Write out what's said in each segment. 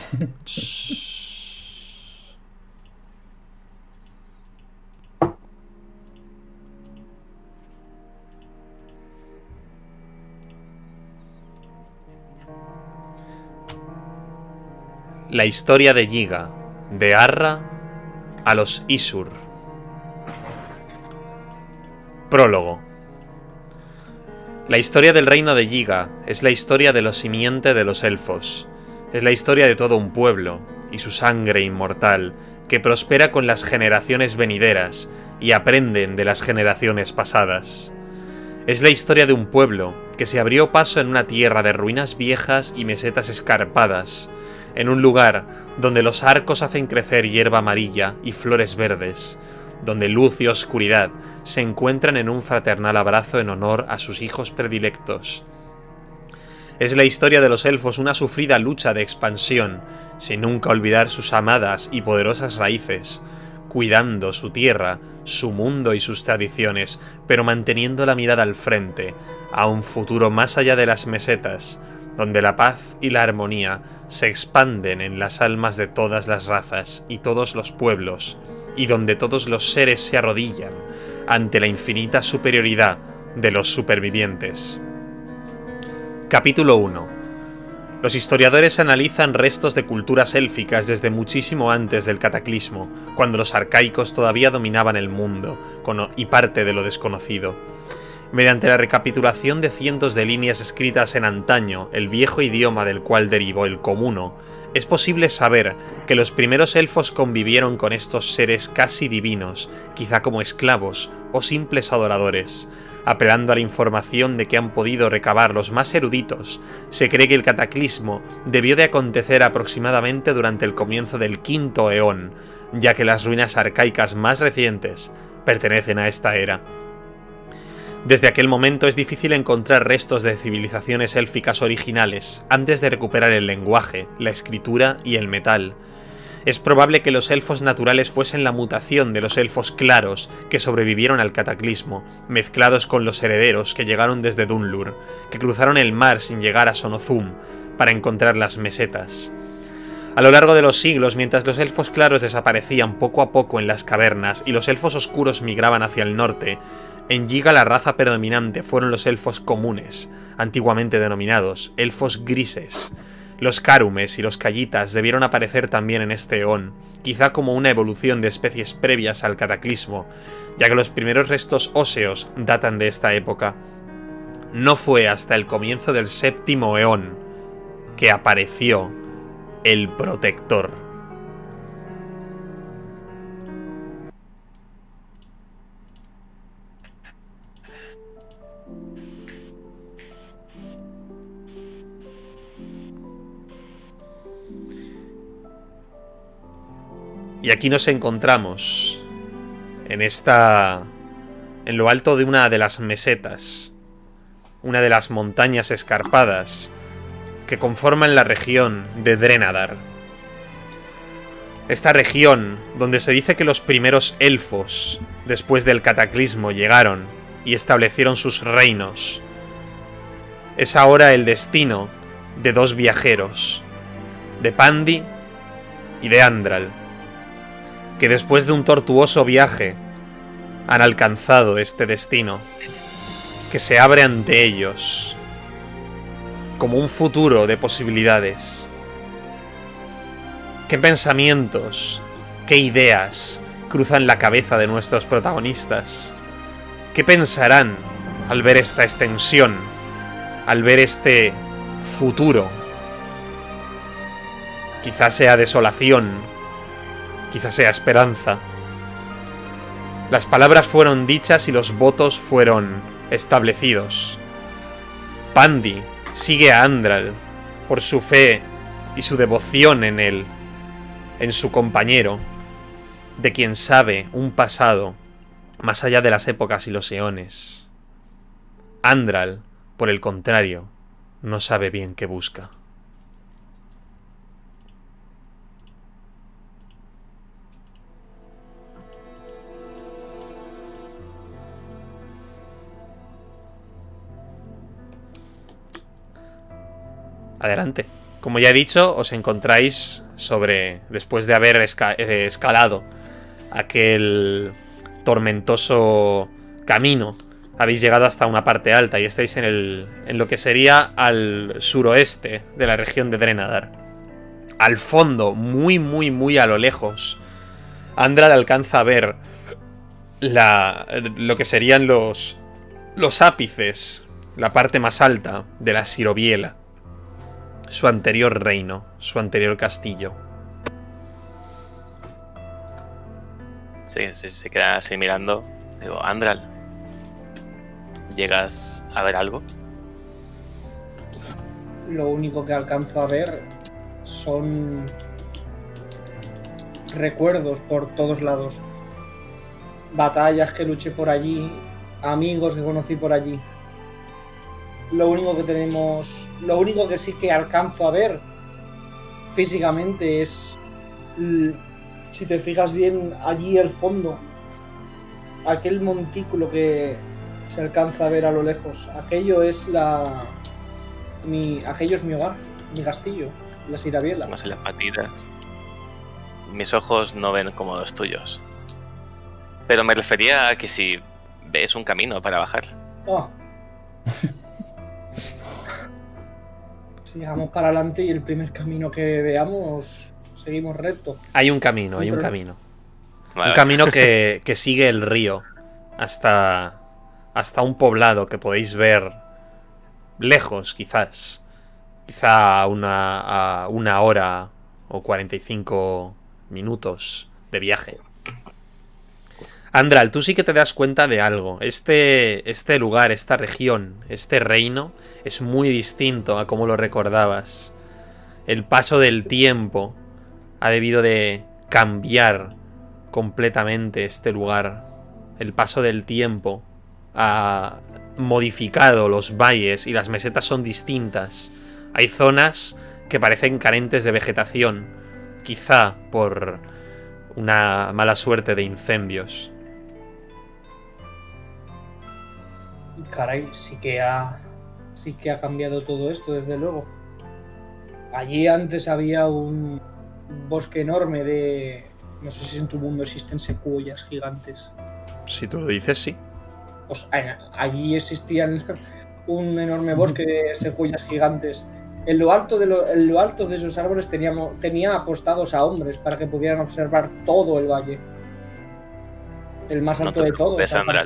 La historia de Yiga, de Arra a los Isur. Prólogo. La historia del reino de Yiga es la historia de la simiente de los elfos. Es la historia de todo un pueblo y su sangre inmortal que prospera con las generaciones venideras y aprenden de las generaciones pasadas. Es la historia de un pueblo que se abrió paso en una tierra de ruinas viejas y mesetas escarpadas, en un lugar donde los arcos hacen crecer hierba amarilla y flores verdes, donde luz y oscuridad se encuentran en un fraternal abrazo en honor a sus hijos predilectos. Es la historia de los elfos, una sufrida lucha de expansión, sin nunca olvidar sus amadas y poderosas raíces, cuidando su tierra, su mundo y sus tradiciones, pero manteniendo la mirada al frente, a un futuro más allá de las mesetas, donde la paz y la armonía se expanden en las almas de todas las razas y todos los pueblos, y donde todos los seres se arrodillan ante la infinita superioridad de los supervivientes. Capítulo 1. Los historiadores analizan restos de culturas élficas desde muchísimo antes del cataclismo, cuando los arcaicos todavía dominaban el mundo y parte de lo desconocido. Mediante la recapitulación de cientos de líneas escritas en antaño, el viejo idioma del cual derivó el comuno, es posible saber que los primeros elfos convivieron con estos seres casi divinos, quizá como esclavos o simples adoradores. Apelando a la información de que han podido recabar los más eruditos, se cree que el cataclismo debió de acontecer aproximadamente durante el comienzo del quinto eón, ya que las ruinas arcaicas más recientes pertenecen a esta era. Desde aquel momento es difícil encontrar restos de civilizaciones élficas originales antes de recuperar el lenguaje, la escritura y el metal. Es probable que los elfos naturales fuesen la mutación de los elfos claros que sobrevivieron al cataclismo, mezclados con los herederos que llegaron desde Dunlur, que cruzaron el mar sin llegar a Sonozum para encontrar las mesetas. A lo largo de los siglos, mientras los elfos claros desaparecían poco a poco en las cavernas y los elfos oscuros migraban hacia el norte, en Yiga la raza predominante fueron los elfos comunes, antiguamente denominados elfos grises. Los Carumes y los Callitas debieron aparecer también en este eón, quizá como una evolución de especies previas al cataclismo, ya que los primeros restos óseos datan de esta época. No fue hasta el comienzo del séptimo eón que apareció el Protector. Y aquí nos encontramos en lo alto de una de las mesetas, una de las montañas escarpadas que conforman la región de Drenadar. Esta región donde se dice que los primeros elfos, después del cataclismo, llegaron y establecieron sus reinos. Es ahora el destino de dos viajeros, de Pandi y de Andral, que después de un tortuoso viaje han alcanzado este destino, que se abre ante ellos como un futuro de posibilidades. ¿Qué pensamientos, qué ideas cruzan la cabeza de nuestros protagonistas? ¿Qué pensarán al ver esta extensión, al ver este futuro? Quizás sea desolación, quizás sea esperanza. Las palabras fueron dichas y los votos fueron establecidos. Pandi sigue a Andral por su fe y su devoción en él, en su compañero, de quien sabe un pasado más allá de las épocas y los eones. Andral, por el contrario, no sabe bien qué busca. Adelante. Como ya he dicho, os encontráis después de haber escalado aquel tormentoso camino. Habéis llegado hasta una parte alta y estáis en lo que sería al suroeste de la región de Drenadar. Al fondo, muy, muy, muy a lo lejos, Andral alcanza a ver lo que serían los ápices, la parte más alta de la Sirobiela. Su anterior reino, su anterior castillo. Sí, se queda así mirando. Digo, Andral, ¿llegas a ver algo? Lo único que alcanzo a ver son recuerdos por todos lados. Batallas que luché por allí, amigos que conocí por allí. Lo único que sí que alcanzo a ver físicamente es, si te fijas bien, allí al fondo, aquel montículo que se alcanza a ver a lo lejos. Aquello es aquello es mi hogar, mi castillo, la Sirabiela. No sé las patitas. Mis ojos no ven como los tuyos. Pero me refería a que si ves un camino para bajar. Oh. Sigamos para adelante y el primer camino que veamos seguimos recto. Hay un camino, hay un camino. Vale. Un camino que sigue el río hasta un poblado que podéis ver lejos, quizás. Quizá a una hora o 45 minutos de viaje. Andral, tú sí que te das cuenta de algo. Este lugar, esta región, este reino es muy distinto a como lo recordabas. El paso del tiempo ha debido de cambiar completamente este lugar. El paso del tiempo ha modificado los valles y las mesetas son distintas. Hay zonas que parecen carentes de vegetación, quizá por una mala suerte de incendios. Caray, sí que ha cambiado todo esto, desde luego. Allí antes había un bosque enorme de... No sé si en tu mundo existen secuoyas gigantes. Si tú lo dices, sí. Pues allí existían un enorme bosque de secuoyas gigantes. En lo alto de esos árboles tenía apostados a hombres para que pudieran observar todo el valle. El más alto de todos.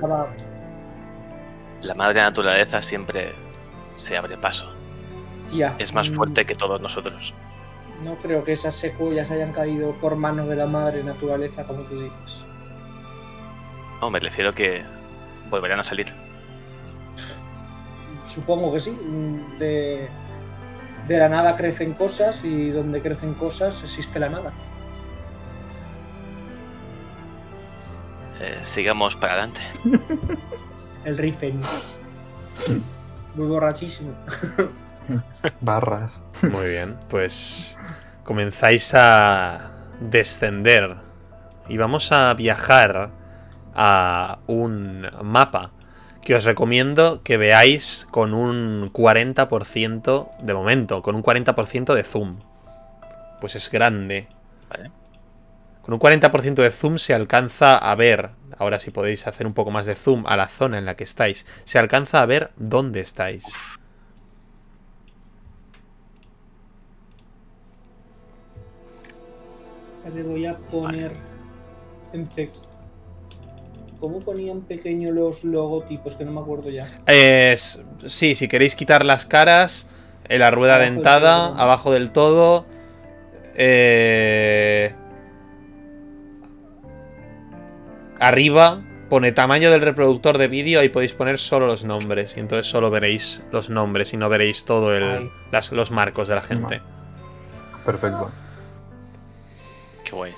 La madre naturaleza siempre se abre paso. Ya. Es más fuerte que todos nosotros. No creo que esas secuoyas hayan caído por manos de la madre naturaleza, como tú dices. No, me refiero que volverán a salir. Supongo que sí. De la nada crecen cosas y donde crecen cosas existe la nada. Sigamos para adelante. El Rifen. Muy borrachísimo. Barras. Muy bien, pues comenzáis a descender y vamos a viajar a un mapa que os recomiendo que veáis con un 40% de momento, con un 40% de zoom. Pues es grande. Vale. Con un 40% de zoom se alcanza a ver, ahora si podéis hacer un poco más de zoom a la zona en la que estáis, se alcanza a ver dónde estáis. Le voy a poner ¿Cómo ponían pequeños los logotipos? Que no me acuerdo ya. Sí, si queréis quitar las caras, la rueda Abajo dentada, del todo. abajo del todo. Arriba pone tamaño del reproductor de vídeo, ahí podéis poner solo los nombres. Y entonces solo veréis los nombres y no veréis todo los marcos de la gente. Perfecto. Qué guay.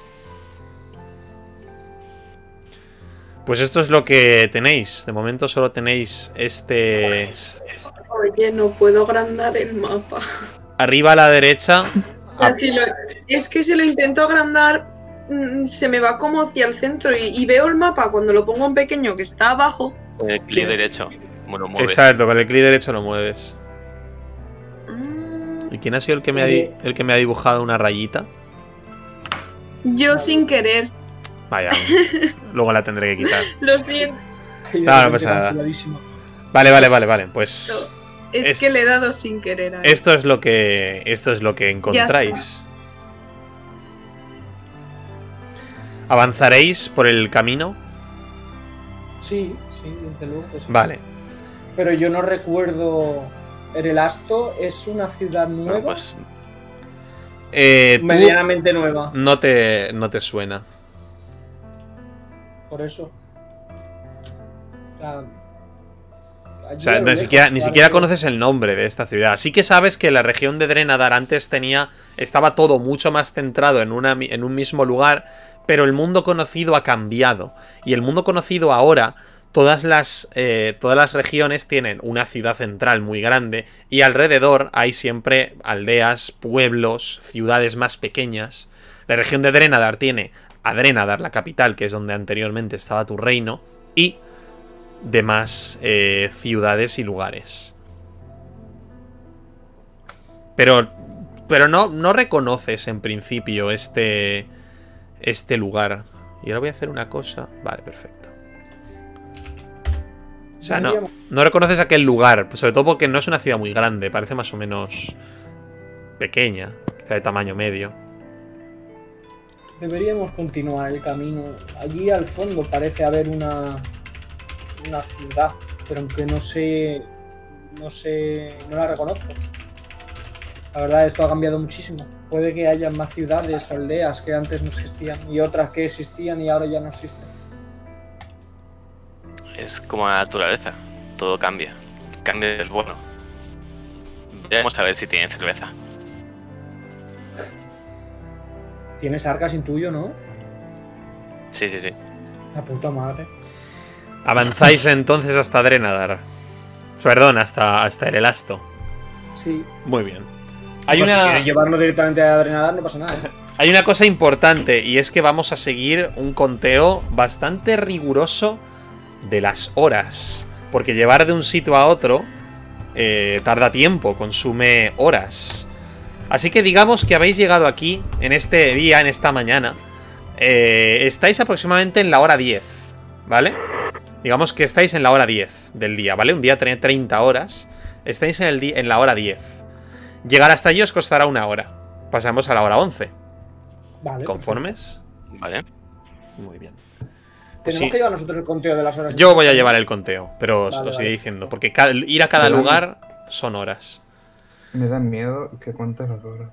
Pues esto es lo que tenéis. De momento solo tenéis este... Oye, no puedo agrandar el mapa. Arriba a la derecha. O sea, es que si lo intento agrandar, se me va como hacia el centro y veo el mapa cuando lo pongo en pequeño que está abajo. Con el clic derecho. Bueno, mueves. Exacto, con el clic derecho lo mueves. Y ¿Quién ha sido el que me ha dibujado una rayita? Yo sin querer. Vaya, luego la tendré que quitar. Lo siento. No pasa nada. Vale. Pues Es que le he dado sin querer. esto es lo que encontráis. ¿Avanzaréis por el camino? Sí, desde luego que sí. Vale. Pero yo no recuerdo. Erelasto es una ciudad nueva. Bueno, pues Tú Medianamente nueva. no te suena. Por eso. O sea, ni siquiera conoces el nombre de esta ciudad. Sí que sabes que la región de Drenadar antes estaba todo mucho más centrado en un mismo lugar, pero el mundo conocido ha cambiado. Y el mundo conocido ahora, todas las regiones tienen una ciudad central muy grande y alrededor hay siempre aldeas, pueblos, ciudades más pequeñas. La región de Drenadar tiene a Drenadar, la capital, que es donde anteriormente estaba tu reino, y demás ciudades y lugares. Pero no reconoces en principio este lugar. Y ahora voy a hacer una cosa. Vale, perfecto. O sea, no reconoces aquel lugar, sobre todo porque no es una ciudad muy grande, parece más o menos pequeña, quizá de tamaño medio. Deberíamos continuar el camino. Allí al fondo parece haber una ciudad, pero aunque no la reconozco. La verdad, esto ha cambiado muchísimo. Puede que haya más ciudades, aldeas que antes no existían y otras que existían y ahora ya no existen. es como la naturaleza. Todo cambia. El cambio es bueno. Veremos a ver si tienen cerveza. Tienes arcas intuyo, ¿no? Sí. La puta madre. Avanzáis entonces hasta Drenadar. Perdón, hasta Erelasto. Sí. Muy bien. Si quieres llevarlo directamente a Drenadar no pasa nada. Hay una cosa importante y es que vamos a seguir un conteo bastante riguroso de las horas. Porque llevar de un sitio a otro tarda tiempo, consume horas. Así que digamos que habéis llegado aquí en este día, en esta mañana. Estáis aproximadamente en la hora 10, ¿vale? Digamos que estáis en la hora 10 del día, ¿vale? Un día tiene 30 horas. Estáis en la hora 10. Llegar hasta allí os costará una hora. Pasamos a la hora 11. Vale. ¿Conformes? Vale. Muy bien. Tenemos que llevar nosotros el conteo de las horas. Yo voy a llevar el conteo, pero os iré diciendo. Vale. Porque ir a cada lugar son horas. Me da miedo que cuentes las horas.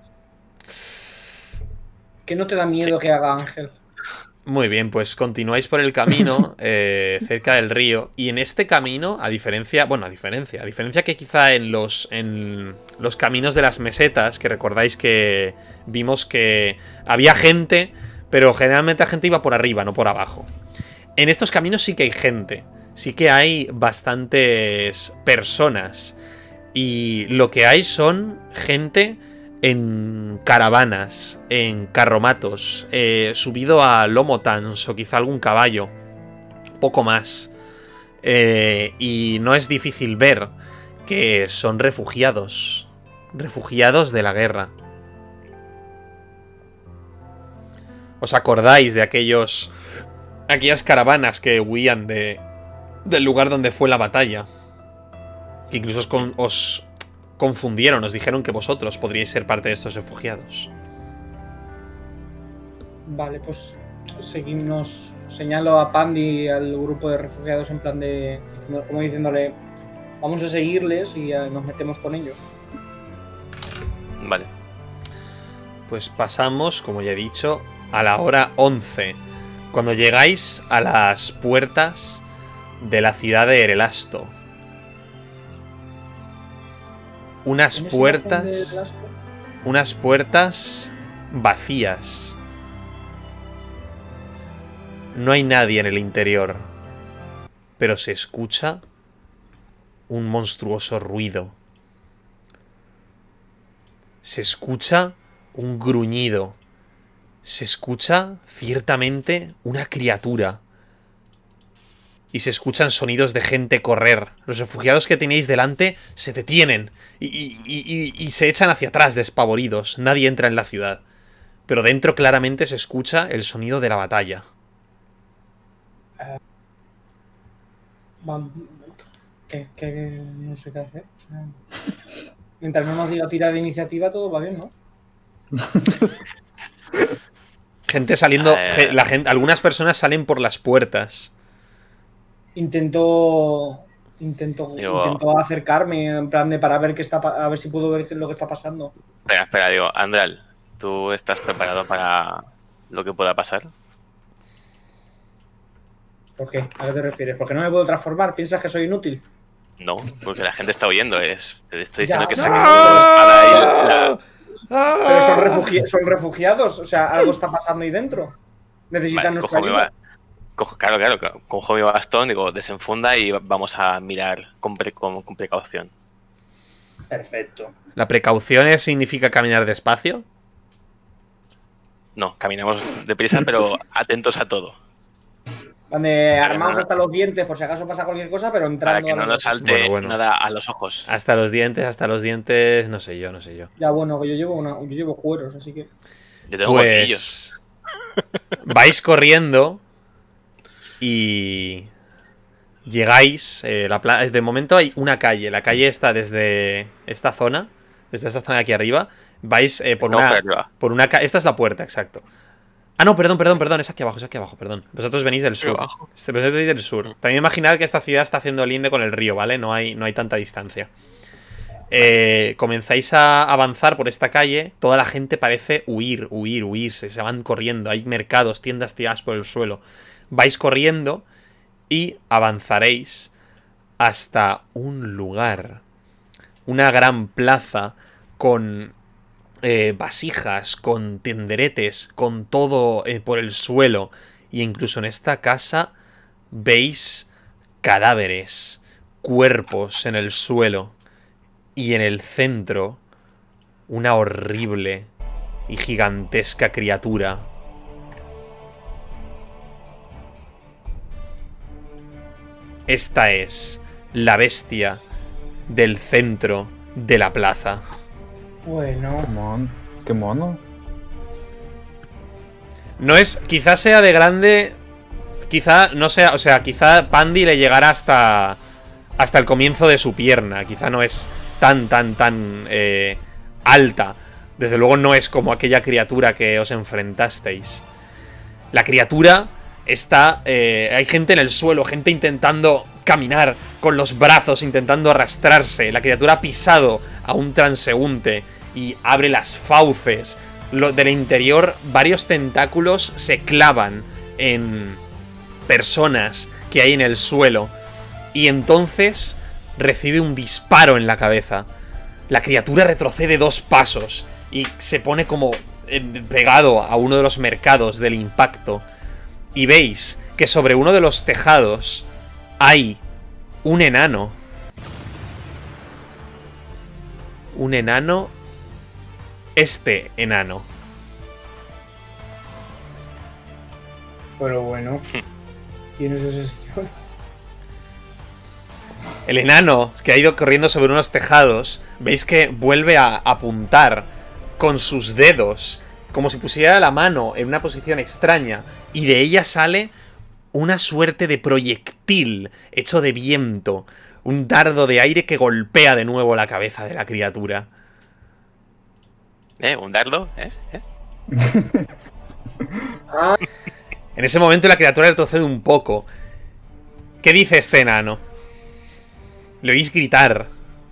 ¿Qué no te da miedo que haga Ángel? Muy bien, pues continuáis por el camino cerca del río. Y en este camino, a diferencia que quizá en los caminos de las mesetas, que recordáis que vimos que había gente, pero generalmente la gente iba por arriba, no por abajo. En estos caminos sí que hay gente, sí que hay bastantes personas. Y lo que hay son gente en caravanas, en carromatos, subido a lomotans o quizá algún caballo, poco más. Y no es difícil ver que son refugiados de la guerra. ¿Os acordáis de aquellas caravanas que huían del lugar donde fue la batalla? Que incluso os confundieron, os dijeron que vosotros podríais ser parte de estos refugiados. Vale, pues seguimos. Señalo a Pandy y al grupo de refugiados en plan de... como diciéndole, vamos a seguirles y nos metemos con ellos. Vale. Pues pasamos, como ya he dicho, a la hora 11. Cuando llegáis a las puertas de la ciudad de Erelasto. Unas puertas vacías. No hay nadie en el interior, pero se escucha un monstruoso ruido. Se escucha un gruñido. Se escucha ciertamente una criatura. y se escuchan sonidos de gente correr. Los refugiados que tenéis delante se detienen y se echan hacia atrás despavoridos. Nadie entra en la ciudad. Pero dentro claramente se escucha el sonido de la batalla. Que no sé qué hacer. O sea, mientras no nos diga tirar de iniciativa, todo va bien, ¿no? Gente saliendo. Algunas personas salen por las puertas. Intento Digo- acercarme en plan de para ver a ver si puedo ver qué es lo que está pasando. Espera, digo, Andral, ¿tú estás preparado para lo que pueda pasar? ¿Por qué? ¿A qué te refieres? ¿Porque no me puedo transformar? ¿Piensas que soy inútil? No, porque la gente está huyendo. Te estoy Ya. diciendo que saques la espada Pero son refugiados, o sea, algo está pasando ahí dentro. Necesitan nuestra ayuda. Claro, cojo mi bastón, digo, desenfunda y vamos a mirar con precaución. Perfecto. ¿La precaución significa caminar despacio? No, caminamos deprisa, pero atentos a todo. Armados hasta los dientes por si acaso pasa cualquier cosa, pero Para entrando que no nos salte Bueno. nada a los ojos. Hasta los dientes, no sé yo. Ya bueno, que yo llevo cueros, así que. Yo tengo bolsillos. Pues vais corriendo y llegáis. De momento hay una calle. La calle está desde esta zona de aquí arriba. Vais por una calle. Esta es la puerta, exacto. Ah, no, perdón, es aquí abajo, perdón. Vosotros venís del sur. Vosotros venís del sur. También imaginad que esta ciudad está haciendo linde con el río, ¿vale? No hay tanta distancia. Comenzáis a avanzar por esta calle. Toda la gente parece huirse. Se van corriendo. Hay mercados, tiendas tiradas por el suelo. Vais corriendo y avanzaréis hasta un lugar. Una gran plaza con vasijas, con tenderetes, con todo por el suelo. Y incluso en esta casa veis cadáveres, cuerpos en el suelo. Y en el centro, una horrible y gigantesca criatura. Esta es la bestia del centro de la plaza. Bueno. Qué mono. No es... Quizás sea de grande... Quizá no sea... O sea, quizá Pandy le llegará hasta el comienzo de su pierna. Quizá no es tan alta. Desde luego no es como aquella criatura que os enfrentasteis. La criatura está... hay gente en el suelo, gente intentando caminar con los brazos, intentando arrastrarse. La criatura ha pisado a un transeúnte y abre las fauces. Del interior, varios tentáculos se clavan en personas que hay en el suelo. Y entonces recibe un disparo en la cabeza. La criatura retrocede 2 pasos y se pone como pegado a uno de los mercados del impacto. Y veis que sobre uno de los tejados hay un enano. Un enano. Este enano. Pero bueno. ¿Quién es ese señor? El enano que ha ido corriendo sobre unos tejados. Veis que vuelve a apuntar con sus dedos, como si pusiera la mano en una posición extraña. Y de ella sale una suerte de proyectil hecho de viento. Un dardo de aire que golpea de nuevo la cabeza de la criatura. ¿Un dardo? Ah, En ese momento la criatura retrocede un poco. ¿Qué dice este enano? Le oís gritar.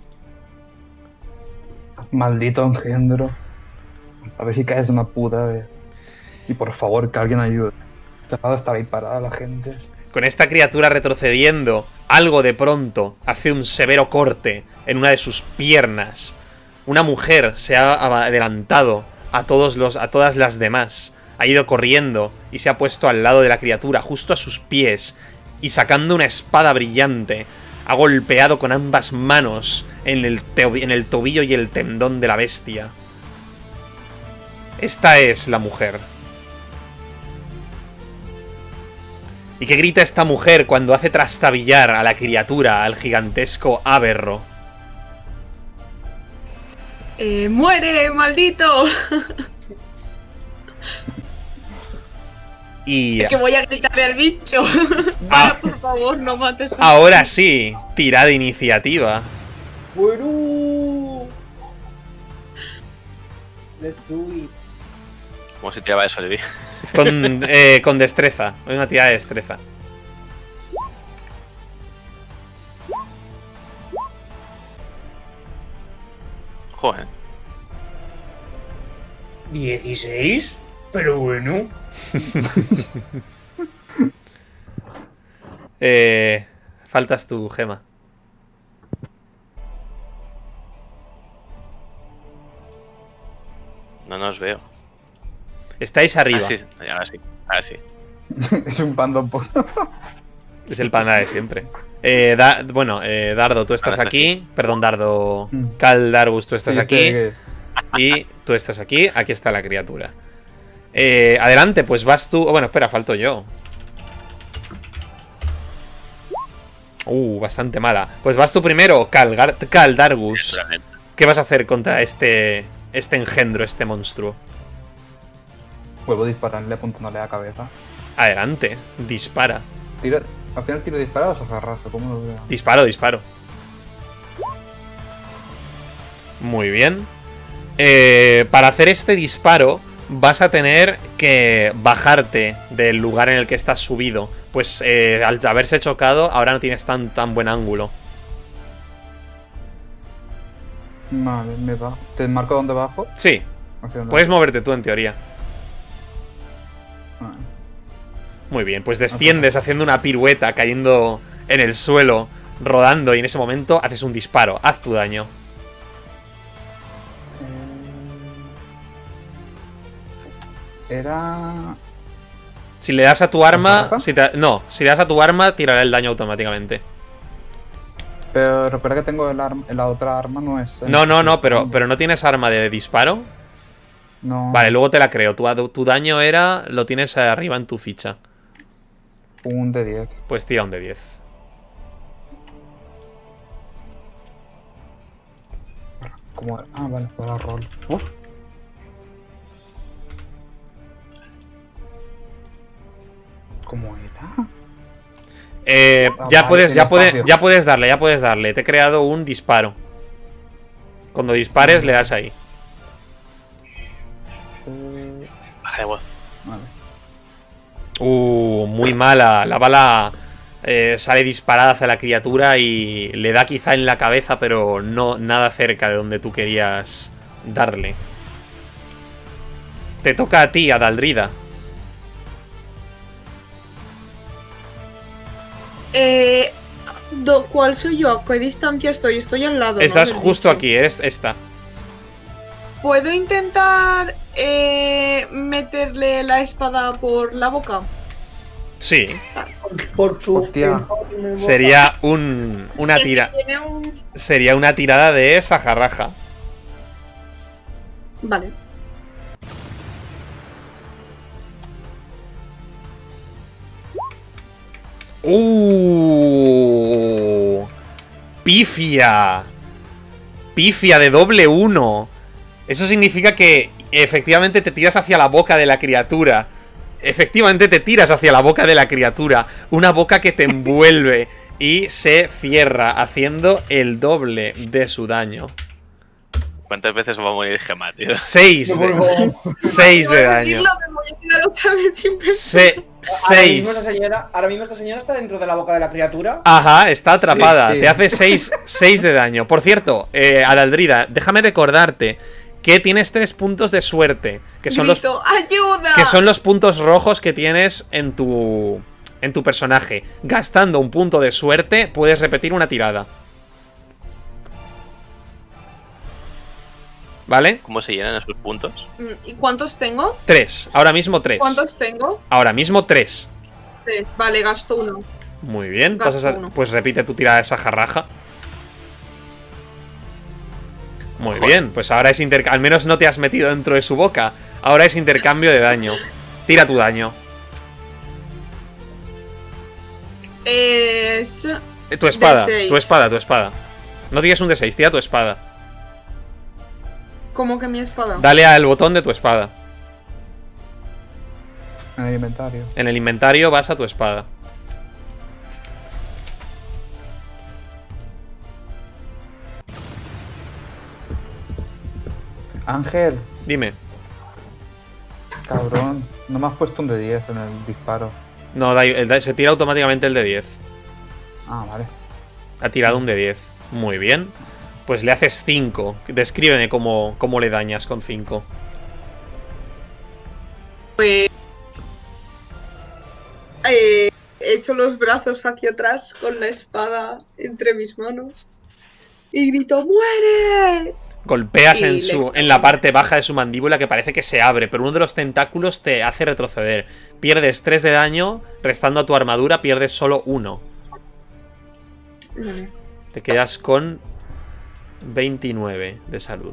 Maldito engendro. A ver si caes de una puta vez. Y por favor, que alguien ayude. Dejado de estar ahí parada la gente. Con esta criatura retrocediendo, algo de pronto hace un severo corte en una de sus piernas. Una mujer se ha adelantado a todas las demás. Ha ido corriendo y se ha puesto al lado de la criatura, justo a sus pies. Y sacando una espada brillante, ha golpeado con ambas manos en el tobillo y el tendón de la bestia. Esta es la mujer. ¿Y qué grita esta mujer cuando hace trastabillar a la criatura, al gigantesco Aberro? ¡Muere, maldito! Y Que voy a gritarle al bicho. Ah. Por favor, no mates a... ahora sí, tirad iniciativa. Bueno. Let's do it. Como si tiraba eso, Levi. Con destreza. Una tirada de destreza. Joder. 16. Pero bueno. Faltas tu Gema. No nos veo. Estáis arriba. Ah, sí, ahora sí. Ahora sí. Es un panda por... Es el panda de siempre. Dardo, tú estás aquí. Perdón, Dardo. Cal Darbus, tú estás aquí. Y tú estás aquí. Aquí está la criatura. Adelante, pues vas tú. Bueno, espera, falto yo. Bastante mala. Pues vas tú primero, Cal Darbus. Seguramente. ¿Qué vas a hacer contra este engendro, este monstruo? Vuelvo a dispararle apuntándole a la cabeza. Adelante, dispara. Tiro, al final tiro disparados o jarrazo, ¿cómo lo veo? Disparo. Muy bien. Para hacer este disparo vas a tener que bajarte del lugar en el que estás subido. Pues al haberse chocado, ahora no tienes tan buen ángulo. Vale, me bajo. ¿Te marco dónde bajo? Sí, ¿Hacia dónde puedes bajo? moverte tú en teoría. Vale. Muy bien, pues desciendes haciendo una pirueta, cayendo en el suelo, rodando, y en ese momento haces un disparo. Haz tu daño. Era... Si le das a tu arma... ¿Baja? Si le das a tu arma, tirará el daño automáticamente. Pero recuerda que tengo la otra arma, no es... No, pero no tienes arma de disparo. No. Vale, luego te la creo. Tu daño era... Lo tienes arriba en tu ficha. Un de 10. Pues tira un de 10. ¿Cómo era? Ah, vale, para rol. Uf. ¿Cómo era? Ya vale, tiene espacio. puedes darle. Te he creado un disparo. Cuando dispares, le das ahí. Baja de voz. Vale. Muy mala. La bala sale disparada hacia la criatura y le da quizá en la cabeza, pero no nada cerca de donde tú querías darle. Te toca a ti, Adaldrida. ¿Cuál soy yo? ¿A qué distancia estoy? Estoy al lado. ¿no? Estás del justo bicho. aquí, eres esta. ¿Puedo intentar meterle la espada por la boca? Sí. Por su Hostia. enorme boca. Sería una Es que tira. tiene un... Sería una tirada de sajarraja. Vale. Pifia. Pifia de doble 1. Eso significa que efectivamente te tiras hacia la boca de la criatura. Efectivamente te tiras hacia la boca de la criatura. Una boca que te envuelve y se cierra, haciendo el doble de su daño. ¿Cuántas veces va a morir Gema, tío? 6 Yo de, vuelvo. 6 de daño. Decirlo, me voy a quedar otra vez sin pensar. Ahora mismo esta señora está dentro de la boca de la criatura. Ajá, está atrapada. Sí, sí. Te hace 6 de daño. Por cierto, Adaldrida, déjame recordarte que tienes 3 puntos de suerte. Que son Grito, ¡ayuda! los puntos rojos que tienes en tu personaje. Gastando un punto de suerte, puedes repetir una tirada. ¿Vale? ¿Cómo se llenan esos puntos? ¿Y cuántos tengo? 3. Ahora mismo 3. ¿Cuántos tengo? Ahora mismo 3. Tres. Vale, gasto uno. Muy bien. Gasto uno. Pues repite tu tirada de sajarraja. Muy Joder. bien, pues ahora es intercambio. Al menos no te has metido dentro de su boca. Ahora es intercambio de daño. Tira tu daño. Es... Tu espada, D6. tu espada, tu espada. No tires un D6, tira tu espada. ¿Cómo que mi espada? Dale al botón de tu espada. En el inventario. En el inventario vas a tu espada. Ángel, Dime. cabrón. No me has puesto un de 10 en el disparo. No, se tira automáticamente el de 10. Ah, vale. Ha tirado un de 10. Muy bien. Pues le haces 5. Descríbeme cómo le dañas con 5. Pues... he hecho los brazos hacia atrás con la espada entre mis manos. Y grito, ¡muere! Golpeas Y en la parte baja de su mandíbula que parece que se abre, pero uno de los tentáculos te hace retroceder. Pierdes 3 de daño, restando a tu armadura pierdes solo 1. Vale. Te quedas con 29 de salud.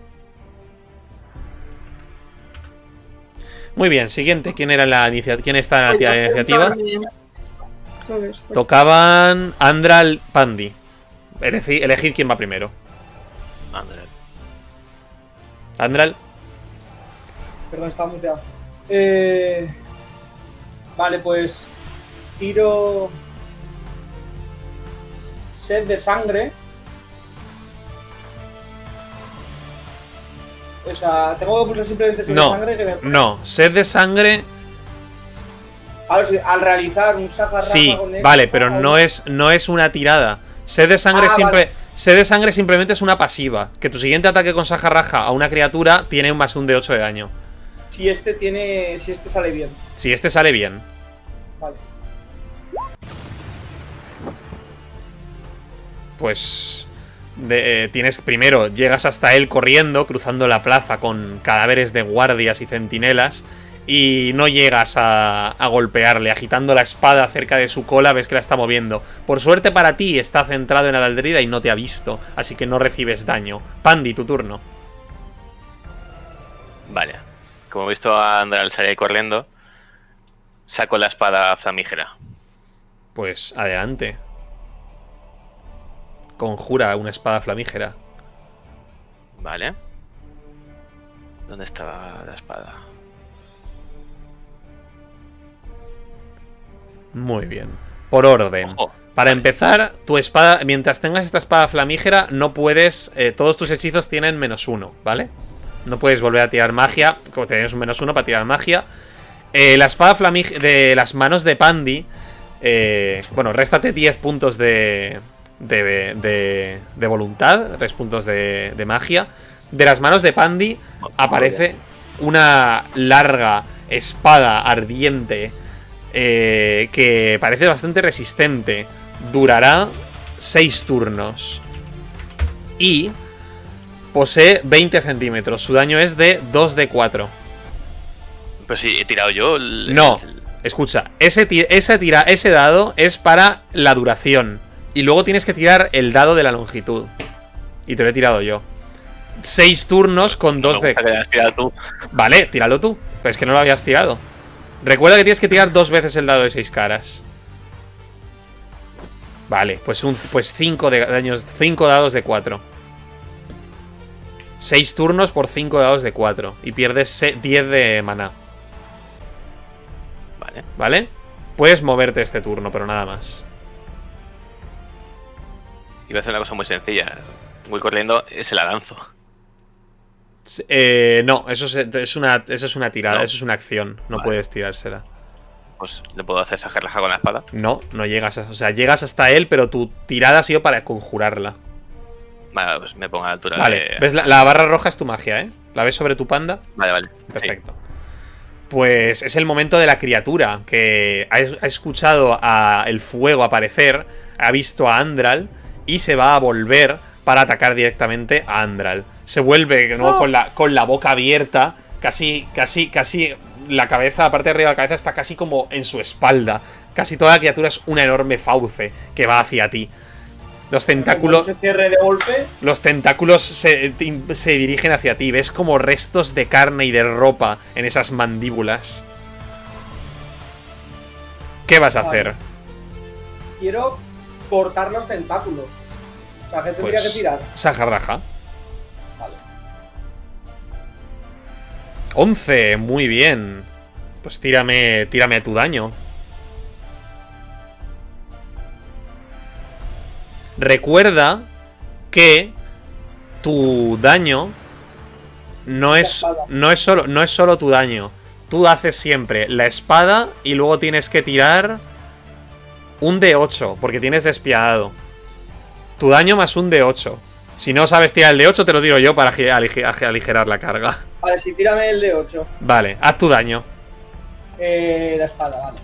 Muy bien, siguiente. ¿Quién está en la iniciativa? ¿Sabes? Tocaban Andral, Pandi. Elegid quién va primero. André. Andral. Perdón, estaba muteado. Vale, pues tiro sed de sangre. O sea, tengo que pulsar simplemente sed de sangre. No, sed de sangre. A ver, al realizar un saca Sí, vale, pero no es una tirada. Sed de sangre vale. Sed de sangre simplemente es una pasiva. Que tu siguiente ataque con Saja Raja a una criatura tiene un +1 de 8 de daño. Si este sale bien. Si este sale bien. Vale. Pues tienes primero, llegas hasta él corriendo, cruzando la plaza con cadáveres de guardias y centinelas. Y no llegas a golpearle. Agitando la espada cerca de su cola, ves que la está moviendo. Por suerte para ti, está centrado en Adaldrida y no te ha visto, así que no recibes daño. Pandi, tu turno. Vale. Como he visto a Andral salir corriendo, saco la espada flamígera. Pues adelante. Conjura una espada flamígera. Vale. ¿Dónde estaba la espada? Muy bien. Por orden. Ojo. Para empezar, tu espada, mientras tengas esta espada flamígera, no puedes... todos tus hechizos tienen -1, ¿vale? No puedes volver a tirar magia, como tienes un -1 para tirar magia. La espada flamígera de las manos de Pandi... bueno, réstate 10 puntos de voluntad, 3 puntos de magia. De las manos de Pandi aparece una larga espada ardiente que parece bastante resistente. Durará 6 turnos. Y posee 20 centímetros. Su daño es de 2 de 4. Pero si he tirado yo... No, escucha, ese dado es para la duración. Y luego tienes que tirar el dado de la longitud. Y te lo he tirado yo. 6 turnos con 2 de... Que lo has tirado tú. Vale, tíralo tú. Pero es que no lo habías tirado. Recuerda que tienes que tirar 2 veces el dado de 6 caras. Vale, pues 5 de daños, 5 dados de 4. 6 turnos por 5 dados de 4. Y pierdes 10 de maná. Vale. ¿Vale? Puedes moverte este turno, pero nada más. Iba a hacer una cosa muy sencilla. Voy corriendo y se la lanzo. No, eso es una tirada, No. eso es una acción. No Vale. puedes tirársela. Pues le puedo hacer esa jarraja con la espada. No llegas o sea, llegas hasta él, pero tu tirada ha sido para conjurarla. Vale, pues me pongo a la altura Vale, de... ¿ves? La barra roja es tu magia, ¿eh? ¿La ves sobre tu panda? Vale, vale. Perfecto. Pues es el momento de la criatura que ha escuchado el fuego aparecer, ha visto a Andral y se va a volver para atacar directamente a Andral. Se vuelve de nuevo con la boca abierta, casi la cabeza, la parte de arriba de la cabeza está casi como en su espalda. Casi toda la criatura es una enorme fauce que va hacia ti. Los tentáculos... Se cierre de golpe. Los tentáculos se dirigen hacia ti. Ves como restos de carne y de ropa en esas mandíbulas. ¿Qué vas a hacer? quiero cortar los tentáculos. O sea, ¿qué tendría que tirar? Sajarraja. Vale. 11, muy bien. Pues tírame tu daño. Recuerda que tu daño no es solo tu daño. Tú haces siempre la espada y luego tienes que tirar un D8, porque tienes despiadado. Tu daño más un D8. Si no sabes tirar el D8, te lo tiro yo para aligerar la carga. Vale, sí, tírame el de 8. Vale, haz tu daño. La espada, vale.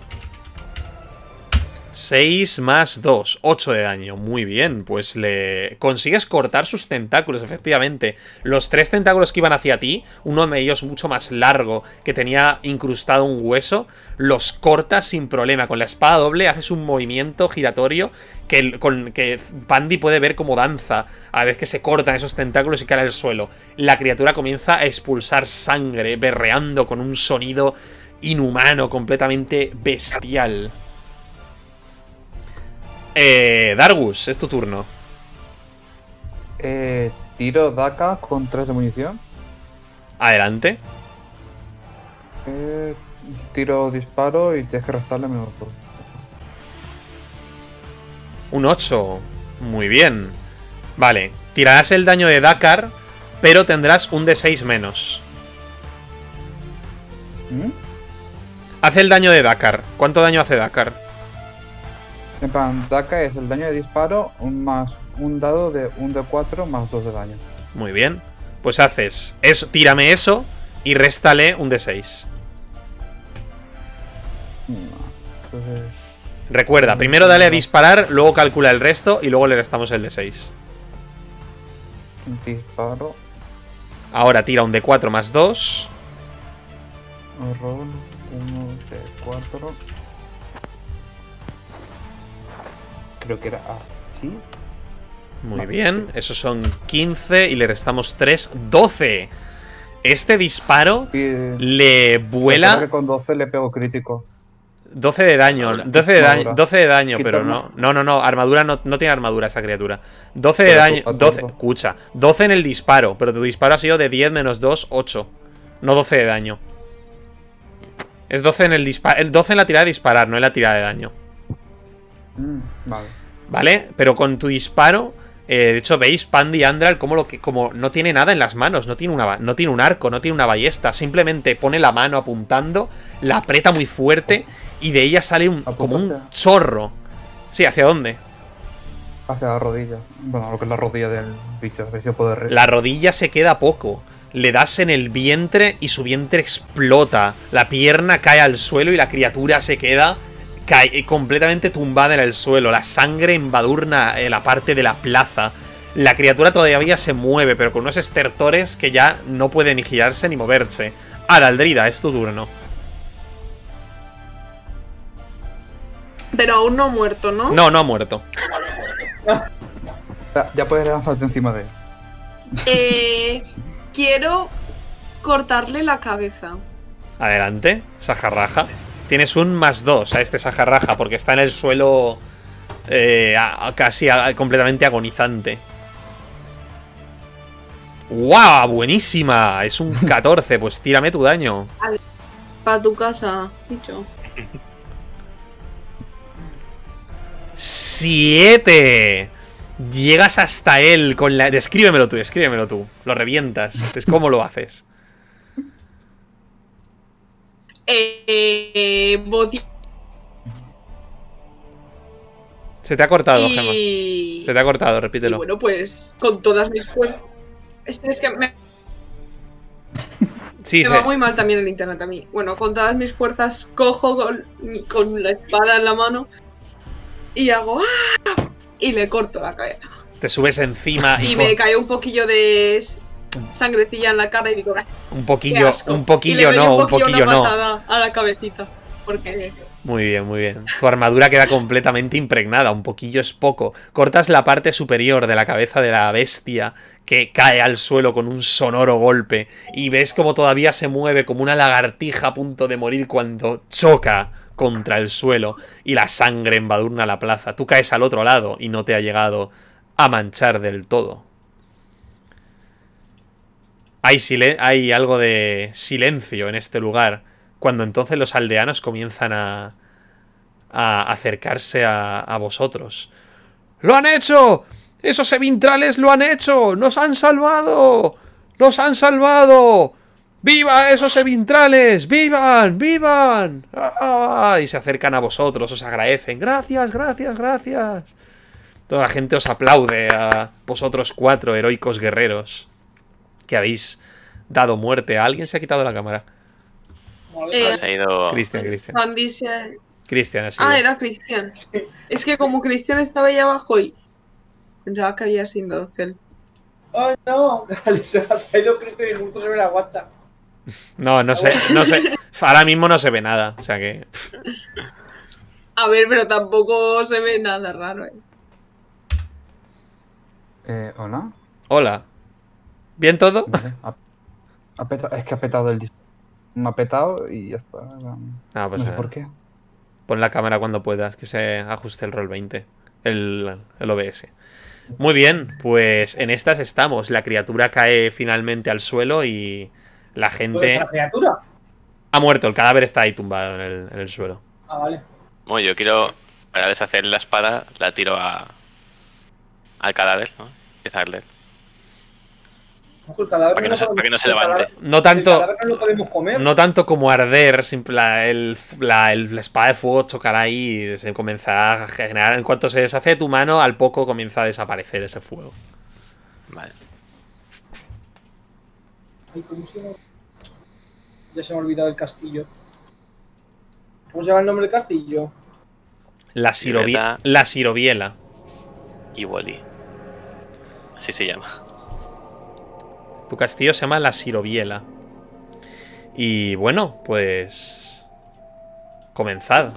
6 más 2, 8 de daño. Muy bien, pues le consigues cortar sus tentáculos, efectivamente. Los 3 tentáculos que iban hacia ti, uno de ellos mucho más largo, que tenía incrustado un hueso, los cortas sin problema. Con la espada doble haces un movimiento giratorio que Pandy puede ver como danza a la vez que se cortan esos tentáculos y cae al suelo. La criatura comienza a expulsar sangre, berreando con un sonido inhumano, completamente bestial. Dargus, es tu turno. Tiro Daka con 3 de munición. Adelante. Tiro disparo y tienes que restarle menos 2. Un 8. Muy bien. Vale, tirarás el daño de Dakar, pero tendrás un D6 menos. Hace el daño de Dakar. ¿Cuánto daño hace Dakar? En plan, Daka es el daño de disparo más un dado de un D4 más 2 de daño. Muy bien. Pues haces eso, tírame eso y réstale un D6. Entonces, Recuerda, primero dale a disparar, luego calcula el resto y luego le restamos el D6. disparo. Ahora tira un D4 más 2. Roll 1 D4. Creo que era así. Muy bien, esos son 15 y le restamos 3, 12. Este disparo le vuela... Que con 12 le pego crítico. 12 de daño, 12 de daño, 12 de daño, ¿Qué pero torno? no, armadura no tiene armadura esta criatura. 12 de daño, 12, escucha, 12 en el disparo, pero tu disparo ha sido de 10 menos 2, 8. No 12 de daño. Es 12 en el disparo, 12 en la tirada de disparar, no en la tirada de daño. Vale. ¿Vale? Pero con tu disparo, de hecho, veis Pandy y Andral como no tiene nada en las manos, no tiene un arco, no tiene una ballesta, simplemente pone la mano apuntando, la aprieta muy fuerte y de ella sale como un chorro. Sí, ¿hacia dónde? Hacia la rodilla. Bueno, lo que es la rodilla del bicho, a ver si puede La rodilla se queda poco. Le das en el vientre y su vientre explota. La pierna cae al suelo y la criatura se queda completamente tumbada en el suelo. La sangre embadurna la parte de la plaza. La criatura todavía se mueve, pero con unos estertores que ya no puede ni girarse ni moverse. Araldrida, es tu turno. Pero aún no ha muerto, ¿no? No, no ha muerto. Ya puedes lanzarte encima de él. Quiero cortarle la cabeza. Adelante, Sajarraja. Tienes un +2 a este Sajarraja porque está en el suelo casi completamente agonizante. ¡Guau! ¡Buenísima! Es un 14, pues tírame tu daño. Para tu casa, dicho. 7. Llegas hasta él con la... Descríbemelo tú. Lo revientas. ¿Cómo lo haces? Se te ha cortado, Gemma. Se te ha cortado, repítelo. Y bueno, pues con todas mis fuerzas. Es que me va muy mal también el internet a mí. Bueno, con todas mis fuerzas cojo con la espada en la mano y hago ¡ah! Y le corto la cabeza. Te subes encima y me cae un poquillo de sangrecilla en la cara y digo, un poquillo no, un poquillo una no. patada a la cabecita. Porque... Muy bien, muy bien. Tu armadura queda completamente impregnada. Un poquillo es poco. Cortas la parte superior de la cabeza de la bestia que cae al suelo con un sonoro golpe. Y ves como todavía se mueve como una lagartija a punto de morir cuando choca contra el suelo y la sangre embadurna la plaza. Tú caes al otro lado y no te ha llegado a manchar del todo. Hay algo de silencio en este lugar, cuando entonces los aldeanos comienzan a acercarse a vosotros. ¡Lo han hecho! ¡Esos evintrales lo han hecho! ¡Nos han salvado! ¡Nos han salvado! ¡Viva esos evintrales! ¡Vivan! ¡Vivan! ¡Ah! Y se acercan a vosotros, os agradecen. ¡Gracias, gracias, gracias! Toda la gente os aplaude a vosotros 4 heroicos guerreros que habéis dado muerte. ¿A alguien se ha quitado la cámara? Se ha ido. Cristian. Andy se... Cristian ha sido. Ah, era Cristian. Es que como Cristian estaba ahí abajo y pensaba que había sido él. ¡Oh, no! Se ha ido Cristian y justo se ve la guata. No sé. Ahora mismo no se ve nada. O sea que. A ver, pero tampoco se ve nada raro, ¿Hola? Hola. ¿Bien todo? Vale, es que ha petado el disco. Me ha petado y ya está. Ah, pues no sé por qué. Pon la cámara cuando puedas, que se ajuste el roll 20. El OBS. Muy bien, pues en estas estamos. La criatura cae finalmente al suelo y la gente... ¿La criatura? Ha muerto, el cadáver está ahí tumbado en el suelo. Ah, vale. Bueno, yo quiero, para deshacer la espada, la tiro al cadáver, ¿no? Empieza a arder. Ojo, el cadáver Para que no se el levante. cadáver- No tanto... El cadáver no lo podemos comer. No tanto como arder, la espada de fuego chocará ahí y se comenzará a generar. En cuanto se deshace de tu mano, al poco comienza a desaparecer ese fuego. Vale. Ay, ¿cómo se llama? Ya se me ha olvidado el castillo. ¿Cómo se llama el nombre del castillo? La Siroviela. Y Wally. Así se llama. Tu castillo se llama La Siroviela. Y bueno, pues... comenzad.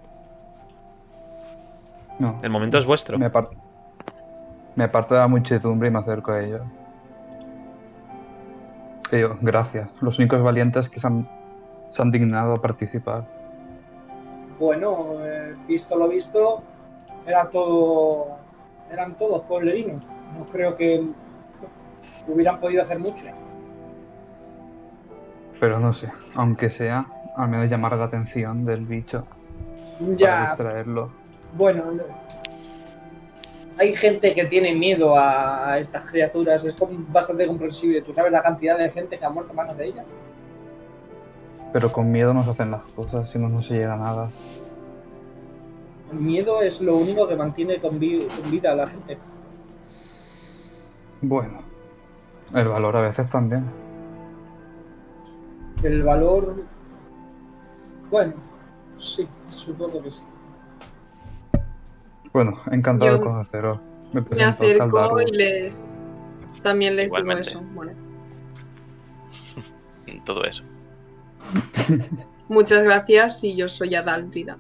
No. El momento es vuestro. Me aparto de la muchedumbre y me acerco a ellos. Y digo, gracias. Los únicos valientes que se han dignado a participar. Bueno, visto lo visto, eran todos pueblerinos. No creo que hubieran podido hacer mucho. Pero no sé, aunque sea, al menos llamar la atención del bicho para Ya, distraerlo. bueno, hay gente que tiene miedo a estas criaturas. Es bastante comprensible. ¿Tú sabes la cantidad de gente que ha muerto a manos de ellas? Pero con miedo no se hacen las cosas, si no, no se llega a nada. El miedo es lo único que mantiene con vida a la gente. Bueno, el valor a veces también. El valor... Bueno, sí, supongo que sí. Bueno, encantado de Yo conoceros. Me Me presento, acerco Caldaru. y también les digo Igualmente. eso. Bueno, Todo eso. muchas gracias y yo soy Adaldrida.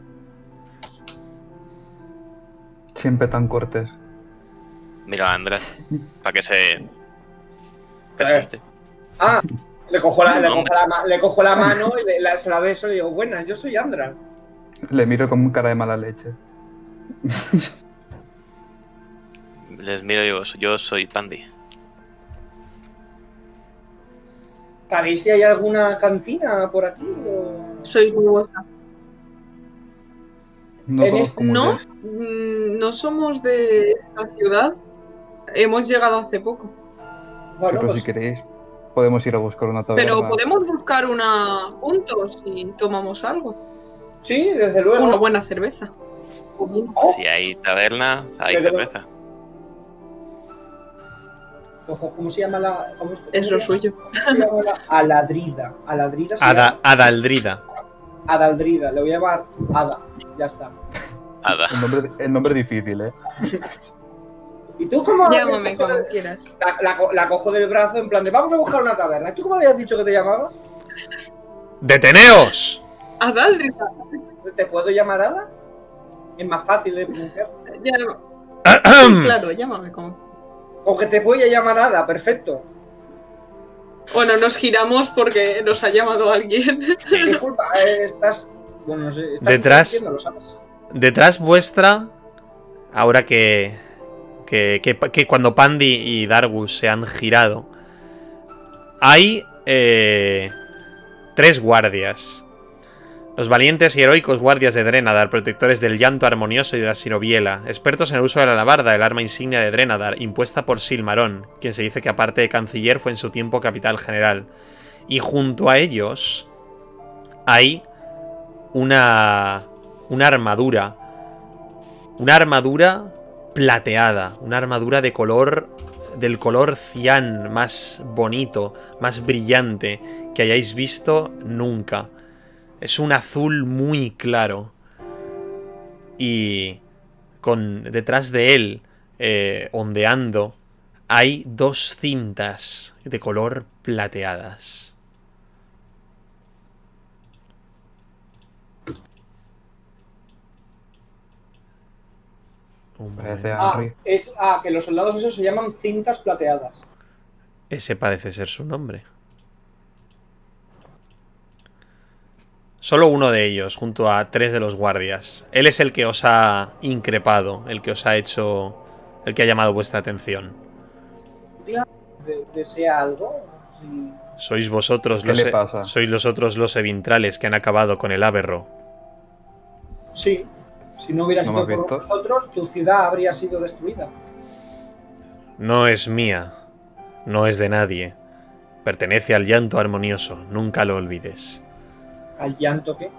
Siempre tan cortés. Mira a Andrés. Para que se presente. Ah, le cojo la mano y se la beso y le digo, buenas, yo soy Andra. Le miro con cara de mala leche. Les miro y digo, yo soy Pandy. ¿Sabéis si hay alguna cantina por aquí? O... Sois nueva. No En conozco muy ¿No? bien. No somos de esta ciudad. Hemos llegado hace poco. Bueno, Pero pues si queréis, podemos ir a buscar una taberna. Pero podemos buscar una juntos y tomamos algo. sí, desde luego. Una buena cerveza. Si hay taberna, hay Desde cerveza. Ojo, ¿cómo se llama la...? Es lo suyo. ¿Cómo se llama la Aladrida? Aladrida se llama Adaldrida. Adaldrida. Le voy a llamar Ada. Ya está. Ada. El nombre difícil, ¿eh? ¿Y tú cómo...? Llámame como quieras. La cojo del brazo en plan de vamos a buscar una taberna. ¿Y tú cómo habías dicho que te llamabas? ¡Deteneos! Adaldrida. ¿Te puedo llamar Ada? Es más fácil de pronunciar. Sí, claro, llámame como. O que te voy a llamar Ada, perfecto. Bueno, nos giramos porque nos ha llamado alguien. Disculpa, estás... Bueno, no sé. Estás Detrás- diciendo, lo sabes. Detrás vuestra, ahora que cuando Pandy y Dargus se han girado, hay 3 guardias. Los valientes y heroicos guardias de Drenadar, protectores del llanto armonioso y de la sirobiela, expertos en el uso de la alabarda, el arma insignia de Drenadar, impuesta por Silmarón, quien se dice que aparte de canciller fue en su tiempo capital general. Y junto a ellos hay una armadura. Una armadura plateada, una armadura del color cian más bonito, más brillante que hayáis visto nunca. Es un azul muy claro. Y detrás de él, ondeando, hay 2 cintas de color plateadas. Un Parece momento. Henry. Que los soldados esos se llaman cintas plateadas. Ese parece ser su nombre. Solo uno de ellos, junto a 3 de los guardias. Él es el que os ha increpado, el que os ha hecho... el que ha llamado vuestra atención. ¿Desea algo? Sí. Sois vosotros ¿Qué le pasa? sois los otros los evintrales que han acabado con el Averro. Sí. Si no hubiera ¿No sido me has por visto? nosotros, tu ciudad habría sido destruida. No es mía, no es de nadie. Pertenece al llanto armonioso, nunca lo olvides. ¿Al llanto qué?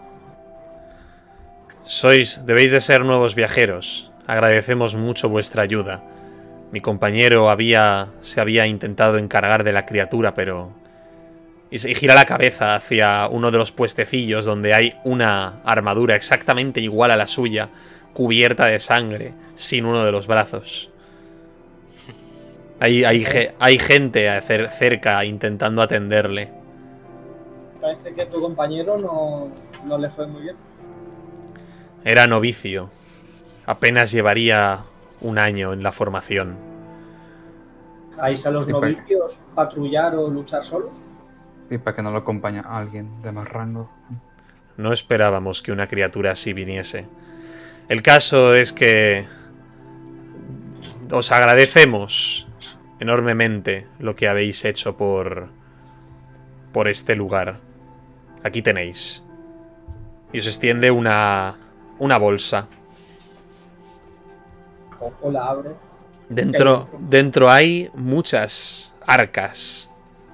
Debéis de ser nuevos viajeros. Agradecemos mucho vuestra ayuda. Mi compañero se había intentado encargar de la criatura, pero... Y gira la cabeza hacia uno de los puestecillos donde hay una armadura exactamente igual a la suya, cubierta de sangre, sin uno de los brazos. Hay gente cerca intentando atenderle. Parece que tu compañero no le fue muy bien. Era novicio. Apenas llevaría un año en la formación. ¿Vais a los Sí, pues. novicios patrullar o luchar solos? Y para que no lo acompañe alguien de más rango. No esperábamos que una criatura así viniese. El caso es que os agradecemos enormemente lo que habéis hecho por este lugar. Aquí tenéis. Y os extiende una bolsa. O la abro. Dentro hay muchas arcas.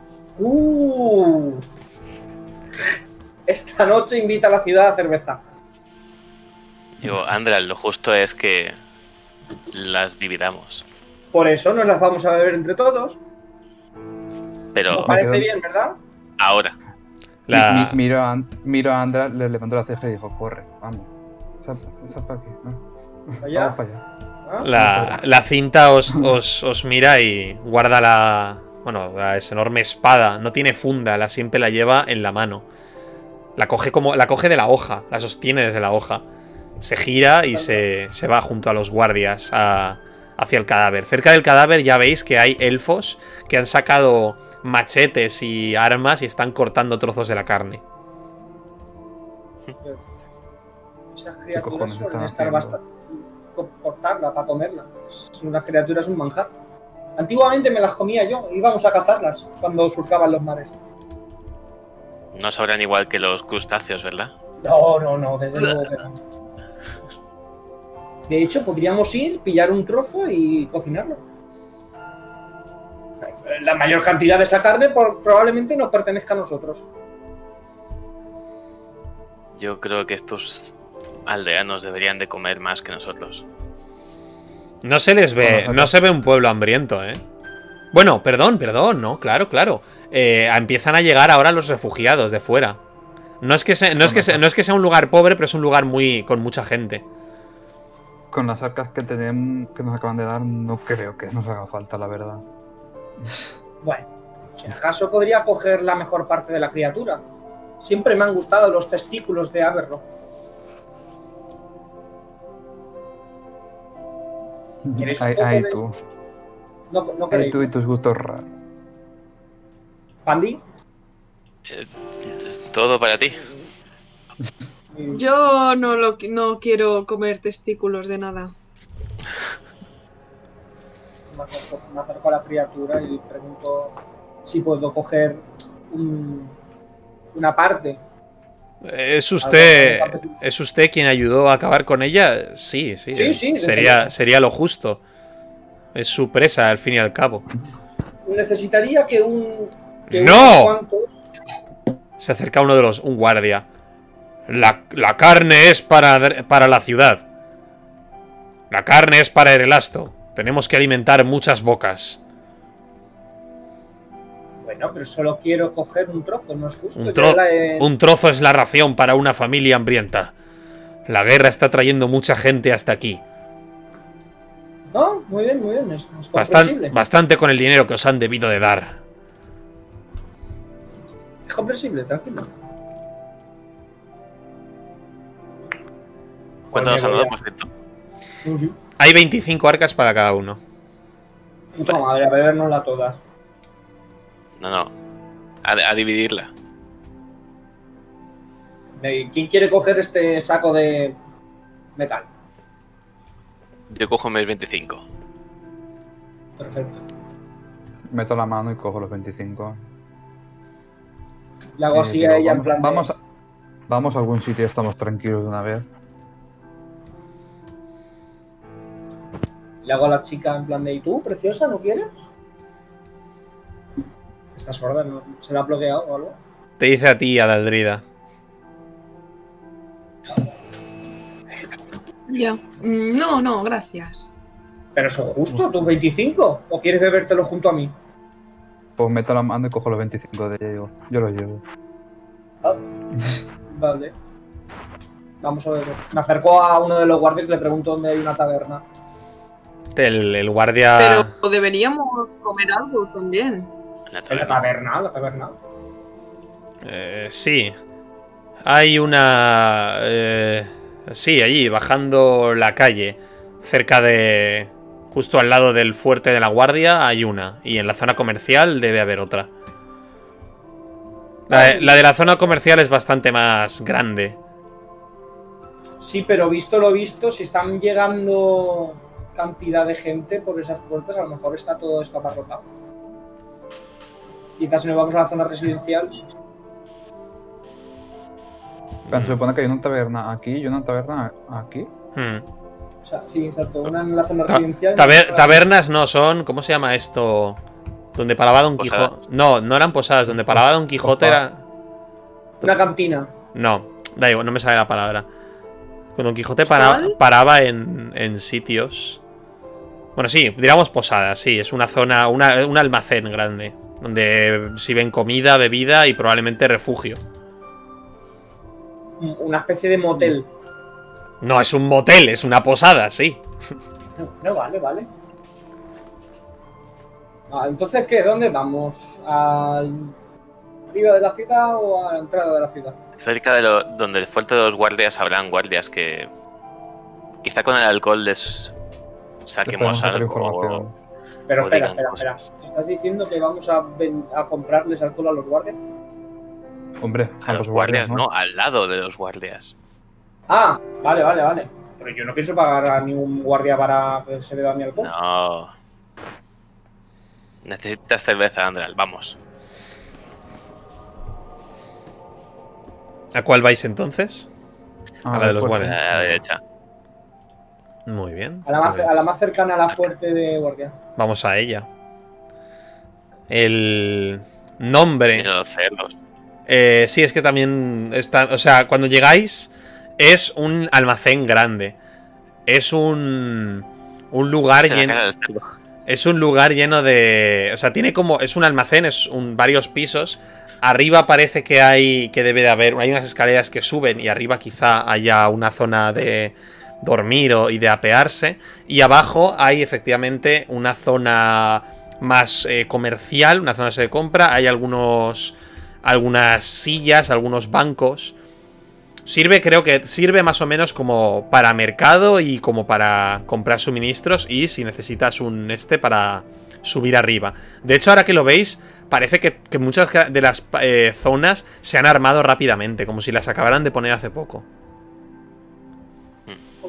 Esta noche invita a la ciudad a cerveza. Digo, Andral, lo justo es que las dividamos. Por eso nos las vamos a beber entre todos. Pero ¿Os parece bien, verdad? ahora, Miro a Andra, le levanto la ceja y digo, corre, vamos. Esa para aquí, ¿no? Allá. Vamos para allá. ¿Ah? la cinta os mira y guarda la enorme espada. No tiene funda, siempre la lleva en la mano. La coge de la hoja, la sostiene desde la hoja. Se gira y se va junto a los guardias hacia el cadáver. Cerca del cadáver ya veis que hay elfos que han sacado machetes y armas y están cortando trozos de la carne. Esas cojones criaturas suelen están estar haciendo? bastante... cortarla para comerla. Unas criaturas un manjar. Antiguamente me las comía yo, íbamos a cazarlas cuando surcaban los mares. no sabrán igual que los crustáceos, ¿verdad? No, desde luego que no. De hecho, podríamos ir, pillar un trozo y cocinarlo. La mayor cantidad de esa carne probablemente nos pertenezca a nosotros. Yo creo que estos aldeanos deberían de comer más que nosotros. No se les ve, Bueno, no se ve un pueblo hambriento, ¿eh? Bueno, perdón, no, claro. Empiezan a llegar ahora los refugiados de fuera. No es que sea un lugar pobre, pero es un lugar con mucha gente. Con las arcas que tenemos, que nos acaban de dar, no creo que nos haga falta, la verdad. Bueno, si acaso podría coger la mejor parte de la criatura. Siempre me han gustado los testículos de Averro. ¿Quieres un poco Ahí de- tú. No Ahí queréis. tú y tus gustos raros. ¿Pandy? Todo para ti. Yo no quiero comer testículos de nada. Me acerco a la criatura y pregunto si puedo coger una parte. ¿Es usted quien ayudó a acabar con ella? Sí. Sí, Sería lo justo. Es su presa, al fin y al cabo. Necesitaría que ¡No! unos cuantos... Se acerca un guardia. La carne es para la ciudad. La carne es para el asto. Tenemos que alimentar muchas bocas. Bueno, pero solo quiero coger un trozo, no es justo. Un trozo es la ración para una familia hambrienta. La guerra está trayendo mucha gente hasta aquí. No, muy bien, es comprensible. Bastante con el dinero que os han debido de dar. Es comprensible, tranquilo. ¿Cuánto nos han dado, por cierto? Sí. Hay 25 arcas para cada uno. Puta madre, a bebernosla toda. No. A dividirla. ¿Quién quiere coger este saco de metal? Yo cojo mis 25. Perfecto. Meto la mano y cojo los 25. Le hago así a ella en plan vamos a algún sitio y estamos tranquilos de una vez. Le hago a la chica en plan de ¿y tú, preciosa, no quieres? Está sorda, ¿no? ¿Se la ha bloqueado o algo? Te dice a ti, Adaldrida. Ya. No, gracias. Pero eso es justo, ¿tú 25? ¿O quieres bebértelo junto a mí? Pues meto la mano y cojo los 25 de ella y digo, yo los llevo. Ah, vale. Vamos a ver. Me acerco a uno de los guardias y le pregunto dónde hay una taberna. El guardia... Pero deberíamos comer algo también. ¿En la taberna? ¿La taberna? Sí. Hay una... sí, allí, bajando la calle. Cerca de... Justo al lado del fuerte de la guardia hay una. Y en la zona comercial debe haber otra. La de la zona comercial es bastante más grande. Sí, pero visto lo visto, si están llegando cantidad de gente por esas puertas, a lo mejor está todo esto abarrotado. Quizás si nos vamos a la zona residencial. Pero se supone que hay una taberna aquí y una taberna aquí. O sea, sí, exacto. Una en la zona residencial. Tabernas no son... ¿Cómo se llama esto? Donde paraba Don Quijote. No eran posadas. Donde paraba Don Quijote era... Una cantina. No, da igual, no me sale la palabra. Cuando Don Quijote paraba en sitios... Bueno, sí, diríamos posadas, sí. Es una zona, un almacén grande. Donde sirven comida, bebida y probablemente refugio. Una especie de motel. No es un motel, es una posada, sí. No, vale. Entonces, ¿qué? ¿Dónde vamos? ¿Arriba de la ciudad o a la entrada de la ciudad? Cerca de donde el fuerte de los guardias habrán guardias que... Quizá con el alcohol les saquemos algo. Pero o espera. digan cosas. ¿Estás diciendo que vamos a comprarles alcohol a los guardias? Hombre, A los guardias, no, al lado de los guardias. Ah, vale. Pero yo no pienso pagar a ningún guardia para que se beba mi alcohol. No. Necesitas cerveza, Andral, vamos. ¿A cuál vais entonces? A la de los guardias. A la derecha. Muy bien. A la más cercana a la fuerte de guardia. Vamos a ella. El nombre... Mira los cerdos. Sí, es que también está... O sea, cuando llegáis es un almacén grande. Es un lugar lleno... Es un lugar lleno de... O sea, tiene como... Es un almacén, varios pisos. Arriba parece que debe de haber... Hay unas escaleras que suben y arriba quizá haya una zona de dormir y de apearse. Y abajo hay efectivamente una zona más comercial, una zona de compra. Hay algunas sillas, algunos bancos. Creo que sirve más o menos como para mercado y como para comprar suministros y si necesitas para subir arriba. De hecho, ahora que lo veis, parece que muchas de las zonas se han armado rápidamente, como si las acabaran de poner hace poco.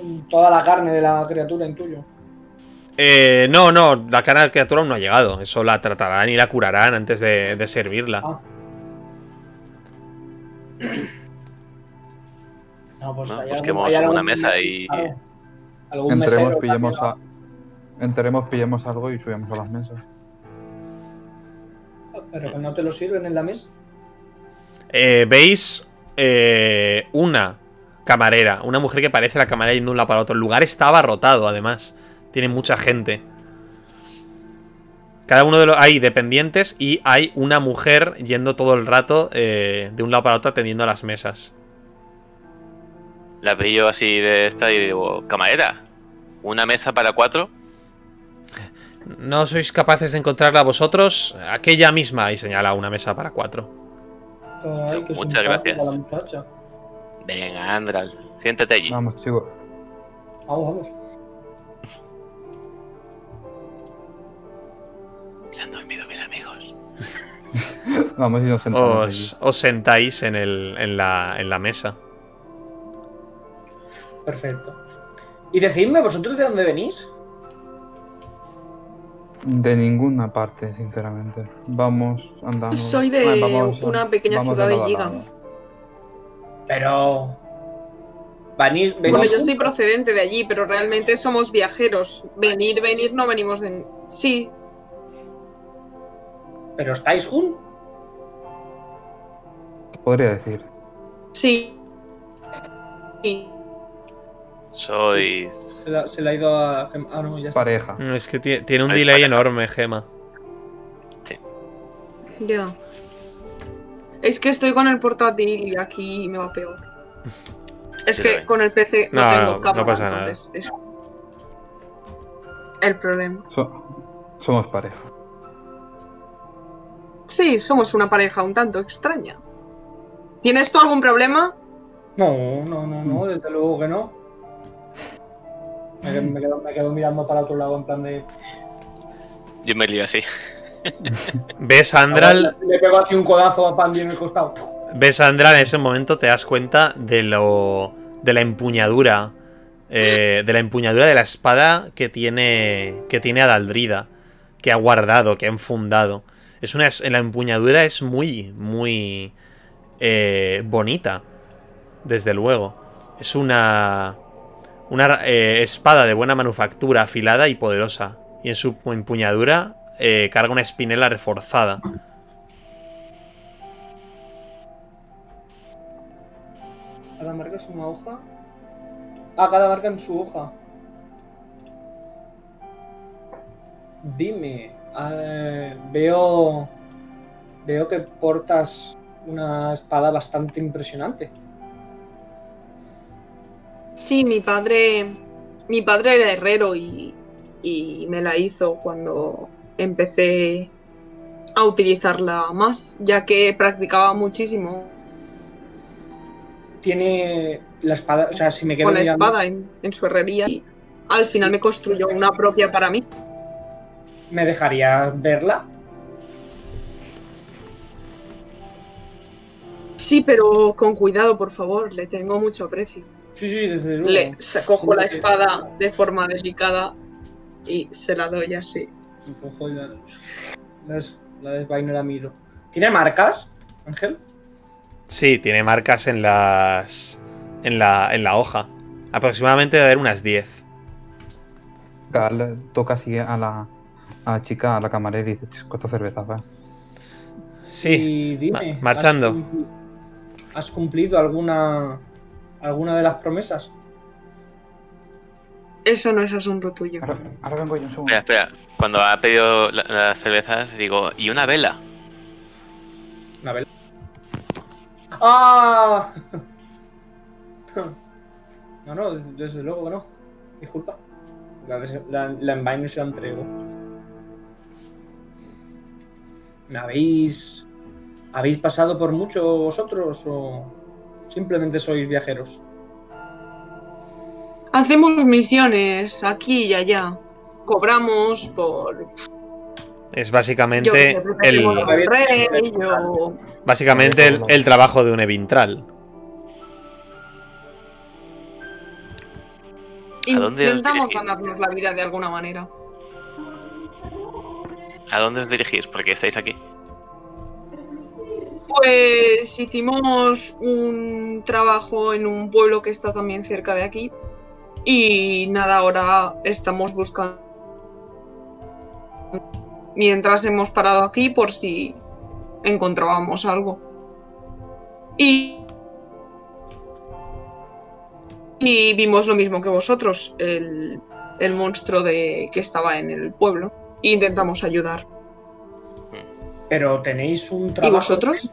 toda la carne de la criatura, intuyo. No, la carne de la criatura aún no ha llegado. Eso la tratarán y la curarán antes de servirla. Ah. No, pues No, hay busquemos hay una mesa y- claro, algún Entremos, mesero pillemos, también, pillemos algo y subimos a las mesas. pero que no te lo sirven en la mesa. Veis una camarera, una mujer que parece la camarera yendo de un lado para otro. El lugar está abarrotado, además. Tiene mucha gente. Cada uno de los... Hay dependientes y hay una mujer yendo todo el rato de un lado para otro atendiendo a las mesas. La pillo así de esta y digo, camarera, ¿una mesa para 4? ¿No sois capaces de encontrarla vosotros? Aquella misma. Y señala una mesa para 4. Ay, qué Muchas simpática gracias. la muchacha. Venga, Andral, siéntate allí. Vamos, chicos. Vamos. Se han dormido mis amigos. Vamos y nos sentamos allí. Os sentáis en la mesa. Perfecto. Y decidme, ¿vosotros de dónde venís? De ninguna parte, sinceramente. Vamos andando. Soy de una pequeña vamos ciudad de lado a Yigan. lado. Pero... venís Bueno, yo soy juntos. procedente de allí, pero realmente somos viajeros. Venir, no venimos de... Sí, ¿Pero estáis juntos? Podría decir. sí. Sí. Sois... Se le ha ido a... Ah, no, ya está. Pareja. Es que tiene un Ahí delay está. enorme, Gema. Ya. Es que estoy con el portátil y aquí me va peor. Es Yo que también. con el PC no No, tengo no cámara, pasa nada. entonces es el problema. Somos pareja. Sí, somos una pareja un tanto extraña. ¿Tienes tú algún problema? No, desde luego que no. Me quedo mirando para otro lado en plan de... Yo me lío así. ¿Ves a Andral? Le pego así un codazo a Pandy en el costado. ¿Ves a Andral? En ese momento te das cuenta de la empuñadura. De la espada que tiene Adaldrida. Que ha guardado, que ha enfundado. La empuñadura es muy, muy bonita. Desde luego. Es una espada de buena manufactura, afilada y poderosa. Y en su empuñadura carga una espinela reforzada. ¿Cada marca es una hoja? Ah, cada marca en su hoja. Dime, veo que portas una espada bastante impresionante. Sí, mi padre era herrero y me la hizo cuando empecé a utilizarla más, ya que practicaba muchísimo Tiene la espada, o sea, si me quedo con la mirando, espada en su herrería y al final me construyó una propia para mí. ¿me dejaría verla? Sí, pero con cuidado, por favor, le tengo mucho aprecio. Sí, desde luego. Cojo la espada de forma delicada y se la doy así. Y cojo y la desvaino y la miro. ¿Tiene marcas, Ángel? Sí, tiene marcas en la hoja. Aproximadamente debe haber unas 10. Gal toca así a la chica, a la camarera y dice, ¿cuánta cerveza va? Sí, Y dime, marchando. ¿has cumplido alguna de las promesas? Eso no es asunto tuyo. Ahora vengo yo un segundo. Espera. Cuando ha pedido las cervezas, digo, ¿y una vela? Una vela. ¡Ah! No, desde luego que no. Disculpa. La envaino y se la entrego. ¿Habéis pasado por mucho vosotros o simplemente sois viajeros? Hacemos misiones aquí y allá. Cobramos por... Es Yo básicamente que protegemos al rey, yo... básicamente el trabajo de un evintral. ¿A dónde os Intentamos dirigís? ganarnos la vida de alguna manera. ¿A dónde os dirigís? ¿Por qué estáis aquí? Pues hicimos un trabajo en un pueblo que está también cerca de aquí. Y nada, ahora estamos buscando. Mientras hemos parado aquí por si encontrábamos algo. Y vimos lo mismo que vosotros, el monstruo que estaba en el pueblo. E intentamos ayudar. Pero tenéis un ¿Y trabajo. vosotros?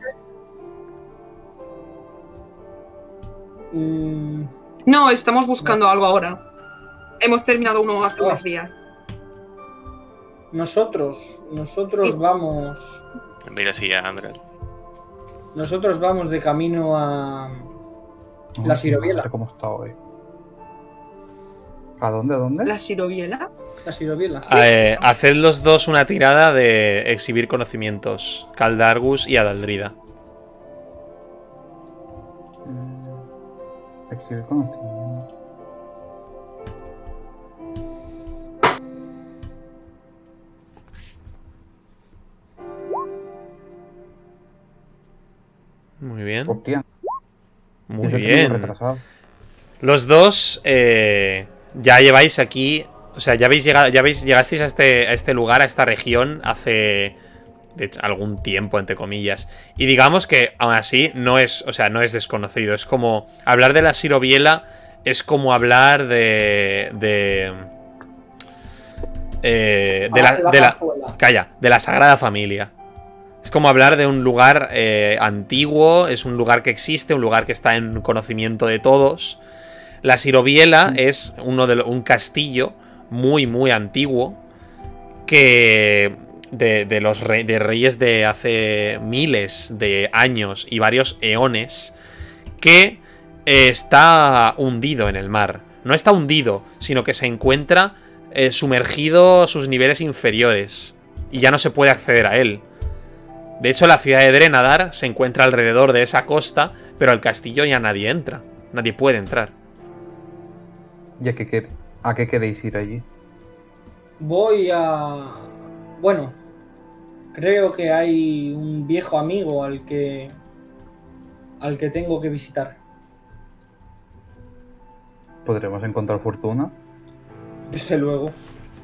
Mm, No, estamos buscando algo ahora. Hemos terminado uno hace Oh. unos días. nosotros Sí. vamos. Mira así a Andrés. Nosotros vamos de camino a. No, La sirobiela. no sé cómo está hoy. ¿A dónde? ¿A dónde? ¿La sirobiela? La sirobiela. Haced los dos una tirada de exhibir conocimientos. Caldargus y Adaldrida. Exhibir conocimiento. Muy bien. Hostia, Muy ese tengo bien. retrasado. Los dos ya lleváis aquí. O sea, ya habéis llegado, llegasteis a este lugar, a esta región, hace de hecho, algún tiempo, entre comillas. Y digamos que aún así no es, o sea, no es desconocido. Es como hablar de la sirobiela, es como hablar de la Sagrada Familia. Es como hablar de un lugar antiguo, es un lugar que existe, un lugar que está en conocimiento de todos. La sirobiela es un castillo muy, muy antiguo que de reyes de hace miles de años y varios eones que está hundido en el mar. No está hundido, sino que se encuentra sumergido a sus niveles inferiores y ya no se puede acceder a él. De hecho, la ciudad de Drenadar se encuentra alrededor de esa costa, pero al castillo ya nadie entra. Nadie puede entrar. ¿Y a qué queréis ir allí? Voy a. Bueno, creo que hay un viejo amigo al que tengo que visitar. ¿Podremos encontrar fortuna? Desde luego.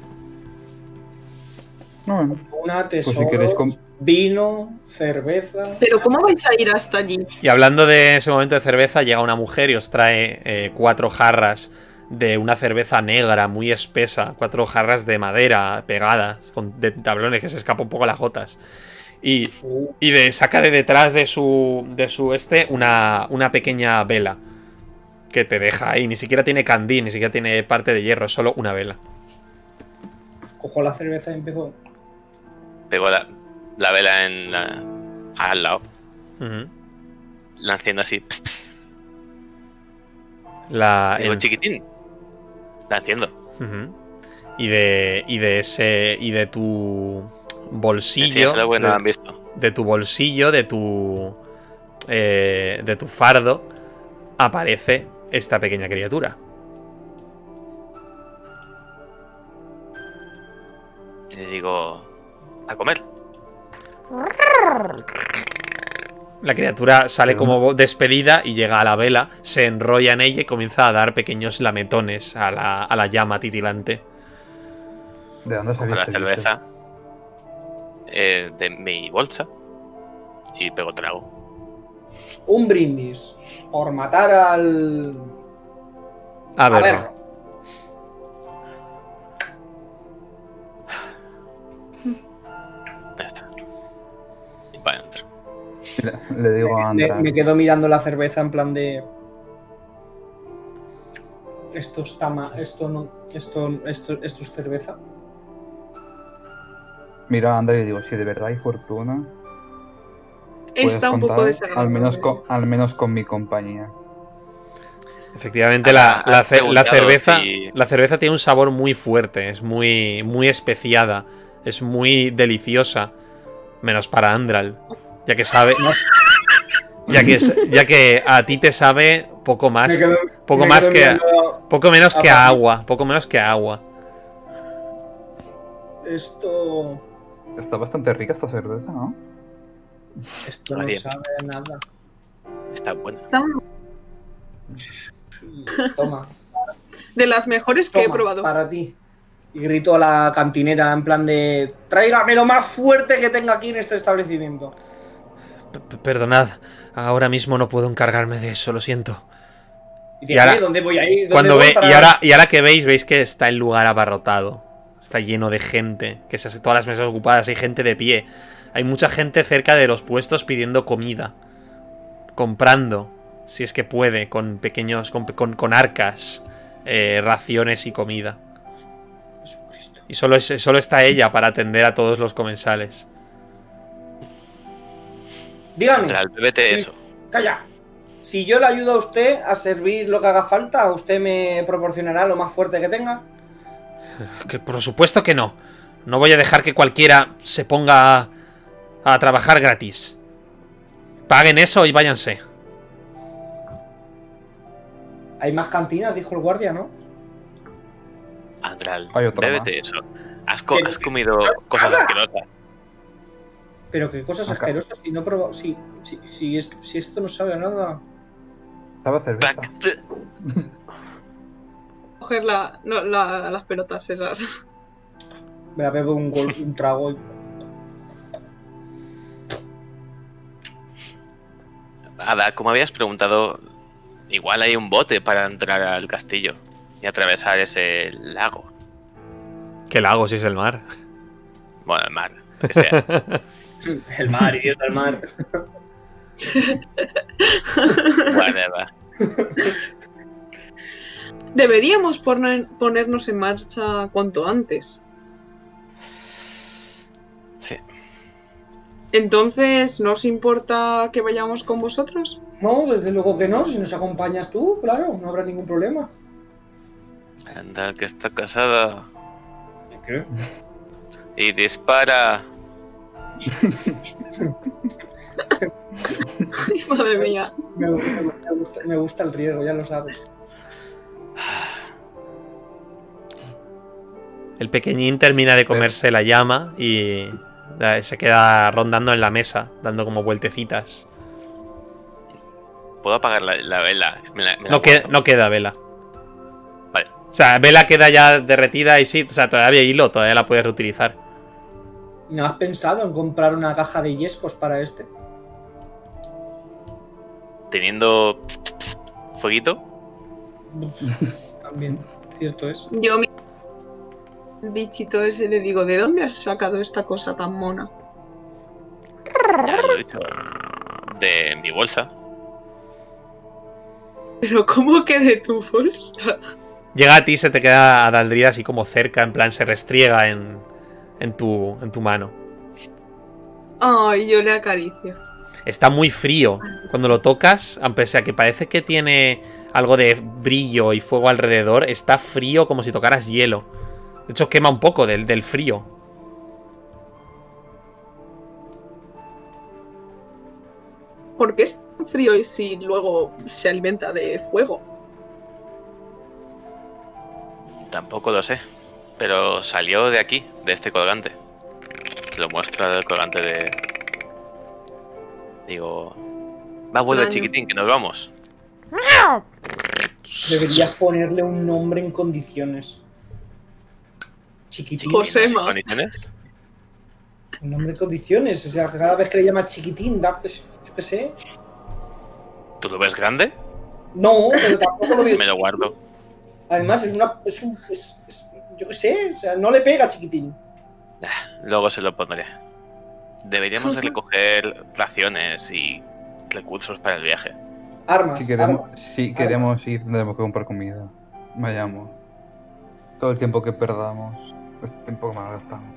Bueno, Una, pues tesoros, si queréis vino, cerveza. Pero ¿cómo vais a ir hasta allí? Y hablando de ese momento de cerveza, llega una mujer y os trae 4 jarras de una cerveza negra muy espesa, 4 jarras de madera pegadas, de tablones que se escapa un poco las gotas. Y saca de detrás de su una pequeña vela que te deja ahí. Ni siquiera tiene candí, ni siquiera tiene parte de hierro, es solo una vela. Cojo la cerveza y empiezo. Pego la vela al lado. Ujú. La enciendo así. Digo, En- chiquitín. La enciendo. Ujú. Y de tu bolsillo. Sí, lo bueno, han visto. De tu bolsillo, de tu fardo, aparece esta pequeña criatura. Y le digo, a comer. La criatura sale como despedida y llega a la vela, se enrolla en ella y comienza a dar pequeños lametones a la llama titilante. ¿de dónde Cojo salió la este bicho? cerveza de mi bolsa y pego trago. Un brindis por matar al. A ver, ver. Ya está. Y para adentro. Le digo a Andra. Me quedo mirando la cerveza en plan de. Esto está mal. Esto no. Esto es cerveza. Mira a Andra y le digo, si de verdad hay fortuna, puedes Está un poco contar desagradable. al menos con mi compañía. efectivamente ¿Has la preguntado cerveza si- la cerveza tiene un sabor muy fuerte, es muy, muy especiada, es muy deliciosa, menos para Andral, ya que sabe, ya que a ti te sabe poco más, Me quedo poco más que mirando Poco menos que agua. Poco menos que agua. Esto... Está bastante rica esta cerveza, ¿no? Esto no Bien. sabe a nada. Está buena. Toma. De las mejores que he Toma, probado. para ti. Y grito a la cantinera en plan de... Tráigame lo más fuerte que tenga aquí en este establecimiento. Perdonad. Ahora mismo no puedo encargarme de eso, lo siento. ¿Y, Y ahora- ¿Dónde voy a ir? ¿Dónde Cuando voy ve, para- y ahora que veis que está el lugar abarrotado. Está lleno de gente. Que se hace todas las mesas ocupadas. Hay gente de pie. Hay mucha gente cerca de los puestos pidiendo comida. Comprando. Si es que puede. Con pequeños. Con arcas. Raciones y comida. Jesucristo. Y solo está ella para atender a todos los comensales. Dígame. Andral, bébete Sí. eso. Calla. Si yo le ayudo a usted a servir lo que haga falta, ¿usted me proporcionará lo más fuerte que tenga? Que por supuesto que no. No voy a dejar que cualquiera se ponga a trabajar gratis. Paguen eso y váyanse. Hay más cantinas, dijo el guardia, ¿no? Andral, Hay otra bébete eso. Has ¿Qué? comido cosas asquerosas. Pero qué cosas Acá. asquerosas si no probo... Si esto no sabe a nada. Estaba cerveza. Coger las pelotas esas. Me la bebo un trago y... Ada, como habías preguntado, igual hay un bote para entrar al castillo y atravesar ese lago. ¿Qué lago si es el mar? Bueno, el mar, que sea. El mar, idiota, el mar. Whatever. Deberíamos ponernos en marcha cuanto antes. Sí. Entonces, ¿no os importa que vayamos con vosotros? No, desde luego que no. Si nos acompañas tú, claro, no habrá ningún problema. Andral, que está casada ¿Qué? y dispara. Ay, madre mía. Me gusta el riesgo, ya lo sabes. El pequeñín termina de comerse la llama y se queda rondando en la mesa, dando como vueltecitas. ¿Puedo apagar la vela? Me la No guardo. queda vela. Vale. O sea, vela queda ya derretida y sí, o sea, todavía hay hilo, todavía la puedes reutilizar. ¿No has pensado en comprar una caja de yescos para este? Teniendo fueguito. También, cierto es. Yo el bichito ese le digo, ¿de dónde has sacado esta cosa tan mona? Ya lo he dicho. De mi bolsa. Pero ¿cómo que de tu bolsa? Llega a ti, se te queda a Daldrida así como cerca, en plan se restriega en tu mano. Ay, yo le acaricio. Está muy frío. Cuando lo tocas, a pesar que parece que tiene algo de brillo y fuego alrededor, está frío como si tocaras hielo. De hecho, quema un poco del frío. ¿Por qué es tan frío y si luego se alimenta de fuego? Tampoco lo sé. Pero salió de aquí, de este colgante. Te lo muestra el colgante de. Digo. Va, vuelve, Extraño. chiquitín, que nos vamos. Deberías ponerle un nombre en condiciones. Chiquitín. Josema. ¿En condiciones? Un nombre en condiciones. O sea, cada vez que le llamas chiquitín, da, pues, yo qué sé. ¿Tú lo ves grande? No, pero tampoco lo veo. Me lo guardo. Además, yo qué sé, o sea, no le pega chiquitín. Luego se lo pondré. Deberíamos de recoger raciones y recursos para el viaje. Armas. Si queremos, armas. si queremos ir, tendremos que comprar comida. Vayamos. Todo el tiempo que perdamos, el tiempo que más gastamos.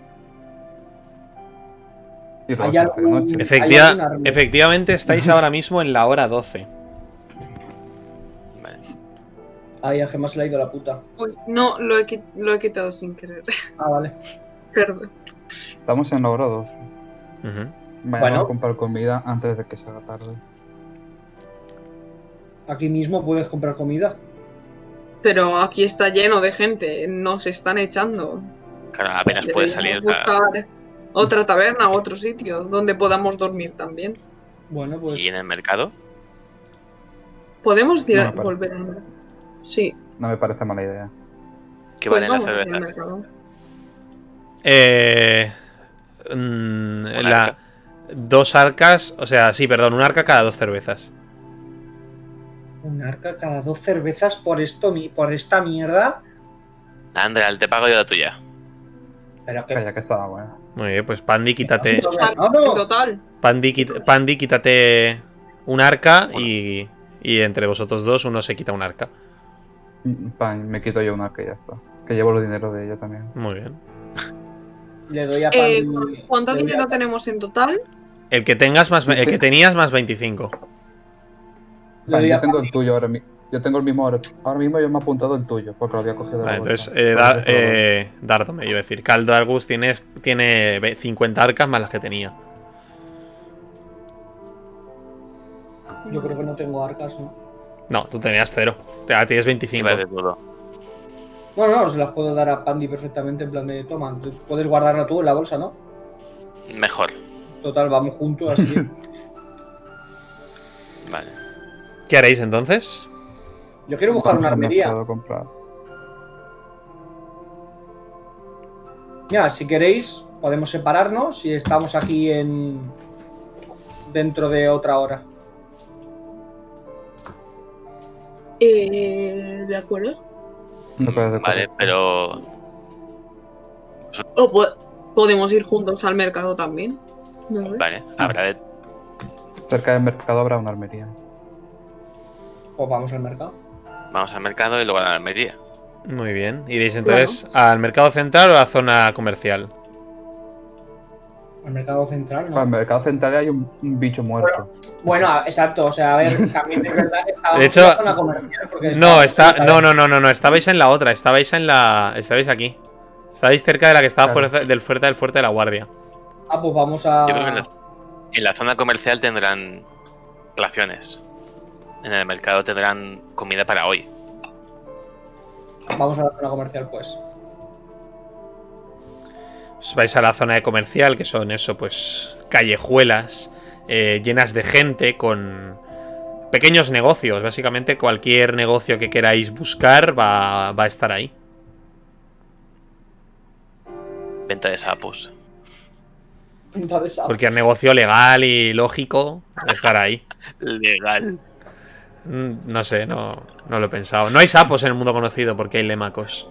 Y luego Hay se hace de algún- noche. ¿Hay algún arma? Efectivamente, estáis ahora mismo en la hora 12. Vale. Ay, a Gemma se le ha ido la puta. Uy, no, lo he quitado sin querer. Ah, vale. Perdón. Estamos en la hora 12. Ujú. Vayamos Bueno. a comprar comida antes de que se haga tarde. Aquí mismo puedes comprar comida. Pero aquí está lleno de gente, nos están echando. Claro, apenas puedes salir. Deberíamos buscar otra taberna, otro sitio donde podamos dormir también. Bueno, pues. ¿Y en el mercado? Podemos No me parece. volver al mercado. Sí. No me parece mala idea. ¿Qué Pues valen las vamos hacia el cervezas? mercado. arca. 2 arcas, o sea, sí, perdón, un arca cada 2 cervezas. Un arca cada 2 cervezas por esta mierda. Andral, te pago yo la tuya. Pero que. Calla, que estaba bueno. Muy bien, pues Pandy, quítate. Dos arcas no. en total. Pandy, quítate un arca y entre vosotros dos uno se quita un arca. Me quito yo una que ya está. Que llevo los dineros de ella también. Muy bien. Le doy a Pandy. ¿Cuánto le doy a dinero tenemos en total? El que tengas más, el que tenías más 25. Le doy a Yo tengo Pandy. el tuyo ahora mismo. Yo tengo el mismo ahora mismo. Yo me he apuntado el tuyo porque lo había cogido de la Vale, bolsa. entonces, Dardo me iba a decir. Caldo Argus tiene 50 arcas más las que tenía. Yo creo que no tengo arcas, ¿no? No, tú tenías 0. Tienes 25. Ibas de todo. No, se las puedo dar a Pandy perfectamente en plan de toma. Puedes guardarla tú en la bolsa, ¿no? Mejor. Total, vamos juntos así. Vale. ¿Qué haréis entonces? Yo quiero buscar una No me armería. puedo comprar. Mira, si queréis, podemos separarnos y estamos aquí dentro de otra hora. De acuerdo. No puedes Vale, pero. O podemos ir juntos al mercado también. No sé. Vale, habrá de. Cerca del mercado habrá una armería. Pues vamos al mercado. Vamos al mercado y luego a la armería. Muy bien. ¿Iréis entonces al mercado central o a la zona comercial? Al mercado central, ¿no? Al mercado central hay un bicho muerto. Bueno, exacto. O sea, a ver, también es verdad que estábamos De hecho, en la zona comercial. Porque No, estábamos no. Estabais en la otra. Estabais aquí. Estabais cerca de la que estaba Claro. del fuerte de la guardia. Ah, pues vamos a. Yo creo que en la zona comercial tendrán raciones. En el mercado tendrán comida para hoy. Vamos a la zona comercial, pues. Os vais a la zona de comercial, que son eso, pues callejuelas llenas de gente con pequeños negocios. Básicamente cualquier negocio que queráis buscar va a estar ahí. Venta de sapos. Pinta de sapos. Cualquier negocio legal y lógico va a estar ahí. Legal. No sé, no lo he pensado. No hay sapos en el mundo conocido porque hay lemacos.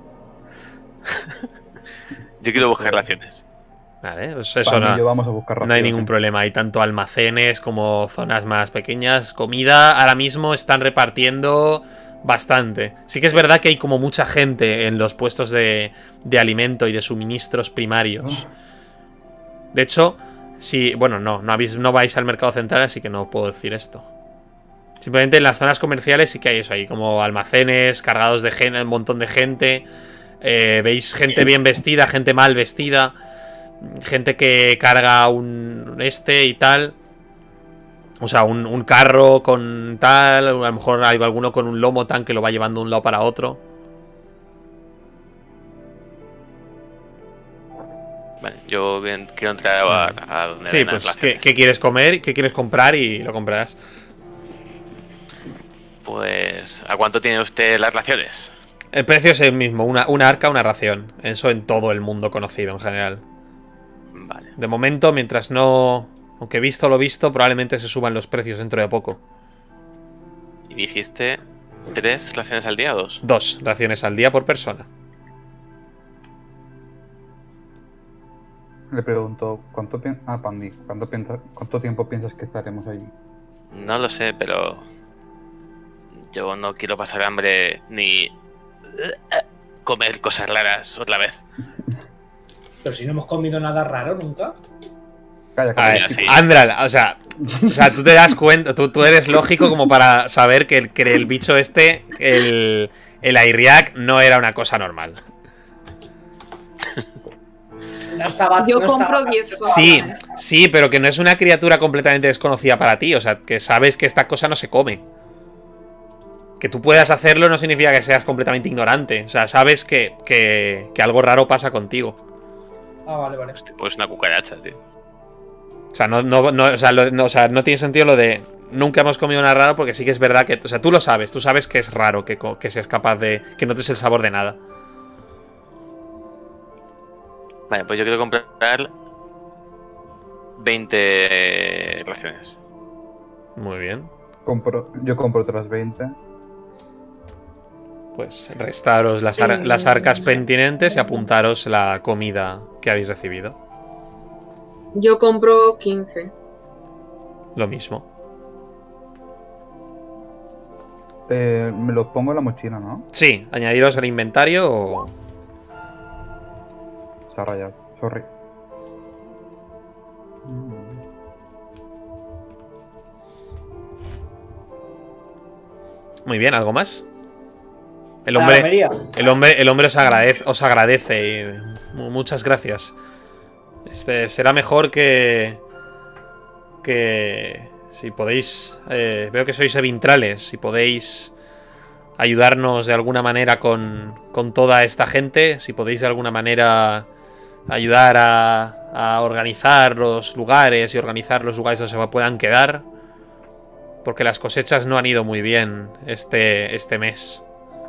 Yo quiero buscar raciones. Vale, pues eso Pandy y yo no, vamos a buscar no hay raciones. ningún problema. Hay tanto almacenes como zonas más pequeñas. Comida ahora mismo están repartiendo bastante. Sí que es verdad que hay como mucha gente en los puestos de alimento y de suministros primarios. De hecho, si, bueno, no vais al mercado central, así que no puedo decir esto. Simplemente en las zonas comerciales sí que hay eso, hay como almacenes cargados de gente, un montón de gente. Veis gente bien vestida, gente mal vestida, gente que carga un y tal. O sea, un carro con tal. A lo mejor hay alguno con un lomo tan que lo va llevando de un lado para otro. Vale, yo quiero entrar a donde Sí, venden pues raciones. ¿qué quieres comer? ¿Qué quieres comprar? Y lo comprarás. Pues, ¿a cuánto tiene usted las raciones? El precio es el mismo, una arca, una ración. Eso en todo el mundo conocido en general. Vale. De momento, mientras no... Aunque visto lo visto, probablemente se suban los precios dentro de poco. ¿Y dijiste 3 raciones al día o 2? 2 raciones al día por persona. Le pregunto, Pandy, ¿cuánto tiempo piensas que estaremos allí? No lo sé, pero yo no quiero pasar hambre ni comer cosas raras otra vez. Pero si no hemos comido nada raro nunca. Calla, A calla. ver, sí. Andral, o sea, tú te das cuenta, tú eres lógico como para saber que el bicho este, el Airiak, no era una cosa normal. No estaba. Yo no compro estaba- 10 Sí, raciones. sí, pero que no es una criatura completamente desconocida para ti. O sea, que sabes que esta cosa no se come. Que tú puedas hacerlo no significa que seas completamente ignorante. O sea, sabes que algo raro pasa contigo. Ah, vale, vale. Hostia, pues una cucaracha, tío. O sea, no tiene sentido lo de nunca hemos comido nada raro, porque sí que es verdad que... O sea, tú lo sabes, tú sabes que es raro que seas capaz de... que notes el sabor de nada. Vale, pues yo quiero comprar 20 raciones. Muy bien. Yo compro otras 20. Pues restaros las arcas pertinentes y apuntaros la comida que habéis recibido. Yo compro 15. Lo mismo. Me los pongo en la mochila, ¿no? Sí, añadiros al inventario o... Se ha rayado, sorry. Muy bien, ¿algo más? El La hombre, armería. el hombre os agradece y muchas gracias. Será mejor que si podéis... veo que sois evintrales. Si podéis ayudarnos de alguna manera con toda esta gente. Si podéis de alguna manera ayudar a organizar los lugares y organizar los lugares donde se puedan quedar. Porque las cosechas no han ido muy bien este mes.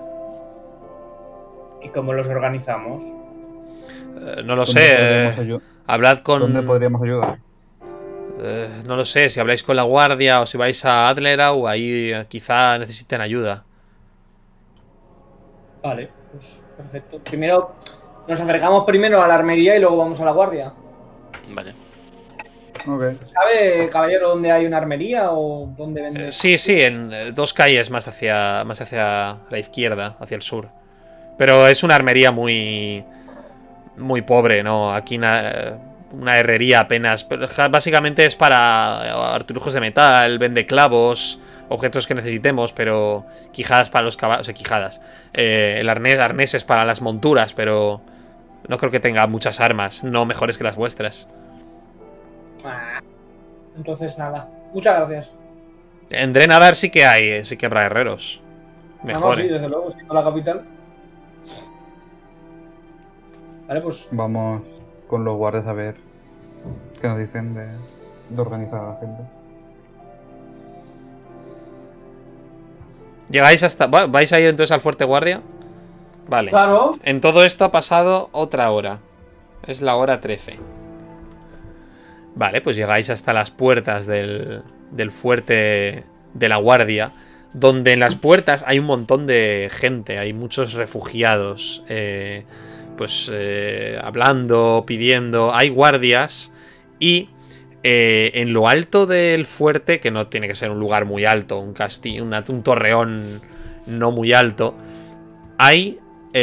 ¿Y cómo los organizamos? No lo sé. Hablad con... ¿Dónde podríamos ayudar? No lo sé, si habláis con la guardia o si vais a Adlerau, ahí quizá necesiten ayuda. Vale, pues perfecto. Primero nos acercamos primero a la armería y luego vamos a la guardia. Vale. Ok. ¿Sabe, caballero, dónde hay una armería o dónde vende? Sí, en 2 calles más hacia la izquierda, hacia el sur. Pero es una armería muy pobre, ¿no? Aquí una herrería apenas. Pero básicamente es para artilujos de metal, vende clavos, objetos que necesitemos, pero quijadas para los caballos. O sea, quijadas. El arneses para las monturas, pero no creo que tenga muchas armas, no mejores que las vuestras. Entonces nada. Muchas gracias. En Drenadar sí que hay, sí que habrá herreros. Mejores. Sí, desde luego, siendo la capital. Vale, pues Vamos con los guardias a ver qué nos dicen de organizar a la gente. Llegáis hasta... ¿Vais a ir entonces al fuerte guardia? Vale. claro. En todo esto ha pasado otra hora. Es la hora 13. Vale, pues llegáis hasta las puertas del fuerte de la guardia, donde en las puertas hay un montón de gente, hay muchos refugiados, hablando, pidiendo, hay guardias y en lo alto del fuerte, que no tiene que ser un lugar muy alto, un castillo, un torreón no muy alto, hay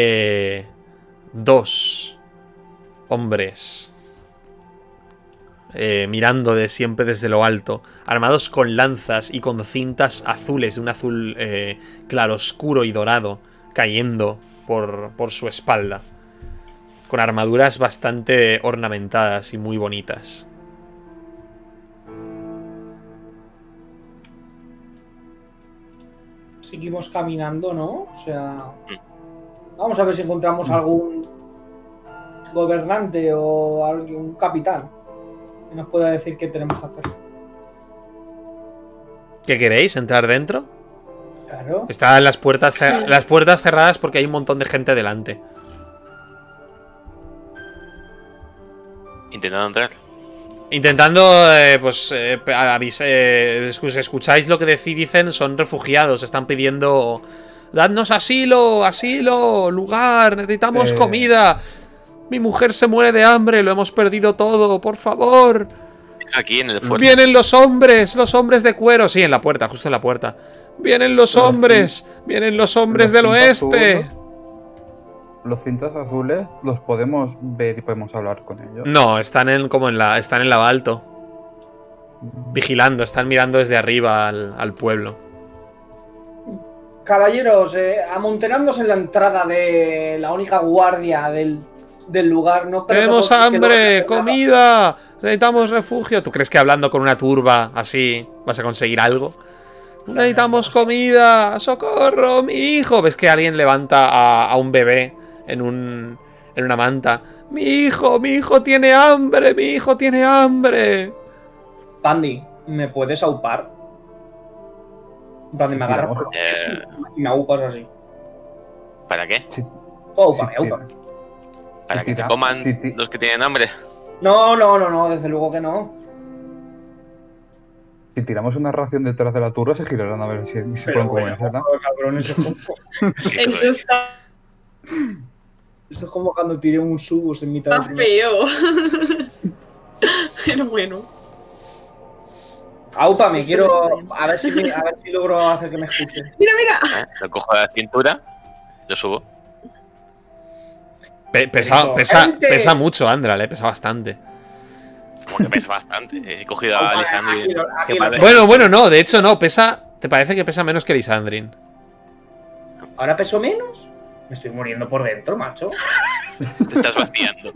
2 hombres mirando siempre desde lo alto, armados con lanzas y con cintas azules, de un azul claroscuro y dorado, cayendo por su espalda, con armaduras bastante ornamentadas y muy bonitas. Seguimos caminando, ¿no? O sea, vamos a ver si encontramos algún gobernante o algún capitán que nos pueda decir qué tenemos que hacer. ¿Qué queréis? ¿Entrar dentro? Claro. Están las puertas cerradas porque hay un montón de gente delante. Intentando entrar. Intentando, escucháis lo que dicen, son refugiados, están pidiendo... ¡Dadnos asilo, asilo, lugar, necesitamos comida! Mi mujer se muere de hambre, lo hemos perdido todo, por favor. Aquí en el fuerte. Vienen los hombres de cuero. Sí, en la puerta, justo en la puerta. Vienen los hombres del oeste. Los cintas azules los podemos ver y podemos hablar con ellos. No, están en la alto. Vigilando, están mirando desde arriba al pueblo. Caballeros, amontonándose en la entrada de la única guardia del lugar. No ¡Tenemos hambre! ¡Comida! ¡Necesitamos refugio! ¿Tú crees que hablando con una turba así vas a conseguir algo? Necesitamos comida. ¡Socorro, mi hijo! ¿Ves que alguien levanta a un bebé en una manta? Mi hijo tiene hambre, mi hijo tiene hambre. Pandy, ¿me puedes aupar? Pandy, me agarras por y me aupas así. ¿Para qué? Sí, Aúpame, sí, aúpame. ¿Para Sí, que te tira. coman Sí, sí. los que tienen hambre? No, desde luego que no. Si tiramos una ración detrás de la turra, se girarán a ver si se Pero pueden comer, bueno, ¿verdad? cabrón, eso Eso está es como cuando tiré un subus en mitad del primer. feo. Pero bueno. Aúpame, Eso quiero. está A ver si logro hacer que me escuchen. Mira, mira. Lo cojo de la cintura, lo subo. ¡Gente! Pesa mucho, Andral, pesa bastante. Como que pesa bastante. He cogido a Lisandri. Aquí Vale. Bueno, no, de hecho no, pesa. ¿Te parece que pesa menos que Lisandrin? ¿Ahora peso menos? Me estoy muriendo por dentro, macho. Te estás vaciando.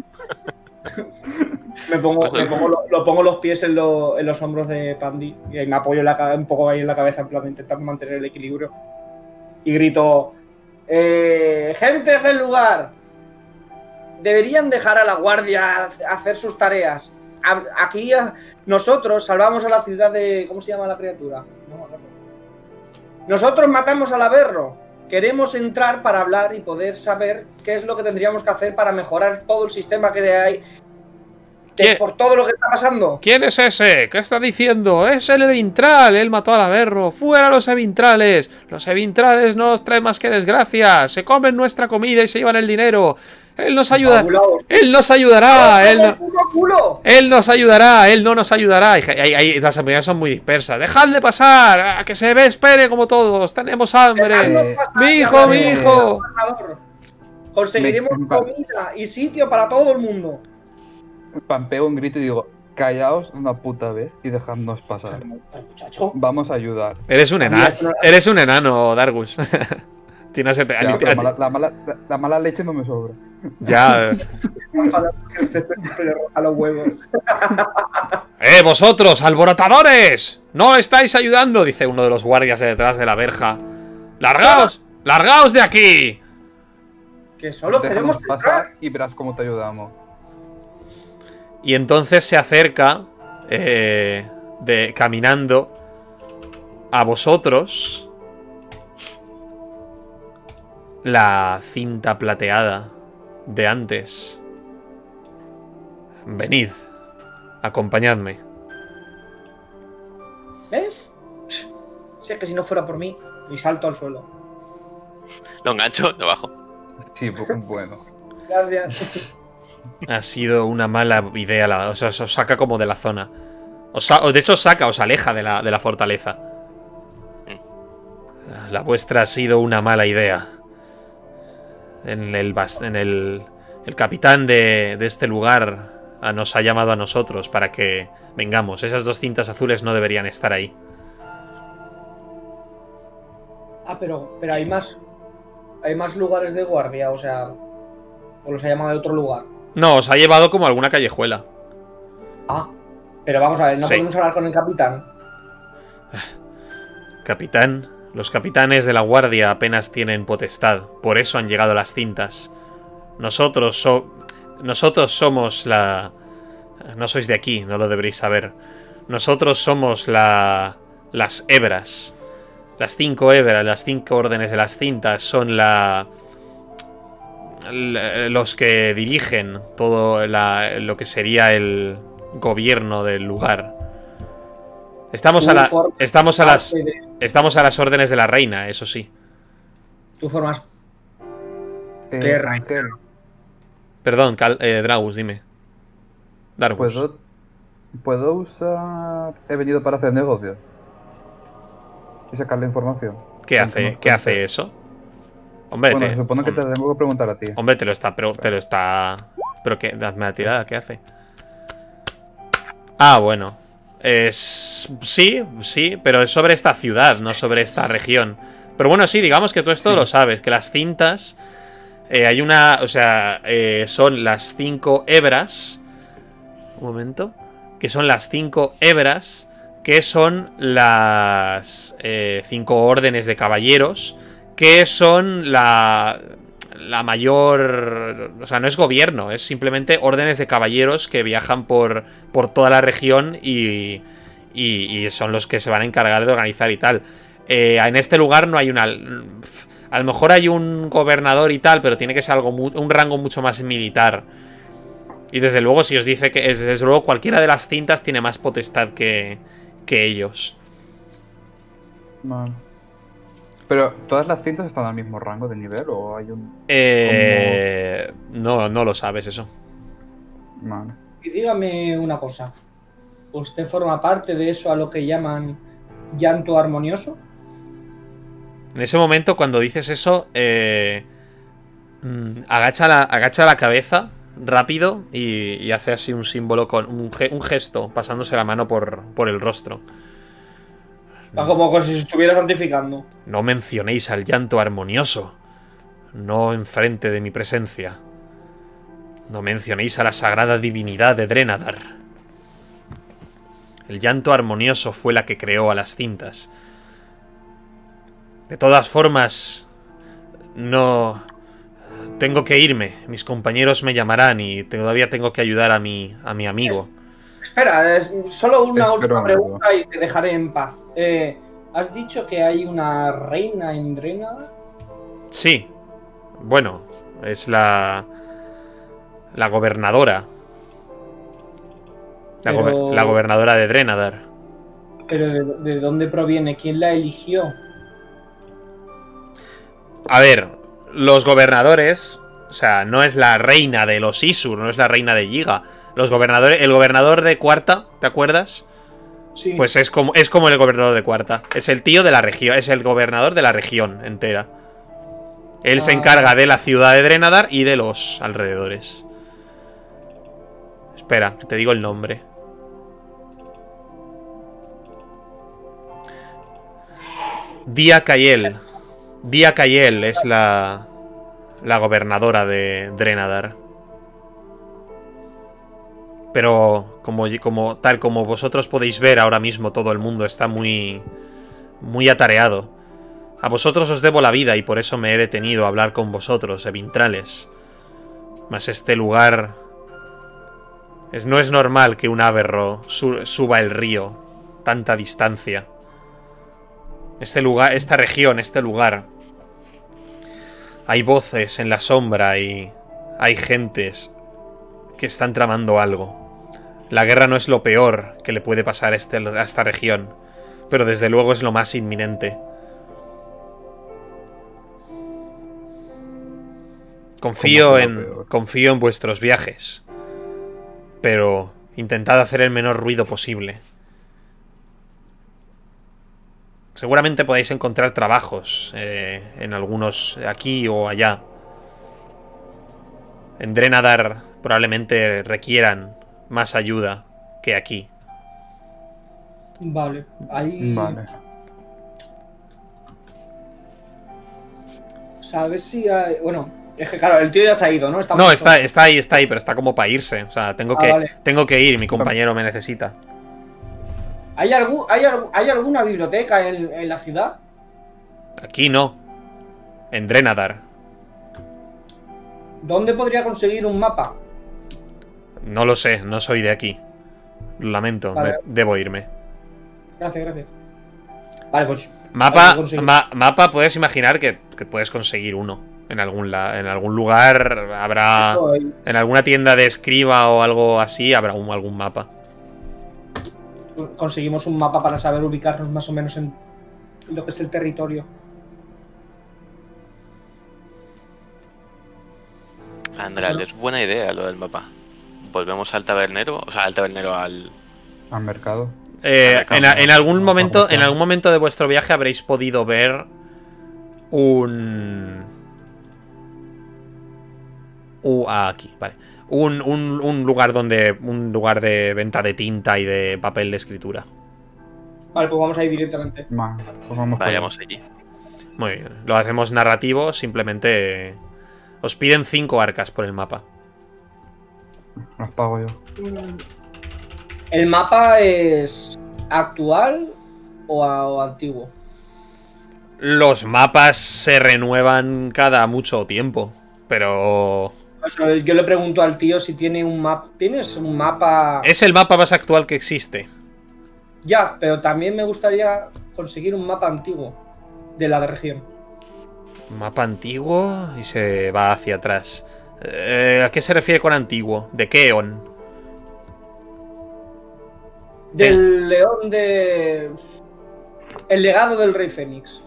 Lo pongo los pies en los hombros de Pandy y ahí me apoyo un poco ahí en la cabeza, en plan de intentar mantener el equilibrio. Y grito: gente del lugar, deberían dejar a la guardia hacer sus tareas. Aquí nosotros salvamos a la ciudad de... ¿Cómo se llama la criatura? No me acuerdo. Nosotros matamos al Averro. Queremos entrar para hablar y poder saber qué es lo que tendríamos que hacer para mejorar todo el sistema que hay. Por todo lo que está pasando. ¿Quién es ese? ¿Qué está diciendo? Es el Evintral, él mató al Averro. ¡Fuera los Evintrales! Los Evintrales no nos traen más que desgracia. Se comen nuestra comida y se llevan el dinero. Él nos ayuda. Él nos ayudará. Él nos ayudará. Él no nos ayudará. Las opiniones son muy dispersas. Dejadle pasar. A que se ve, espere como todos. Tenemos hambre. Mi hijo. Conseguiremos comida y sitio para todo el mundo. Pampeo un grito y digo: callaos una puta vez y dejadnos pasar. Muchacho. Vamos a ayudar. Eres un enano, Dargus. Tienes Ya, pero la mala leche no me sobra. Ya. El césped siempre le roja los huevos. ¡Vosotros, alborotadores! ¡No estáis ayudando! Dice uno de los guardias de detrás de la verja. ¡Largaos! ¡Largaos de aquí! Que solo Déjanos queremos pasar y verás cómo te ayudamos. Y entonces se acerca caminando a vosotros la cinta plateada de antes. Venid, acompañadme. ¿Ves? Si es que si no fuera por mí, y salto al suelo. Lo engancho, lo bajo. Sí, bueno. Gracias. Ha sido una mala idea, o sea, os saca como de la zona. De hecho, os aleja de la fortaleza. La vuestra ha sido una mala idea. El capitán de este lugar nos ha llamado a nosotros para que vengamos. Esas dos cintas azules no deberían estar ahí. Pero hay más lugares de guardia, o sea, o los ha llamado de otro lugar. No, os ha llevado como a alguna callejuela. Pero vamos a ver, ¿no Sí. podemos hablar con el capitán? Capitán, los capitanes de la guardia apenas tienen potestad. Por eso han llegado las cintas. Nosotros somos la... No sois de aquí, no lo deberéis saber. Nosotros somos las hebras. Las 5 hebras, las 5 órdenes de las cintas son los que dirigen todo lo que sería el gobierno del lugar. Estamos a las órdenes de la reina, eso sí. Tú formas... ¿Qué Ángel, Perdón, Dragus, dime. Dargus. ¿puedo usar... He venido para hacer negocios y sacar la información. ¿Qué hace eso? Hombre, Bueno, se supone que te tengo que preguntar a ti. Hombre, te lo está. Pero qué, hazme la tirada, ¿qué hace? Ah, bueno. Sí, pero es sobre esta ciudad, no sobre esta región. Pero bueno, sí, digamos que tú esto lo sabes, que las cintas... hay una... O sea, son las 5 hebras... Un momento. Que son las 5 hebras que son las 5 órdenes de caballeros, que son la mayor... O sea, no es gobierno, es simplemente órdenes de caballeros que viajan por toda la región y son los que se van a encargar de organizar y tal. En este lugar no hay una... A lo mejor hay un gobernador y tal, pero tiene que ser un rango mucho más militar. Y desde luego, si os dice que... Desde luego, cualquiera de las cintas tiene más potestad que ellos. Vale. Pero, ¿todas las cintas están al mismo rango de nivel o hay un...? No lo sabes eso. Vale. Y dígame una cosa. ¿Usted forma parte de eso a lo que llaman llanto armonioso? En ese momento, cuando dices eso, agacha la cabeza rápido y hace así un símbolo con un gesto, pasándose la mano por el rostro. Como si se estuviera santificando. No mencionéis al llanto armonioso. No enfrente de mi presencia. No mencionéis a la sagrada divinidad de Drenadar. El llanto armonioso fue la que creó a las cintas. De todas formas, no... Tengo que irme. Mis compañeros me llamarán y todavía tengo que ayudar a mi amigo. Espera, solo una última un pregunta y te dejaré en paz. ¿Has dicho que hay una reina en Drenadar? Sí. Bueno, es la gobernadora. La gobernadora de Drenadar. ¿Pero de dónde proviene? ¿Quién la eligió? A ver, los gobernadores... O sea, no es la reina de los Isur, no es la reina de Yiga. Los gobernadores... El gobernador de Cuarta, ¿te acuerdas? Sí. Pues es como el gobernador de Cuarta. Es el tío de la región. Es el gobernador de la región entera. Él se encarga de la ciudad de Drenadar y de los alrededores. Espera, que te digo el nombre. Dia Kayel. Dia Kayel es la gobernadora de Drenadar. Pero tal como vosotros podéis ver ahora mismo, todo el mundo está muy atareado. A vosotros os debo la vida y por eso me he detenido a hablar con vosotros, Evintrales. Mas este lugar... No es normal que un Averro suba el río tanta distancia. Este lugar, esta región, este lugar. Hay voces en la sombra y hay gentes que están tramando algo. La guerra no es lo peor que le puede pasar a esta región, pero desde luego es lo más inminente. Confío en vuestros viajes, pero intentad hacer el menor ruido posible. Seguramente podéis encontrar trabajos en algunos aquí o allá. En Drenadar probablemente requieran más ayuda que aquí. Vale, ahí... Vale. ¿Sabes si hay...? Bueno, es que claro, el tío ya se ha ido, ¿no? No, está ahí, pero está como para irse. O sea, vale. tengo que ir, mi compañero me necesita. ¿Hay alguna biblioteca en la ciudad? Aquí no. En Drenadar. ¿Dónde podría conseguir un mapa? No lo sé, no soy de aquí. Lo lamento, Vale. debo irme. Gracias. Vale, pues... Mapa, puedes imaginar que puedes conseguir uno. En algún lugar habrá... En alguna tienda de escriba o algo así habrá algún mapa. Conseguimos un mapa para saber ubicarnos más o menos en lo que es el territorio. Andral, es buena idea lo del mapa. Volvemos al tabernero, o sea, al tabernero al mercado. En algún momento de vuestro viaje habréis podido ver aquí, vale. Un lugar de venta de tinta y de papel de escritura. Vale, pues vamos a ir directamente. Vayamos allí. Muy bien. Lo hacemos narrativo, simplemente os piden 5 arcas por el mapa. Las pago yo. El mapa es ¿Actual o antiguo? Los mapas se renuevan cada mucho tiempo, pero... O sea, yo le pregunto al tío si tiene un mapa. ¿Tienes un mapa? Es el mapa más actual que existe. Ya, pero también me gustaría conseguir un mapa antiguo de la región. Mapa antiguo y se va hacia atrás. ¿A qué se refiere con antiguo? ¿De qué eón? Del león de... El legado del rey Fénix.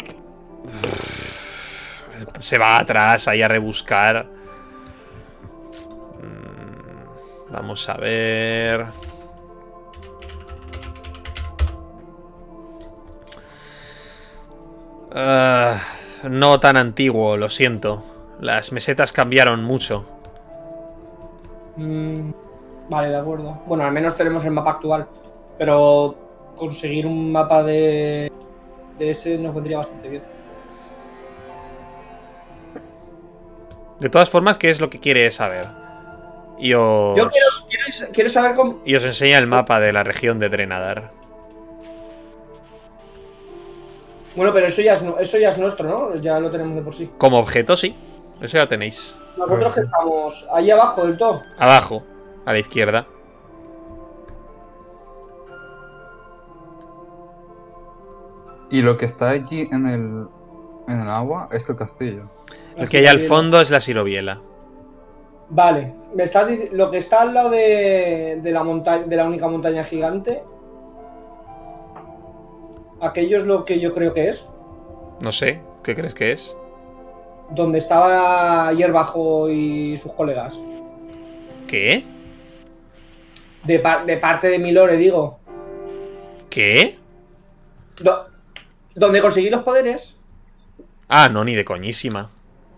Se va atrás ahí a rebuscar. Vamos a ver... no tan antiguo, lo siento. Las mesetas cambiaron mucho. Vale, de acuerdo. Bueno, al menos tenemos el mapa actual. Pero conseguir un mapa de ese nos vendría bastante bien. De todas formas, ¿qué es lo que quiere saber? Y os... Yo quiero saber cómo... Y os enseña el mapa de la región de Drenadar. Bueno, pero eso ya es nuestro, ¿no? Ya lo tenemos de por sí. Como objeto, sí. Eso ya tenéis. Nosotros que estamos ahí abajo del todo. Abajo, a la izquierda. Y lo que está allí en el agua es el castillo. El que hay al fondo es la Sirobiela. Vale, me estás lo que está al lado de la montaña, de la única montaña gigante. Aquello es lo que yo creo que es. No sé, ¿qué crees que es? Donde estaba Hierbajo y sus colegas. ¿Qué? De parte de Milore, digo. ¿Qué? Donde conseguí los poderes. Ah, no, ni de coñísima.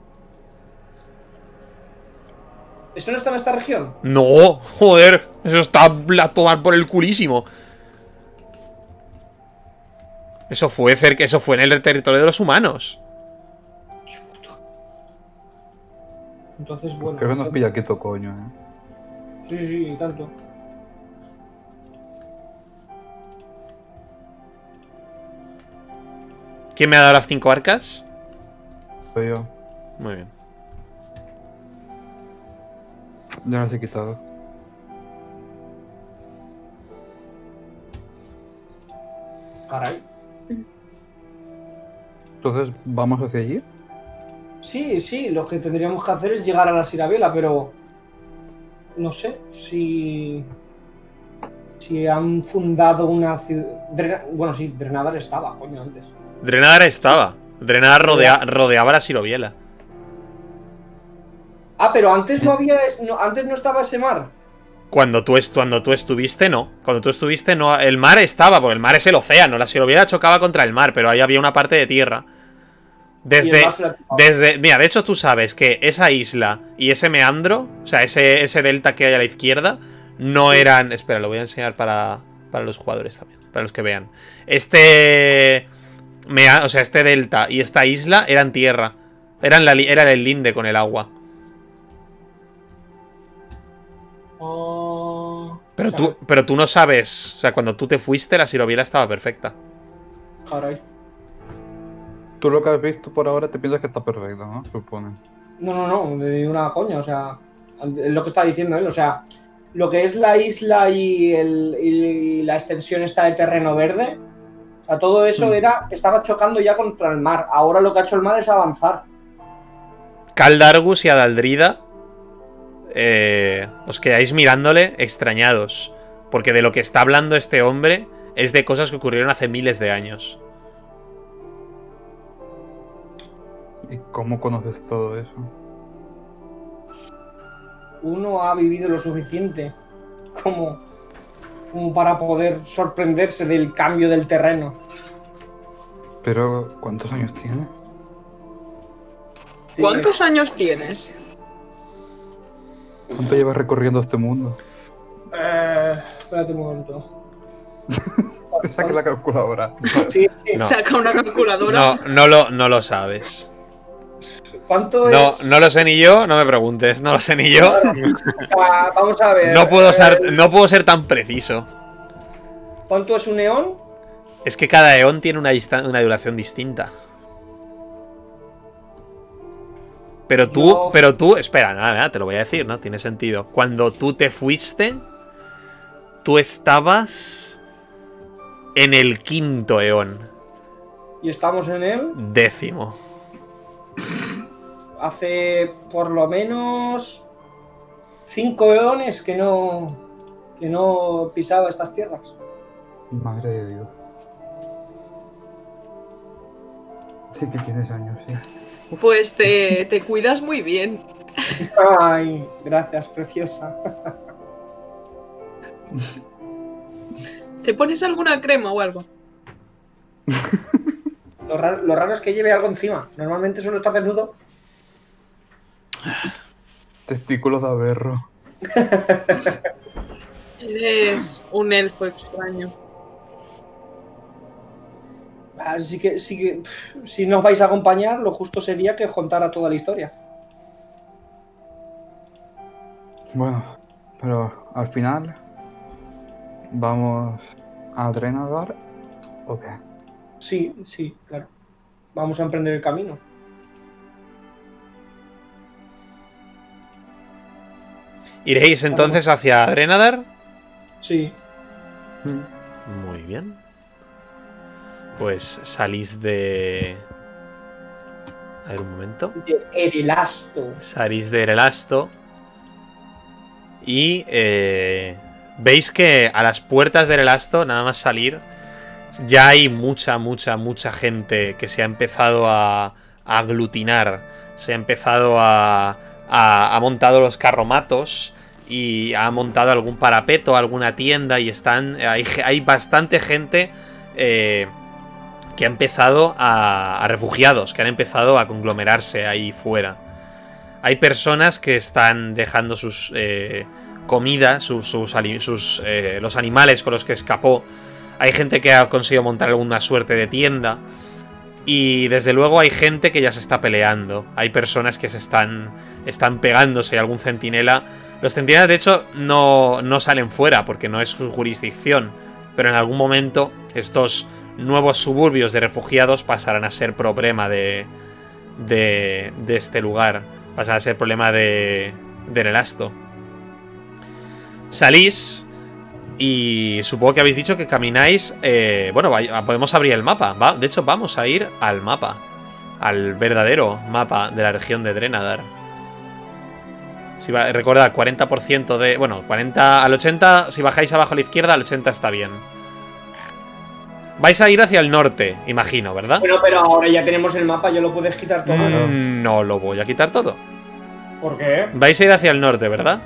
¿Eso no está en esta región? No, joder, eso está a tomar por el culísimo. Eso fue en el territorio de los humanos. Entonces, bueno. Creo que nos pilla quieto, coño, Sí, tanto. ¿Quién me ha dado las 5 arcas? Soy yo. Muy bien. Ya las he quitado. Caray. Entonces, ¿vamos hacia allí? Sí, lo que tendríamos que hacer es llegar a la Sirabela, pero... No sé si han fundado una ciudad... Bueno, sí, Drenadar estaba, coño, antes. Drenadar estaba. Drenadar rodeaba la Sirobiela. Ah, pero antes no había... antes no estaba ese mar. Cuando tú estuviste, no. Cuando tú estuviste, no. El mar estaba, porque el mar es el océano. La Sirobiela chocaba contra el mar, pero ahí había una parte de tierra. Mira, de hecho tú sabes que esa isla y ese meandro, o sea, ese delta que hay a la izquierda, no eran... Espera, lo voy a enseñar para los jugadores también, para los que vean. Este delta y esta isla eran tierra. Eran el linde con el agua. Pero tú no sabes... O sea, cuando tú te fuiste, la Sirobiela estaba perfecta. Caray. Tú lo que has visto por ahora te piensas que está perfecto, ¿no? Supone. No, ni una coña, o sea... Es lo que está diciendo él, o sea... Lo que es la isla y la extensión esta de terreno verde... O sea, todo eso estaba chocando ya contra el mar. Ahora lo que ha hecho el mar es avanzar. Caldargus y Adaldrida... os quedáis mirándole extrañados. Porque de lo que está hablando este hombre es de cosas que ocurrieron hace miles de años. ¿Y cómo conoces todo eso? Uno ha vivido lo suficiente como para poder sorprenderse del cambio del terreno. Pero, ¿cuántos años tienes? ¿Cuántos años tienes? ¿Cuánto llevas recorriendo este mundo? Espérate un momento. Saque la calculadora. Sí. No. Saca una calculadora. No lo sabes. ¿Cuánto es? No lo sé ni yo, no me preguntes. No lo sé ni yo. Vamos a ver. No puedo ser tan preciso. ¿Cuánto es un eón? Es que cada eón tiene una duración distinta. Pero tú, espera, nada, te lo voy a decir, ¿no? Tiene sentido. Cuando tú te fuiste, tú estabas en el 5.º eón. Y estamos en el... 10.º. Hace por lo menos 5 eones que no pisaba estas tierras. Madre de Dios. Sí que tienes años, sí. Pues te cuidas muy bien. Ay, gracias, preciosa. ¿Te pones alguna crema o algo? Lo raro es que lleve algo encima. Normalmente suelo estar desnudo. Testículos de aberro. Eres un elfo extraño. Así que si nos vais a acompañar, lo justo sería que os contara toda la historia. Bueno, pero al final... ¿Vamos a Drenadar o qué? Sí, claro. Vamos a emprender el camino. ¿Iréis entonces hacia Drenadar? Sí. Muy bien. Pues salís de... A ver, un momento. De Erelasto. Salís de Erelasto. Y veis que a las puertas de Erelasto, nada más salir, ya hay mucha gente que se ha empezado a aglutinar. Se ha empezado ha montado los carromatos y ha montado algún parapeto, alguna tienda, y hay bastante gente que ha empezado a refugiados, que han empezado a conglomerarse ahí fuera. Hay personas que están dejando sus comidas, los animales con los que escapó. Hay gente que ha conseguido montar alguna suerte de tienda. Y desde luego hay gente que ya se está peleando. Hay personas que están pegándose. Hay algún centinela. Los centinelas, de hecho, no salen fuera porque no es su jurisdicción. Pero en algún momento estos nuevos suburbios de refugiados pasarán a ser problema de este lugar. Pasará a ser problema de Erelasto. Salís y supongo que habéis dicho que camináis... bueno, podemos abrir el mapa. De hecho, vamos a ir al mapa. Al verdadero mapa de la región de Drenadar. Recordad, 40% de... Bueno, 40 al 80. Si bajáis abajo a la izquierda, al 80 está bien. Vais a ir hacia el norte, imagino, ¿verdad? Bueno, pero ahora ya tenemos el mapa, ya lo puedes quitar todo, ¿no? No lo voy a quitar todo. ¿Por qué? Vais a ir hacia el norte, ¿verdad?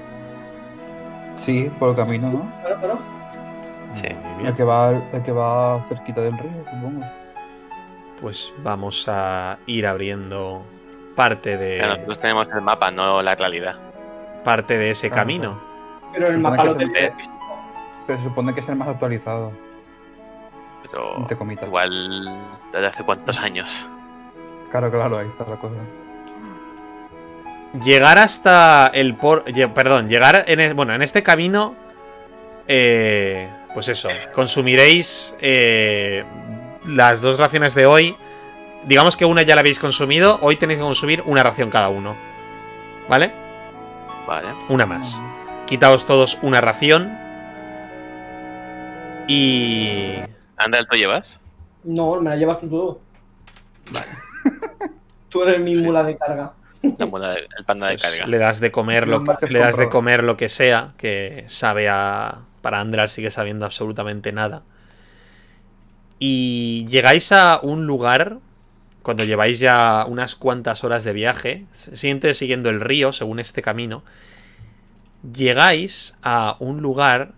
Sí, por el camino, ¿no? Claro. Sí. Muy bien. El que va cerquita del río, supongo. Pues vamos a ir abriendo parte Pero nosotros tenemos el mapa, no la realidad. de ese camino. Pero el Supone mapa que lo tenemos. Pero se supone que es el más actualizado. Pero Entre comitas. igual desde hace cuántos años. Claro, ahí está la cosa. Llegar hasta el llegar en este camino. Pues eso. Consumiréis las 2 raciones de hoy. Digamos que una ya la habéis consumido. Hoy tenéis que consumir una ración cada uno. ¿Vale? Vale. Una más. Quitaos todos una ración. Y... ¿Andal tú llevas? No, me la llevas tú todo. Tú eres mi mula de carga. El panda de pues carga. le das de comer No me haces comprar. lo que sea, que sabe a... Para Andral sigue sabiendo absolutamente nada. Y llegáis a un lugar, cuando lleváis ya unas cuantas horas de viaje, siempre siguiendo el río, según este camino, llegáis a un lugar...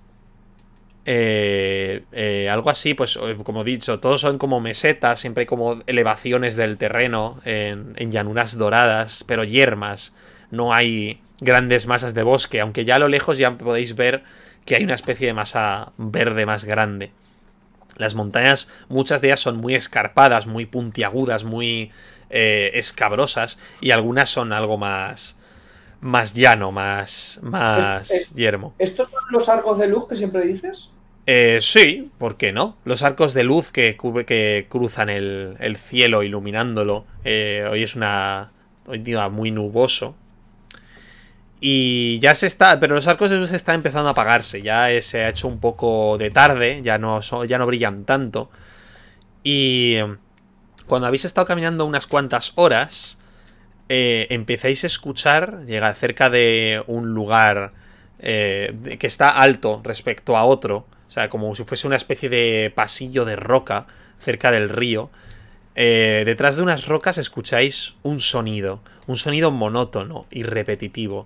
algo así, pues como he dicho, todos son como mesetas, siempre hay como elevaciones del terreno en llanuras doradas, pero yermas, no hay grandes masas de bosque, aunque ya a lo lejos ya podéis ver que hay una especie de masa verde más grande. Las montañas, muchas de ellas son muy escarpadas, muy puntiagudas, muy escabrosas, y algunas son algo más llano, más yermo. ¿Estos son los arcos de luz que siempre dices? Sí, ¿por qué no? Los arcos de luz que cruzan el cielo iluminándolo. Hoy es hoy día muy nuboso. Y ya se está... Pero los arcos de luz están empezando a apagarse. Ya se ha hecho un poco de tarde. Ya no brillan tanto. Y cuando habéis estado caminando unas cuantas horas, empezáis a escuchar, llega cerca de un lugar que está alto respecto a otro. O sea, como si fuese una especie de pasillo de roca cerca del río. Detrás de unas rocas escucháis un sonido monótono y repetitivo.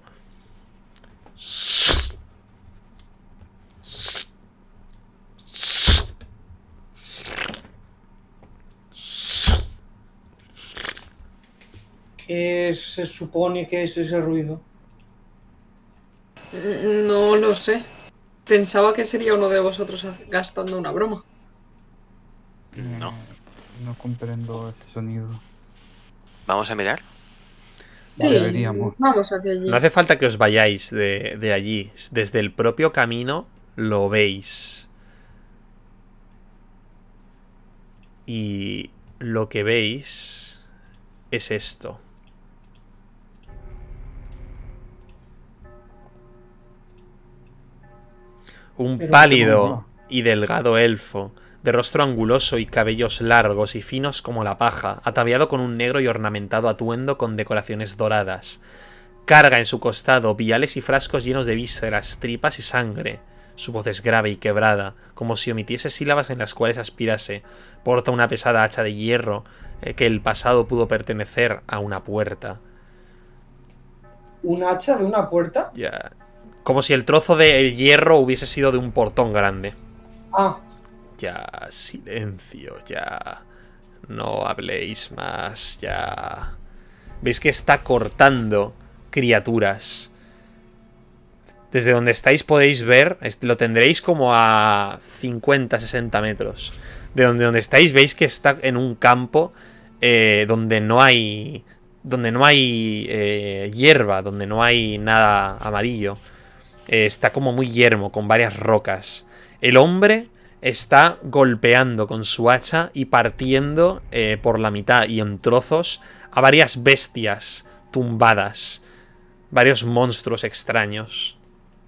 ¿Qué se supone que es ese ruido? No lo sé. Pensaba que sería uno de vosotros gastando una broma. No. No comprendo este sonido. ¿Vamos a mirar? Sí, Deberíamos. vamos hacia allí. No hace falta que os vayáis de allí. Desde el propio camino lo veis. Y lo que veis es esto. Un Pero pálido y delgado elfo, de rostro anguloso y cabellos largos y finos como la paja, ataviado con un negro y ornamentado atuendo con decoraciones doradas. Carga en su costado viales y frascos llenos de vísceras, tripas y sangre. Su voz es grave y quebrada, como si omitiese sílabas en las cuales aspirase. Porta una pesada hacha de hierro que el pasado pudo pertenecer a una puerta. ¿Un hacha de una puerta? Ya. Como si el trozo de hierro hubiese sido de un portón grande. Ah, Ya, silencio, ya. No habléis más, ya. Veis que está cortando criaturas. Desde donde estáis podéis ver, lo tendréis como a 50, 60 metros. De donde estáis veis que está en un campo donde no hay hierba, donde no hay nada amarillo. Está como muy yermo, con varias rocas. El hombre está golpeando con su hacha y partiendo por la mitad y en trozos a varias bestias tumbadas. Varios monstruos extraños.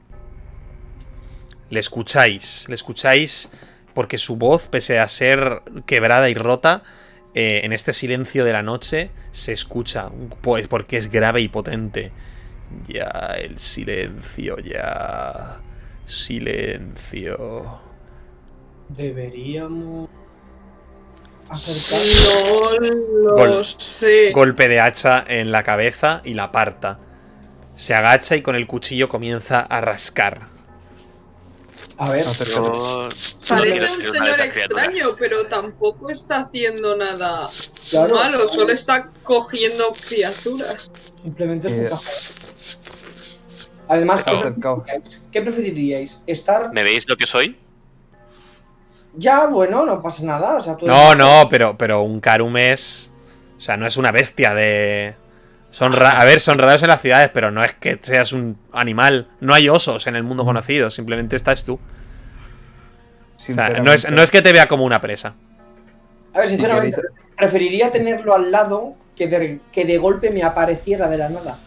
Le escucháis porque su voz, pese a ser quebrada y rota, en este silencio de la noche se escucha, pues porque es grave y potente. Ya, el silencio, ya. Silencio. deberíamos acercarnos. No lo sé. Golpe de hacha en la cabeza y la aparta. Se agacha y con el cuchillo comienza a rascar. A ver, Yo... Parece quiero un ser una de señor esas extraño, criaturas. pero tampoco está haciendo nada claro, malo, solo está cogiendo criaturas. simplemente es un Eh, café. Además, Acercaos. ¿qué preferiríais? ¿Estar ¿Me veis lo que soy? ya? Bueno, no pasa nada. O sea, tú No, pero un Karum es... O sea, no es una bestia de... A ver, son raros en las ciudades, pero no es que seas un animal. No hay osos en el mundo conocido, simplemente estás tú. O sea, no es que te vea como una presa. A ver, sinceramente, preferiría tenerlo al lado que de golpe me apareciera de la nada.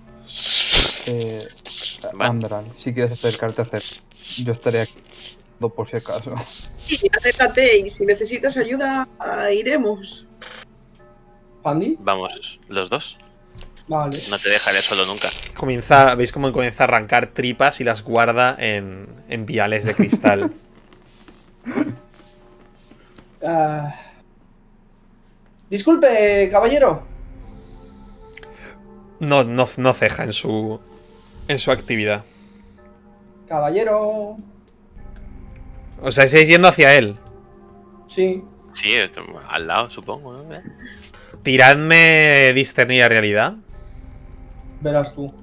Vale. Andral, si quieres acercarte a hacer. Yo estaré aquí por si acaso. Sí, acércate y si necesitas ayuda, iremos. ¿Pandi? Vamos, los dos. Vale. No te dejaré solo nunca. Veis cómo comienza a arrancar tripas y las guarda en viales de cristal. Disculpe, caballero. No ceja en su actividad. Caballero. O sea, estáis yendo hacia él. Sí. Sí, al lado, supongo, ¿no? Tiradme discernir la realidad. Verás tú.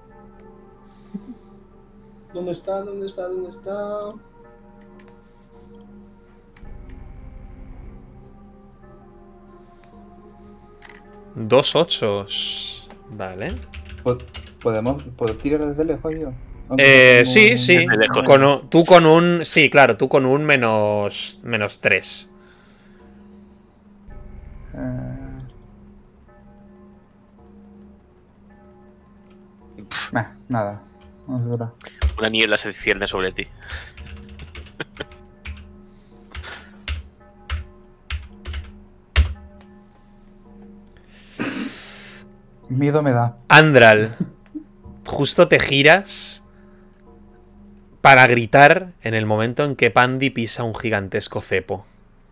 ¿Dónde está? ¿Dónde está? ¿Dónde está? Dos ochos. Vale. ¿Puedo tirar desde lejos yo? Sí, sí. Me dejo. Tú con un. Sí, claro, tú con un -3. Nada. No es verdad. Una niebla se cierne sobre ti. Miedo me da. Andral, justo te giras para gritar en el momento en que Pandy pisa un gigantesco cepo.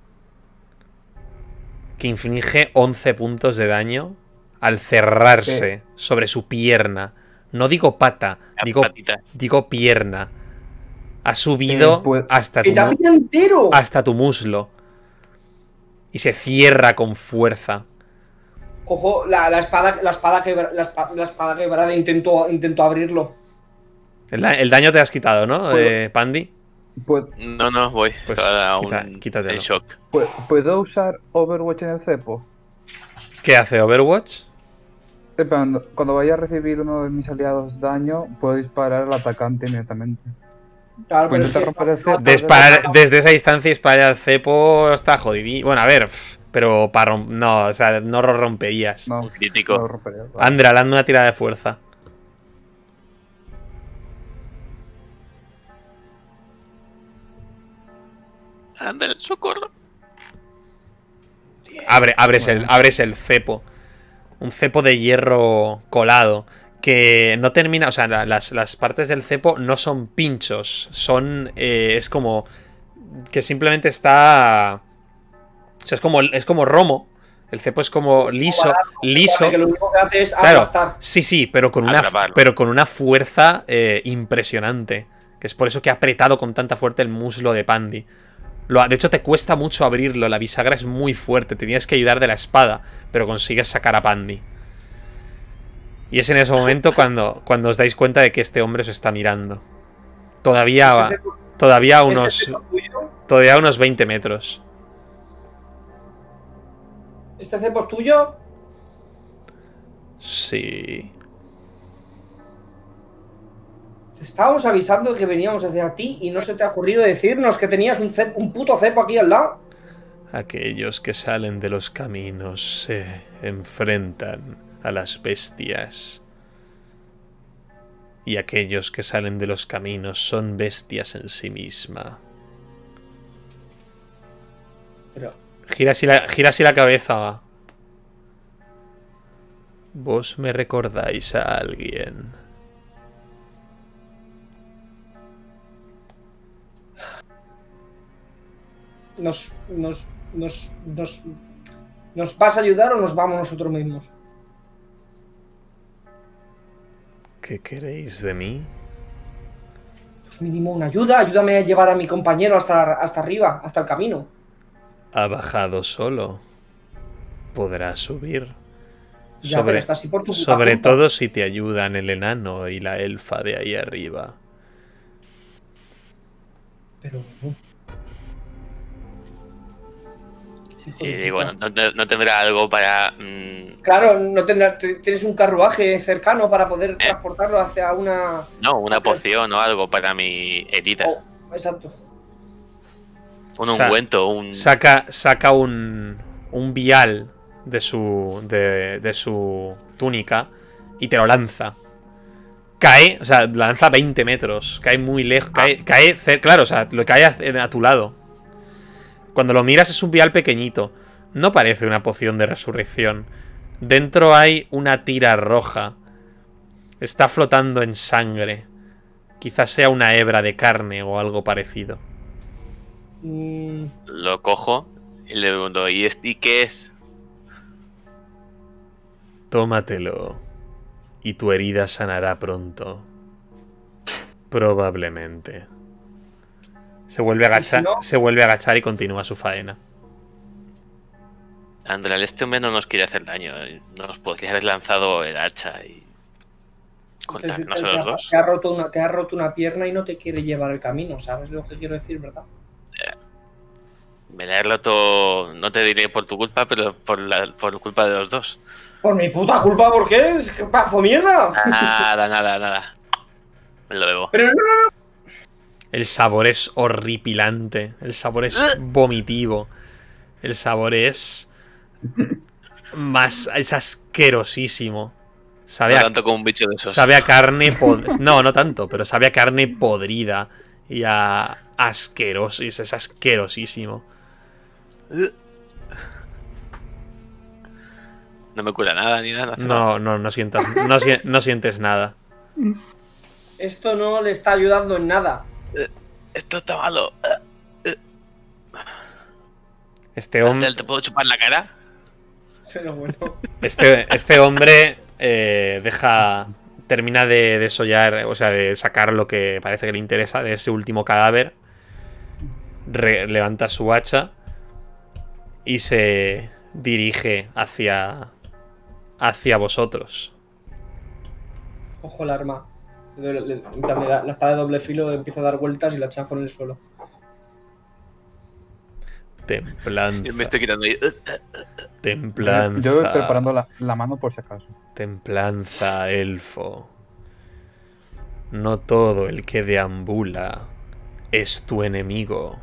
Que inflige 11 puntos de daño al cerrarse sobre su pierna. No digo pata, digo pierna. Ha subido hasta tu muslo. Y se cierra con fuerza. Cojo la espada quebrada e intento abrirlo. El daño te has quitado, ¿no, Pandy? No, voy. Pues quítatelo. En shock. ¿Puedo usar Overwatch en el cepo? ¿Qué hace Overwatch? Cuando vaya a recibir uno de mis aliados daño, puedo disparar al atacante inmediatamente. Claro, Pues pero intenta romper el cepo. Desde esa distancia disparar al cepo está jodido. Bueno, a ver, pero no, o sea, no lo romperías. No, Un crítico. no lo rompería, vale. Andral, hazme una tirada de fuerza. Anda, socorro. Abres el cepo. Un cepo de hierro colado. Que no termina. O sea, las partes del cepo no son pinchos. Son. Es como. Que simplemente está. O sea, es como romo. El cepo es como liso. Que lo único que hace es Claro, aplastar. sí, pero con una fuerza impresionante. Que es por eso que ha apretado con tanta fuerza el muslo de Pandy. De hecho, te cuesta mucho abrirlo. La bisagra es muy fuerte. Te tienes que ayudar de la espada. Pero consigues sacar a Pandy. Y es en ese momento cuando os dais cuenta de que este hombre os está mirando. Todavía a unos 20 metros. ¿Este cepo es tuyo? Sí. Te estábamos avisando de que veníamos hacia ti y no se te ha ocurrido decirnos que tenías un puto cepo aquí al lado. Aquellos que salen de los caminos se enfrentan a las bestias. Y aquellos que salen de los caminos son bestias en sí misma. Pero... Gira así la cabeza. Vos me recordáis a alguien. ¿Nos vas a ayudar o nos vamos nosotros mismos? ¿Qué queréis de mí? Pues mínimo una ayuda. Ayúdame a llevar a mi compañero hasta arriba, hasta el camino. Ha bajado solo. Podrá subir. Ya, pero está así por tu puta sobre culpa. todo si te ayudan el enano y la elfa de ahí arriba. Pero bueno. Y digo, no tendrá algo para. Claro, no tendrá. ¿Tienes un carruaje cercano para poder transportarlo hacia una. No, una poción o algo para mi herida. Oh, exacto. Un ungüento, Saca un vial de su túnica y te lo lanza. Cae, o sea, lanza 20 metros. Cae muy lejos. Claro, o sea, lo cae a tu lado. Cuando lo miras es un vial pequeñito. No parece una poción de resurrección. Dentro hay una tira roja. Está flotando en sangre. Quizás sea una hebra de carne o algo parecido. Lo cojo y le pregunto, ¿y qué es? Tómatelo. Y tu herida sanará pronto. Probablemente. Se vuelve a agachar y continúa su faena. Andral, este hombre no nos quiere hacer daño. Nos podría haber lanzado el hacha y contarnos a los dos. Te ha roto una pierna y no te quiere llevar el camino, ¿sabes lo que quiero decir, verdad? Me la he roto, no te diré por tu culpa, pero por culpa de los dos. ¿Por mi puta culpa? ¿Por qué? ¿Es que pazo mierda? Nada. Me lo bebo. Pero no. El sabor es horripilante. El sabor es vomitivo. El sabor es... Es asquerosísimo. Sabe No a, tanto como un bicho de esos. sabe a carne... No, no tanto, pero sabe a carne podrida. Y a asqueroso. Es asquerosísimo. No me cura nada ni nada. No sientas... No sientes nada. Esto no le está ayudando en nada. Esto está malo. Este hombre... ¿Te puedo chupar la cara? Pero bueno. Este hombre termina de desollar, o sea, de sacar lo que parece que le interesa de ese último cadáver. Levanta su hacha y se dirige hacia vosotros. Cojo el arma. En plan, la espada de doble filo empieza a dar vueltas y la chafo en el suelo. Templanza. Yo me estoy quitando ahí. Templanza. Yo voy preparando la mano por si acaso. Templanza, elfo. No todo el que deambula es tu enemigo.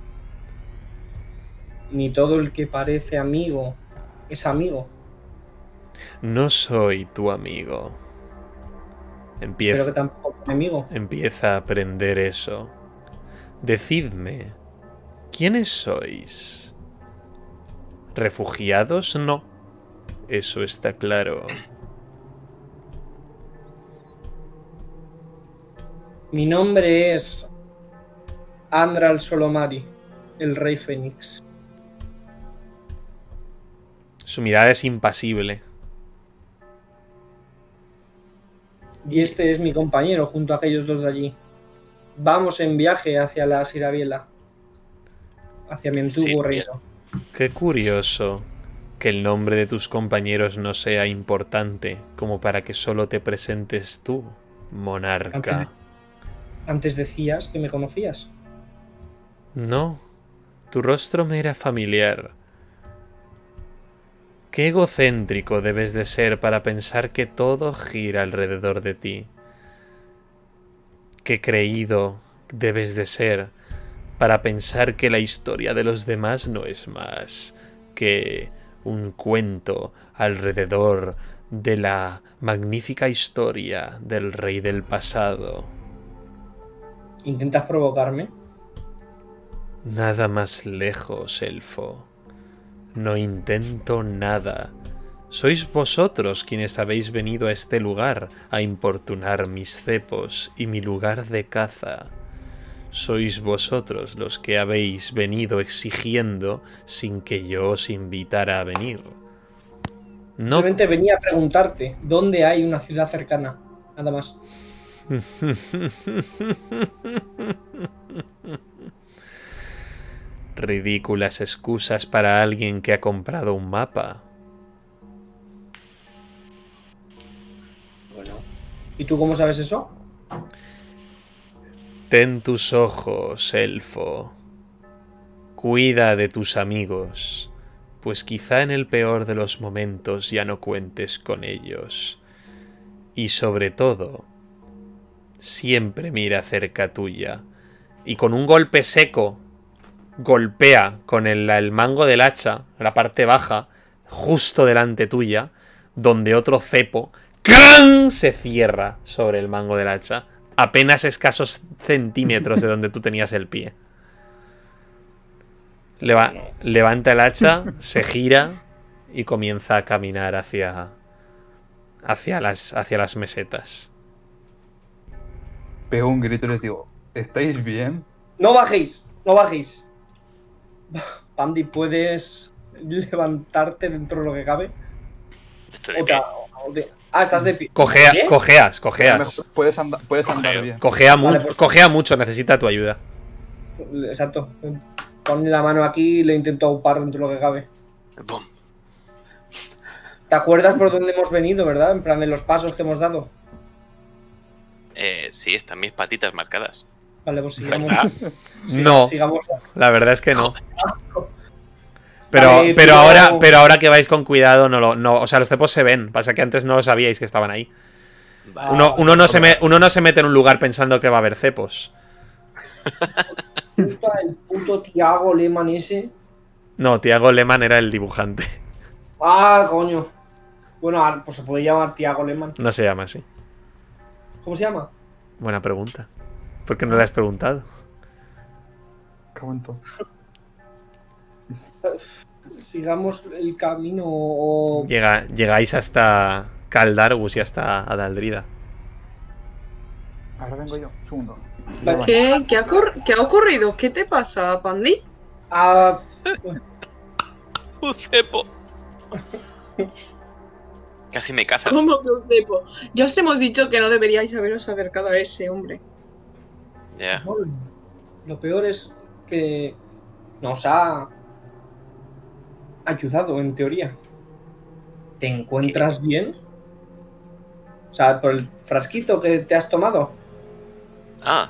Ni todo el que parece amigo es amigo. No soy tu amigo. Pero que tampoco es enemigo. Empieza a aprender eso. Decidme, ¿quiénes sois? ¿Refugiados? No. Eso está claro. Mi nombre es Andral Solomari, el Rey Fénix. Su mirada es impasible. Y este es mi compañero junto a aquellos dos de allí. Vamos en viaje hacia la Sirabiela. Hacia mi antiguo reino. Qué curioso que el nombre de tus compañeros no sea importante como para que solo te presentes tú, monarca. Antes decías que me conocías. No, tu rostro me era familiar. Qué egocéntrico debes de ser para pensar que todo gira alrededor de ti. Qué creído debes de ser para pensar que la historia de los demás no es más que un cuento alrededor de la magnífica historia del rey del pasado. ¿Intentas provocarme? Nada más lejos, elfo. No intento nada. Sois vosotros quienes habéis venido a este lugar a importunar mis cepos y mi lugar de caza. Sois vosotros los que habéis venido exigiendo sin que yo os invitara a venir. No. Simplemente venía a preguntarte dónde hay una ciudad cercana. Nada más. Ridículas excusas para alguien que ha comprado un mapa. Bueno. ¿Y tú cómo sabes eso? Ten tus ojos, elfo. Cuida de tus amigos, pues quizá en el peor de los momentos ya no cuentes con ellos. Y sobre todo, siempre mira cerca tuya. Y con un golpe seco, golpea con el mango del hacha, la parte baja, justo delante tuya, donde otro cepo ¡cran! Se cierra sobre el mango del hacha, apenas escasos centímetros de donde tú tenías el pie. Levanta el hacha, se gira y comienza a caminar hacia las mesetas. Pego un grito y les digo, ¿estáis bien? ¡No bajéis! ¡No bajéis! Pandi, ¿puedes levantarte dentro de lo que cabe? Estoy de pie. Estás de pie. Cojeas. Puedes andar bien. Cojea mucho, necesita tu ayuda. Exacto. Pon la mano aquí y le intento aupar dentro de lo que cabe. Pum. ¿Te acuerdas por dónde hemos venido, verdad? En plan de los pasos que hemos dado. Sí, están mis patitas marcadas. Vale, pues sigamos. No, Sigamos. la verdad es que no. Vale, Pero ahora que vais con cuidado, o sea, los cepos se ven. Pasa que antes no lo sabíais que estaban ahí. Vale. Uno no se mete en un lugar pensando que va a haber cepos. El puto Tiago Lehmann ese. No, Tiago Lehmann era el dibujante. Ah, coño. Bueno, pues se puede llamar Tiago Lehmann. No se llama así. ¿Cómo se llama? Buena pregunta. ¿Por qué no le has preguntado? Cago en todo. Sigamos el camino o... Llegáis hasta Caldargus y hasta Adaldrida. Ahora vengo yo. Un segundo. Vale. ¿Qué ha ocurrido? ¿Qué te pasa, Pandi? Ah, ¡Un cepo! Casi me caza. ¿Cómo que un cepo? Ya os hemos dicho que no deberíais haberos acercado a ese hombre. Ya. no, lo peor es que nos ha ayudado, en teoría. ¿Te encuentras bien? O sea, por el frasquito que te has tomado. Ah.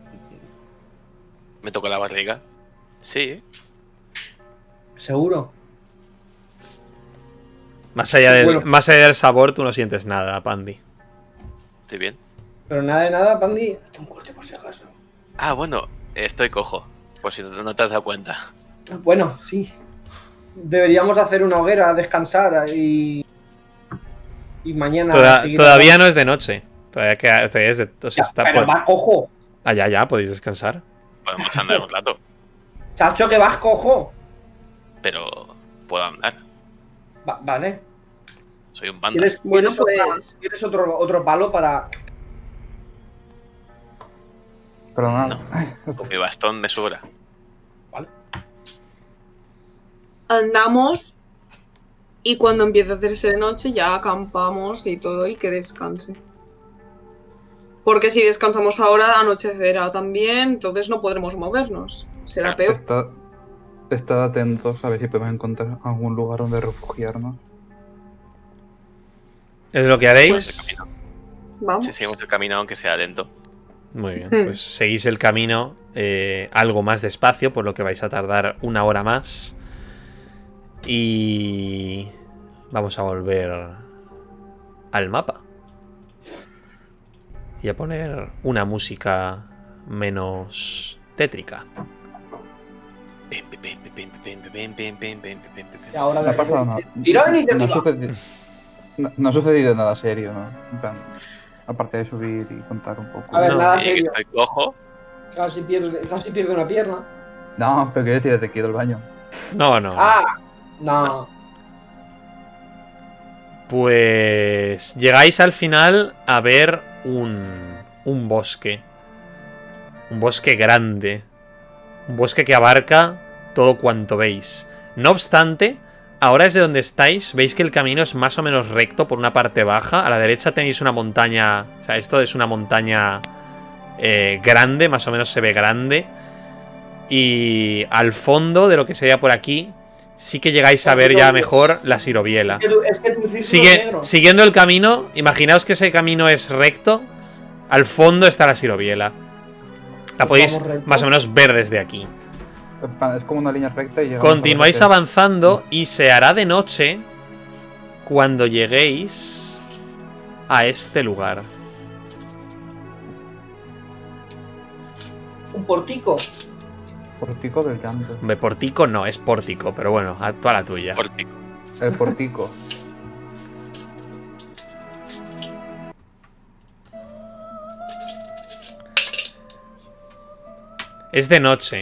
Me tocó la barriga. Sí. Seguro. Más allá Bueno. del sabor, tú no sientes nada, Pandi. Estoy bien. Pero nada de nada, Pandi. Hazte un corte por si acaso. Ah, bueno. Estoy cojo. Por si no te has dado cuenta. Bueno, sí. Deberíamos hacer una hoguera, descansar y mañana seguir Todavía hablando. no es de noche. Todavía es de. O sea, Ya, pero vas cojo. Ah, ya, podéis descansar. Podemos andar un rato. Chacho, que vas cojo. Pero puedo andar. Vale. Soy un panda. ¿Quieres, Bueno, quieres pues- ¿quieres otro palo para...? Pero nada. No. Con mi bastón me sobra. Andamos y cuando empiece a hacerse de noche ya acampamos y todo y que descanse. Porque si descansamos ahora anochecerá también, entonces no podremos movernos. Será peor. Estad atentos a ver si podemos encontrar algún lugar donde refugiarnos. ¿Es lo que haréis? Pues vamos. Si seguimos el camino, aunque sea lento. Muy bien, pues seguís el camino algo más despacio, por lo que vais a tardar 1 hora más. Y vamos a volver al mapa. Y a poner una música menos tétrica. Y ahora No ha pasado nada. ¡Tira de No ha iniciativa! sucedido, no ha sucedido nada serio, ¿no? En plan, aparte de subir y contar un poco. A ver, No. nada Y serio. estoy cojo. Casi pierde una pierna. No, pero quiero decir, te quiero el baño. No. ¡Ah! No. Pues llegáis al final a ver un bosque. Un bosque grande. Un bosque que abarca todo cuanto veis. No obstante, ahora desde donde estáis, veis que el camino es más o menos recto por una parte baja. A la derecha tenéis una montaña. O sea, esto es una montaña grande, más o menos se ve grande. Y al fondo de lo que sería por aquí, sí que llegáis a ver ya mejor la Sirobiela. Es que tu círculo es negro. Siguiendo el camino, imaginaos que ese camino es recto. Al fondo está la Sirobiela. La Pues podéis vamos recto. más o menos ver desde aquí. En plan, es como una línea recta y llegamos Continuáis a la avanzando y se hará de noche cuando lleguéis a este lugar. Un portico. Portico del llanto. Hombre, portico no, es pórtico, pero bueno, a toda la tuya. Pórtico. El portico. Es de noche.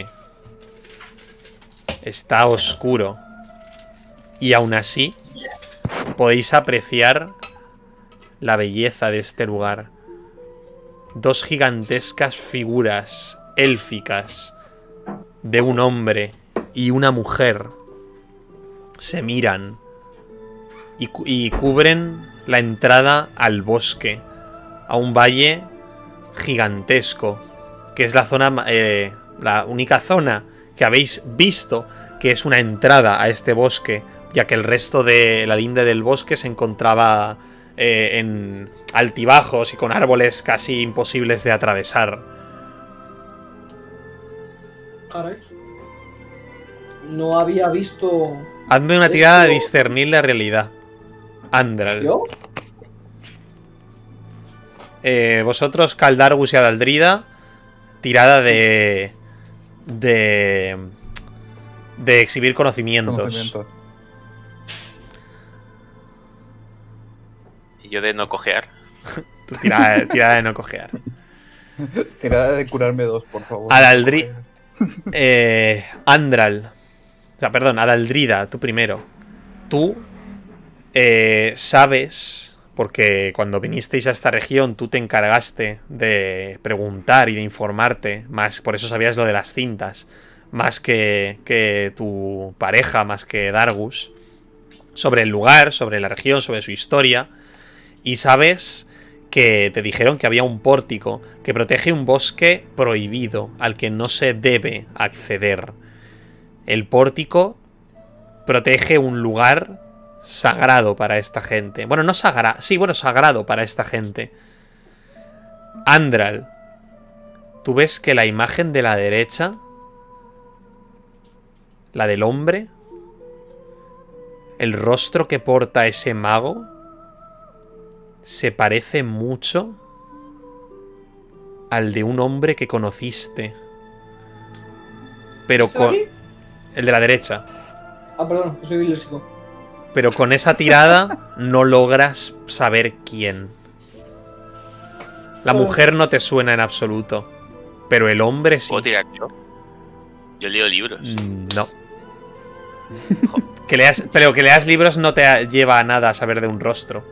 Está oscuro. Y aún así, podéis apreciar la belleza de este lugar. Dos gigantescas figuras élficas de un hombre y una mujer se miran y cubren la entrada al bosque, a un valle gigantesco, que es la zona, la única zona que habéis visto que es una entrada a este bosque, ya que el resto de la linde del bosque se encontraba en altibajos y con árboles casi imposibles de atravesar. Caray. No había visto... Hazme una tirada de Esto- discernir la realidad. Andral. ¿Yo? Vosotros, Caldargus y Adaldrida, tirada de exhibir conocimientos. Y yo de no cojear. Tu tirada de no cojear. Tirada de curarme 2, por favor. Andral. O sea, perdón, Adaldrida, tú primero. Tú sabes, porque cuando vinisteis a esta región tú te encargaste de preguntar y de informarte, más por eso sabías lo de las cintas, más que tu pareja, más que Dargus, sobre el lugar, sobre la región, sobre su historia, y sabes que te dijeron que había un pórtico que protege un bosque prohibido al que no se debe acceder. El pórtico protege un lugar sagrado para esta gente. Bueno, no sagrado. Sí, bueno, sagrado para esta gente. Andral, tú ves que la imagen de la derecha, la del hombre, el rostro que porta ese mago, se parece mucho al de un hombre que conociste. Pero ¿Está con... aquí? El de la derecha. Ah, perdón, que soy disléxico. Pero con esa tirada no logras saber quién. La mujer no te suena en absoluto. Pero el hombre sí. ¿Puedo tirar yo? Yo leo libros. No. Pero que leas libros no te lleva a nada a saber de un rostro.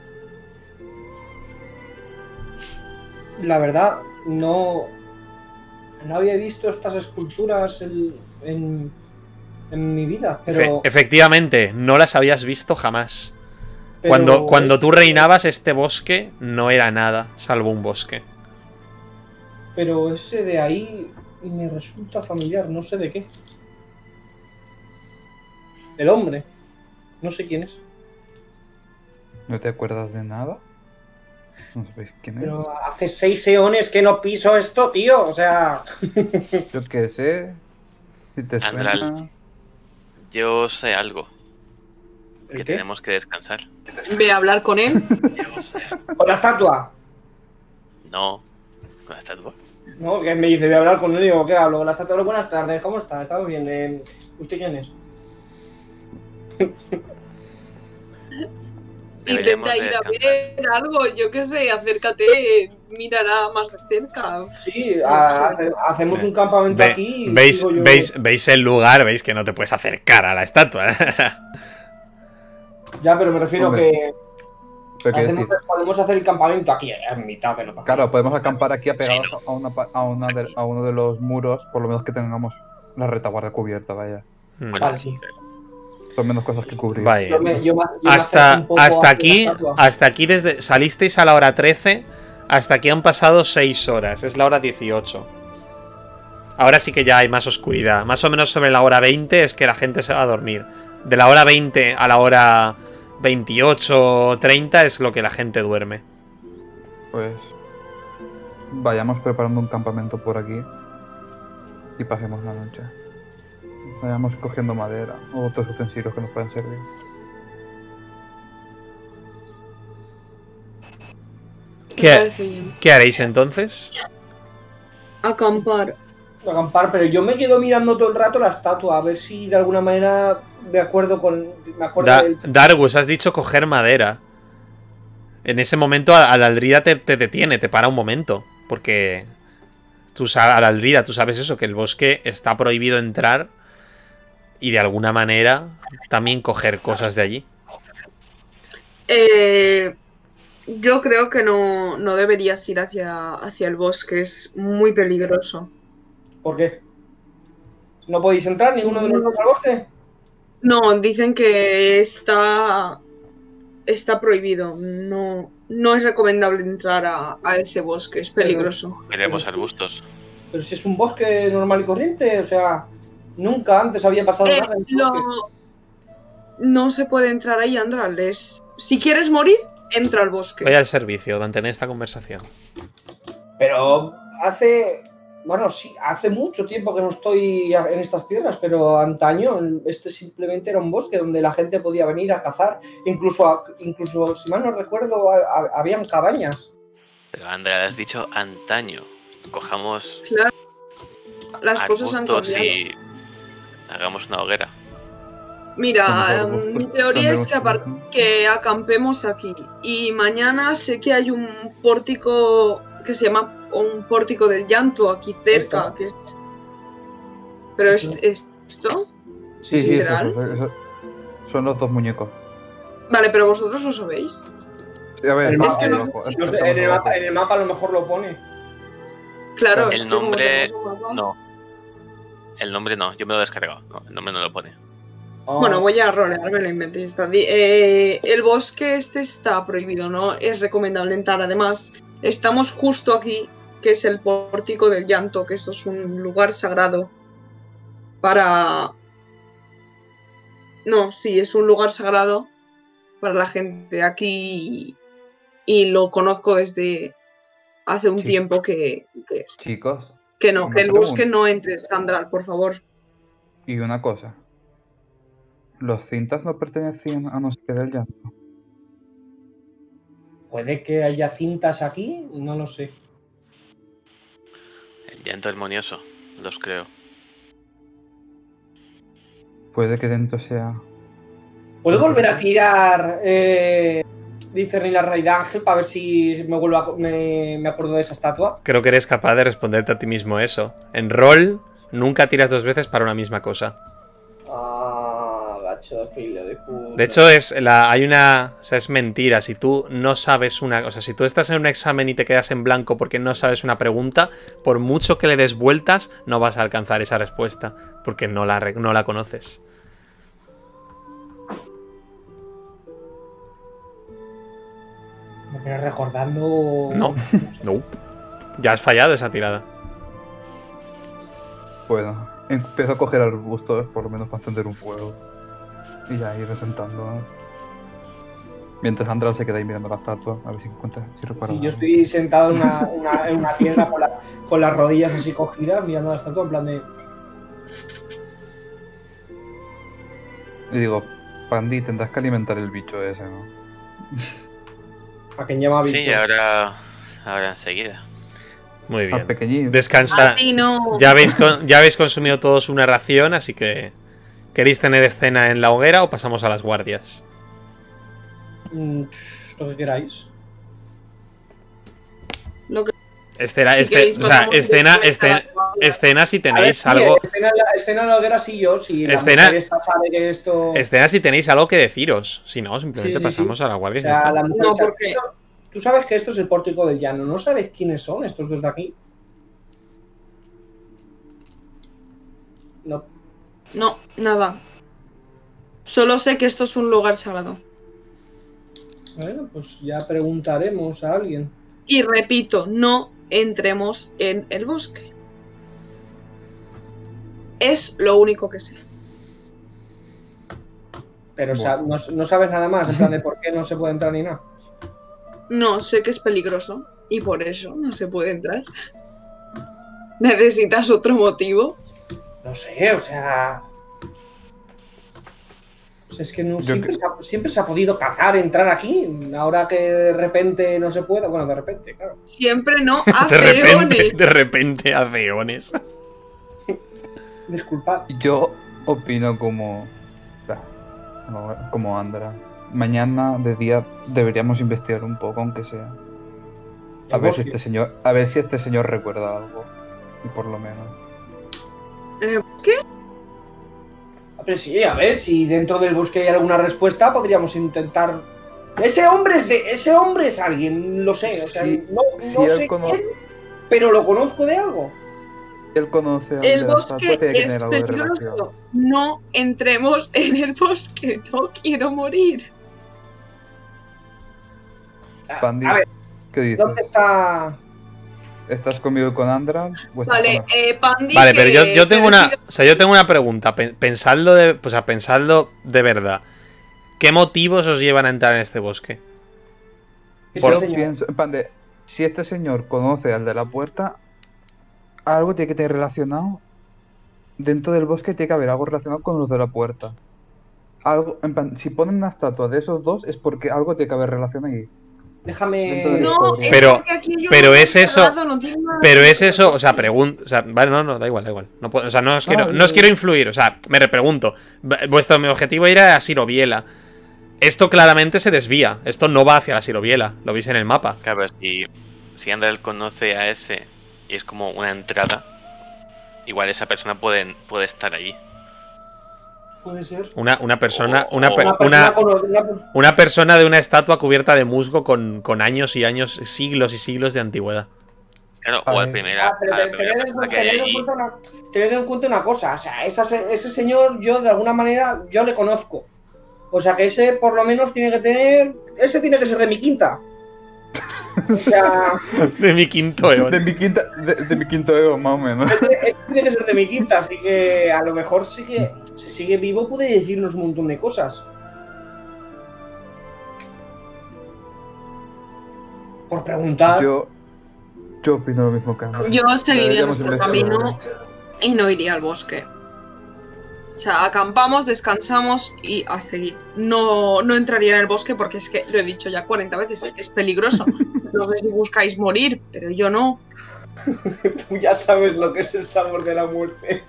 La verdad, no había visto estas esculturas en mi vida, pero... Efectivamente, no las habías visto jamás. pero Cuando tú reinabas, este bosque no era nada, salvo un bosque. Pero ese de ahí me resulta familiar, no sé de qué. El hombre. No sé quién es. ¿No te acuerdas de nada? No sabéis quién es. Pero hace 6 eones que no piso esto, tío. O sea... Yo qué sé. Si te Andral. suena. Yo sé algo. ¿El Que qué? tenemos que descansar. Ve a hablar con él. Yo sé. Con la estatua. No. ¿Con la estatua? No, que me dice, voy a hablar con él y digo, ¿qué hablo? Con la estatua. Hola, buenas tardes, ¿cómo está? ¿Estamos bien? ¿Usted quién es? Deberíamos Intenta de ir a descansar. ver algo, yo qué sé, acércate, mírala más de cerca. Sí, No sé. hacemos un campamento aquí. Y ¿Veis, sigo yo- veis el lugar? ¿Veis que no te puedes acercar a la estatua? O sea, Ya, pero me refiero Hombre, que Pero quiero decir, podemos hacer el campamento aquí, en mitad, que no pasa. claro, podemos acampar aquí apegados Sí, a uno de los muros, por lo menos que tengamos la retaguardia cubierta, vaya. Bueno, Vale, sí. Son menos cosas que cubrir. vaya. Yo me acerco Hasta, un poco hasta hacia aquí, la estatua. hasta aquí desde salisteis a la hora 13, hasta aquí han pasado 6 horas, es la hora 18. Ahora sí que ya hay más oscuridad, más o menos sobre la hora 20 es que la gente se va a dormir. De la hora 20 a la hora 28 o 30 es lo que la gente duerme. Pues vayamos preparando un campamento por aquí y pasemos la noche. Vayamos cogiendo madera o otros utensilios que nos puedan servir. Me ¿Qué, parece bien. ¿Qué haréis entonces? Acampar. Acampar, pero yo me quedo mirando todo el rato la estatua, a ver si de alguna manera me acuerdo del... Dargus, has dicho coger madera. En ese momento a la Aldrida te detiene, te para un momento. Porque a la Aldrida tú sabes eso, que el bosque está prohibido entrar. Y de alguna manera también coger cosas de allí. Yo creo que no deberías ir hacia el bosque, es muy peligroso. ¿Por qué? ¿No podéis entrar ninguno de los dos al bosque? No, dicen que está prohibido. No es recomendable entrar a ese bosque, es peligroso. Miremos arbustos. Pero si es un bosque normal y corriente, o sea, nunca antes había pasado nada en el bosque. No se puede entrar ahí, Andral. Si quieres morir, entra al bosque. Voy al servicio, mantener esta conversación. Pero bueno, sí, hace mucho tiempo que no estoy en estas tierras, pero antaño este simplemente era un bosque donde la gente podía venir a cazar. Incluso si mal no recuerdo, habían cabañas. Pero Andrea, le has dicho antaño. Cojamos Claro, las cosas han arbustos cambiado. y hagamos una hoguera. Mira, mi teoría es Tendremos- que acampemos aquí. Y mañana sé que hay un pórtico que se llama un pórtico del llanto aquí cerca. Esto. Que es... Pero es esto. Sí, sí, literal. son los dos muñecos. Vale, pero vosotros lo sabéis. Sí, a ver, Es que no sé abajo, si- No sé, estamos abajo. en el mapa a lo mejor lo pone. Claro, El es que como nombre- tenemos un mapa- No. El nombre no, yo me lo he descargado. No, el nombre no lo pone. Bueno, voy a rolear, me lo inventé. Ya está. El bosque este está prohibido, no es recomendable entrar. Además, estamos justo aquí, que es el pórtico del llanto, que eso es un lugar sagrado para... No, sí, es un lugar sagrado para la gente de aquí y lo conozco desde hace un Sí. tiempo que Chicos, no, Una que el bosque pregunta. no entre, Sandra, por favor. y una cosa. Los cintas no pertenecían a no sé qué del llanto. ¿Puede que haya cintas aquí? No lo sé. El llanto armonioso, los creo. Puede que dentro sea. ¿Puedo volver a tirar discernir la realidad, Ángel, para ver si me acuerdo de esa estatua? Creo que eres capaz de responderte a ti mismo eso. En rol, nunca tiras dos veces para una misma cosa. Ah, gacho de filo de puta. De hecho, hay una. O sea, es mentira. Si tú no sabes una. O sea, si tú estás en un examen y te quedas en blanco porque no sabes una pregunta, por mucho que le des vueltas, no vas a alcanzar esa respuesta. Porque no la conoces. Me quedo recordando. No. No. Ya has fallado esa tirada. Puedo. Empiezo a coger arbustos, por lo menos para encender un fuego. Y ya ir resentando. ¿no? Mientras Andra se queda ahí mirando la estatua, a ver si encuentra. Si recuerda Sí, yo algo. estoy sentado en una piedra con las rodillas así cogidas, mirando la estatua en plan de. Y digo, Pandi, tendrás que alimentar el bicho ese, ¿no? ¿A quién llama bicho? Sí, ahora enseguida. Muy Al bien. pequeñín. Descansa. A ti no. Ya habéis consumido todos una ración, así que. ¿Queréis tener escena en la hoguera o pasamos a las guardias? Lo que queráis. Lo que Escena, si queréis, o sea, pasamos directamente a la guardia. escena si A ver, tenéis sí, algo. escena en la hoguera sí, yo. Si la Escena- mujer esta sabe que esto. Escena si tenéis algo que deciros. Si no, simplemente Sí, sí, sí. pasamos a la guardia. O y ya sea, está. la mujer No, sabe- porque- Tú sabes que esto es el pórtico del llano. ¿No sabes quiénes son estos dos de aquí? No. No, nada. Solo sé que esto es un lugar sagrado. Bueno, pues ya preguntaremos a alguien. Y repito, no entremos en el bosque. Es lo único que sé. Pero o sea, no sabes nada más, en plan de por qué no se puede entrar ni nada. No, sé que es peligroso y por eso no se puede entrar. ¿Necesitas otro motivo? No sé, o sea. O sea, es que no, Yo siempre se ha podido cazar, entrar aquí. Ahora que de repente no se puede. Bueno, de repente, claro. Siempre no De hace repente, eones. de repente hace eones. Disculpad. Yo opino como. Como Andra. Mañana de día deberíamos investigar un poco, aunque sea. A El ver si bosque. este señor recuerda algo. Y por lo menos. Pero sí, a ver, si dentro del bosque hay alguna respuesta, podríamos intentar. Ese hombre es alguien, lo sé. O sea, Sí, no sí, sé él quién, pero lo conozco de algo. Él conoce al El de la estatua, bosque tiene que es tener algo de peligroso. relación. No entremos en el bosque. No quiero morir. Pandi, A ver, ¿qué dices? ¿dónde está? ¿Estás conmigo y con Andra? ¿O estás Vale, con la- Pandi. Vale, que- pero yo tengo que una. decida- O sea, yo tengo una pregunta. Pensadlo de verdad. ¿Qué motivos os llevan a entrar en este bosque? Ese Yo señor. pienso, en plan de, si este señor conoce al de la puerta, algo tiene que tener relacionado. Dentro del bosque tiene que haber algo relacionado con los de la puerta. Algo, en plan, si ponen una estatua de esos dos es porque algo tiene que haber relación ahí. Déjame. Dentro de- No, Pero- porque aquí yo pero no he es eso- cerrado, no tiene nada Pero que es ver eso, con o sea, esto. pregunto. O sea, vale, no, da igual. No puedo, o sea, no os quiero, No, no os quiero influir, o sea, me repregunto. Vuestro mi objetivo era a Siroviela. Esto claramente se desvía. Esto no va hacia la Siroviela. Lo veis en el mapa. Claro, si Andral conoce a ese y es como una entrada, igual esa persona puede estar allí. Puede ser. Una persona. O- Una, o- pe- Una persona una, con- una persona de una estatua cubierta de musgo con años y años, siglos y siglos de antigüedad. Claro, A o al ver. primera, Pero a la primera persona que hay allí. tened en cuenta una cosa. O sea, ese señor, yo de alguna manera, yo le conozco. O sea, que ese por lo menos tiene que tener. Ese tiene que ser de mi quinta. O sea, De mi quinto De eón. mi quinta, de mi quinto ego, más o menos. ese tiene que ser de mi quinta. Así que a lo mejor sí que, si sigue vivo, puede decirnos un montón de cosas. Por preguntar. Yo opino lo mismo que Andrés. Yo seguiría Deberíamos nuestro investigar. camino y no iría al bosque. O sea, acampamos, descansamos y a seguir. No entraría en el bosque porque es que lo he dicho ya 40 veces, es peligroso. No sé si buscáis morir, pero yo no. Tú ya sabes lo que es el sabor de la muerte.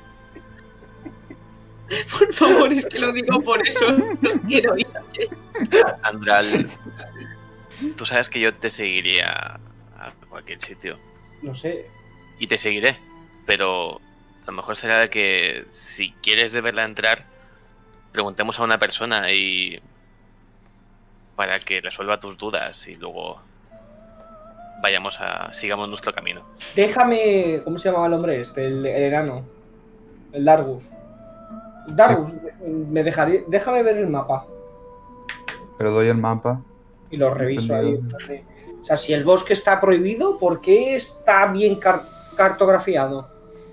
Por favor, es que lo digo por eso. No quiero ir. Andral, tú sabes que yo te seguiría a cualquier sitio. No sé. Y te seguiré, pero lo mejor será de que si quieres de verdad entrar, preguntemos a una persona y para que resuelva tus dudas y luego sigamos nuestro camino. Déjame. ¿Cómo se llamaba el hombre este? El enano. El Dargus. Dargus, déjame ver el mapa. Pero doy el mapa. Y lo reviso ahí. Entendido. O sea, si el bosque está prohibido, ¿por qué está bien cartografiado?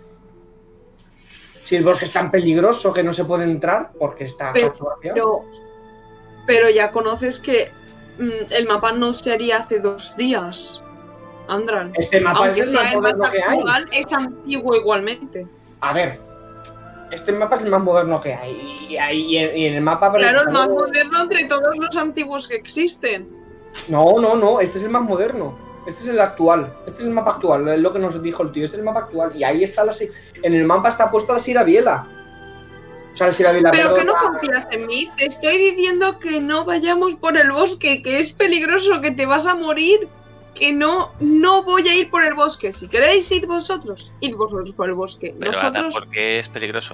Si el bosque es tan peligroso que no se puede entrar, ¿por qué está cartografiado? Pero ya conoces que el mapa no se haría hace 2 días, Andral. Este mapa Aunque es el sea más el moderno más que hay. actual, es antiguo igualmente. A ver, este mapa es el más moderno que hay. Y en el mapa... Claro, el más no, moderno entre todos los antiguos que existen. no, este es el más moderno. Este es el actual. Este es el mapa actual, es lo que nos dijo el tío. Este es el mapa actual. Y ahí está en el mapa está puesto la Siraviela. O sea, la Siraviela... Pero que no perdón, confías en mí. Te estoy diciendo que no vayamos por el bosque, que es peligroso, que te vas a morir. Que no voy a ir por el bosque. Si queréis ir vosotros por el bosque. Pero Ada, Nosotros... ¿por qué es peligroso?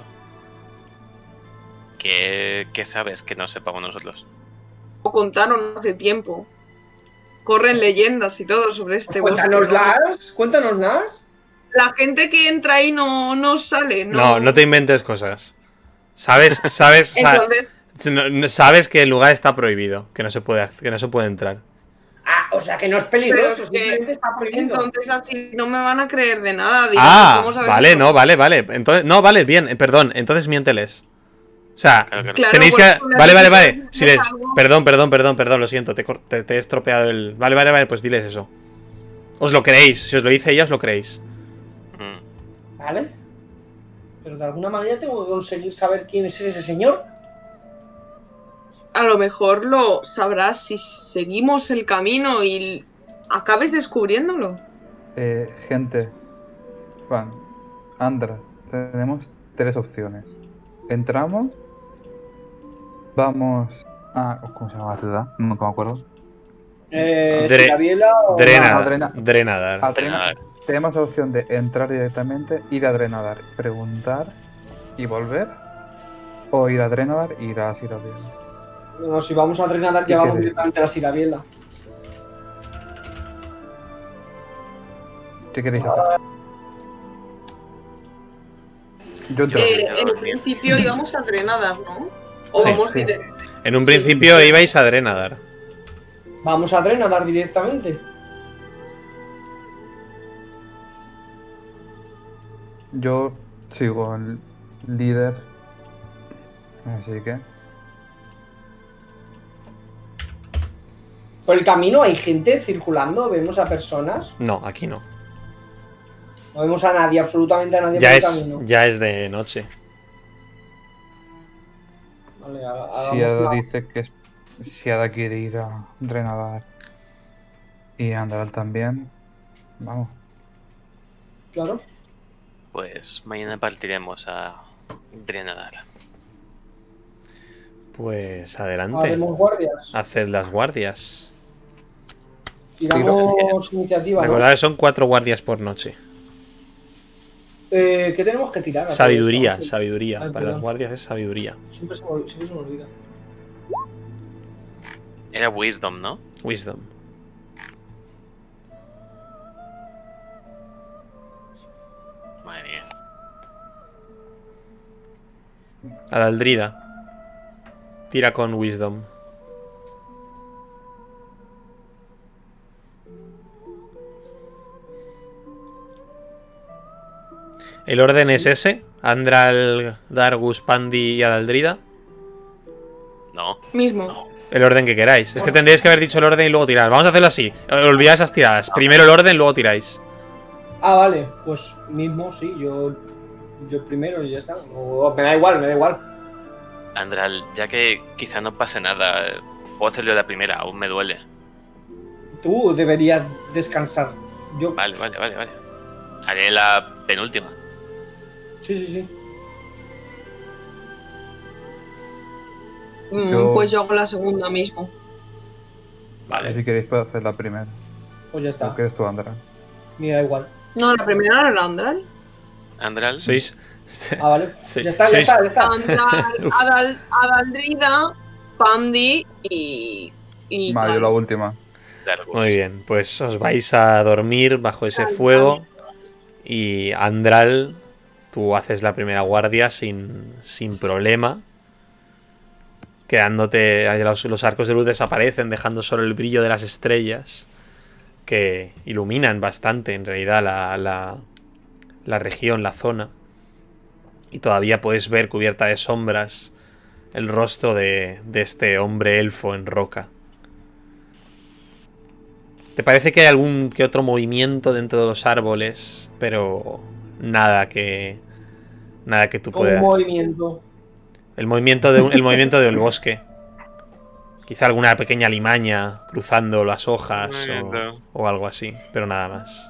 ¿Qué sabes que no sepamos nosotros? Lo contaron hace tiempo. Corren leyendas y todo sobre este bosque. Cuéntanoslas. La gente que entra ahí no sale. No te inventes cosas. Sabes, Entonces, sabes que el lugar está prohibido, que no se puede entrar. Ah, o sea que no es pero peligroso, es que, simplemente está prohibido. entonces así no me van a creer de nada. Dirán, Ah, ¿cómo sabes vale, eso? no, vale. Entonces, no, vale, bien, perdón. Entonces miénteles. O sea, Claro. Claro, tenéis pues, que. con Vale. necesitas Si les- algo. Perdón, lo siento, te he estropeado el. Vale, pues diles eso. Os lo creéis, si os lo dice ella, os lo creéis. Mm. ¿Vale? Pero de alguna manera tengo que conseguir saber quién es ese señor. A lo mejor lo sabrás si seguimos el camino y acabes descubriéndolo. Gente. Juan. Andra. Tenemos 3 opciones. Entramos. Vamos a... ¿Cómo se llama la ciudad? Nunca me acuerdo. Siraviela o... Drenadar. A Drenadar. Tenemos la opción de entrar directamente, ir a Drenadar, preguntar y volver. O ir a Drenadar e ir a Siraviela. No, si vamos a Drenadar, ¿Qué llevamos quieres? directamente a la Siraviela. ¿Qué queréis hacer? Yo entro. En un principio íbamos a Drenadar, ¿no? O Sí, vamos sí. directo. En un Sí. principio ibais a Drenadar. Vamos a Drenadar directamente. Yo sigo el líder. Así que... Por el camino hay gente circulando, vemos a personas. No, aquí no. No vemos a nadie, absolutamente a nadie Ya por el es, camino. ya es de noche. Vale, hagamos Si Ada una- dice que si Ada quiere ir a Drenadar Y Andral también. Vamos. Claro. Pues mañana partiremos a Drenadar. Pues adelante. Haremos guardias. Haced las guardias. Tiramos iniciativa, ¿no? Recordad que son 4 guardias por noche. ¿Qué tenemos que tirar? Sabiduría, sabiduría. Ay, Para perdón. las guardias es sabiduría. Siempre se me olvida. Era Wisdom, ¿no? Wisdom. Madre mía. Adaldrida. Tira con Wisdom. El orden es ese. Andral, Dargus, Pandi y Adaldrida. No. Mismo. El orden que queráis. Es que tendríais que haber dicho el orden y luego tirar. Vamos a hacerlo así. Olvidad esas tiradas. Primero el orden, luego tiráis. Ah, vale. Pues mismo, sí. Yo primero y ya está. O, me da igual, me da igual. Andral, ya que quizá no pase nada, puedo hacerlo la primera, aún me duele. Tú deberías descansar. Yo. Vale. Haré la penúltima. Sí. Pues yo hago la segunda mismo. Vale. Si queréis puedo hacer la primera. Pues ya está. ¿O quieres tú, Andral? Me da igual. No, la primera era el Andral. Andral, Sois. Ah, vale. Sí, Ya está. Andral, Adaldrida, Pandi y Vale, yo la última. Dargus. Muy bien. Pues os vais a dormir bajo ese Vale, fuego. Y Andral, tú haces la primera guardia sin problema. Quedándote. Los arcos de luz desaparecen, dejando solo el brillo de las estrellas. Que iluminan bastante, en realidad, la región, la zona. Y todavía puedes ver, cubierta de sombras, el rostro de este hombre elfo en roca. ¿Te parece que hay algún que otro movimiento dentro de los árboles? Pero nada que tú Con puedas. movimiento. El movimiento del bosque. Quizá alguna pequeña limaña cruzando las hojas o algo así, pero nada más.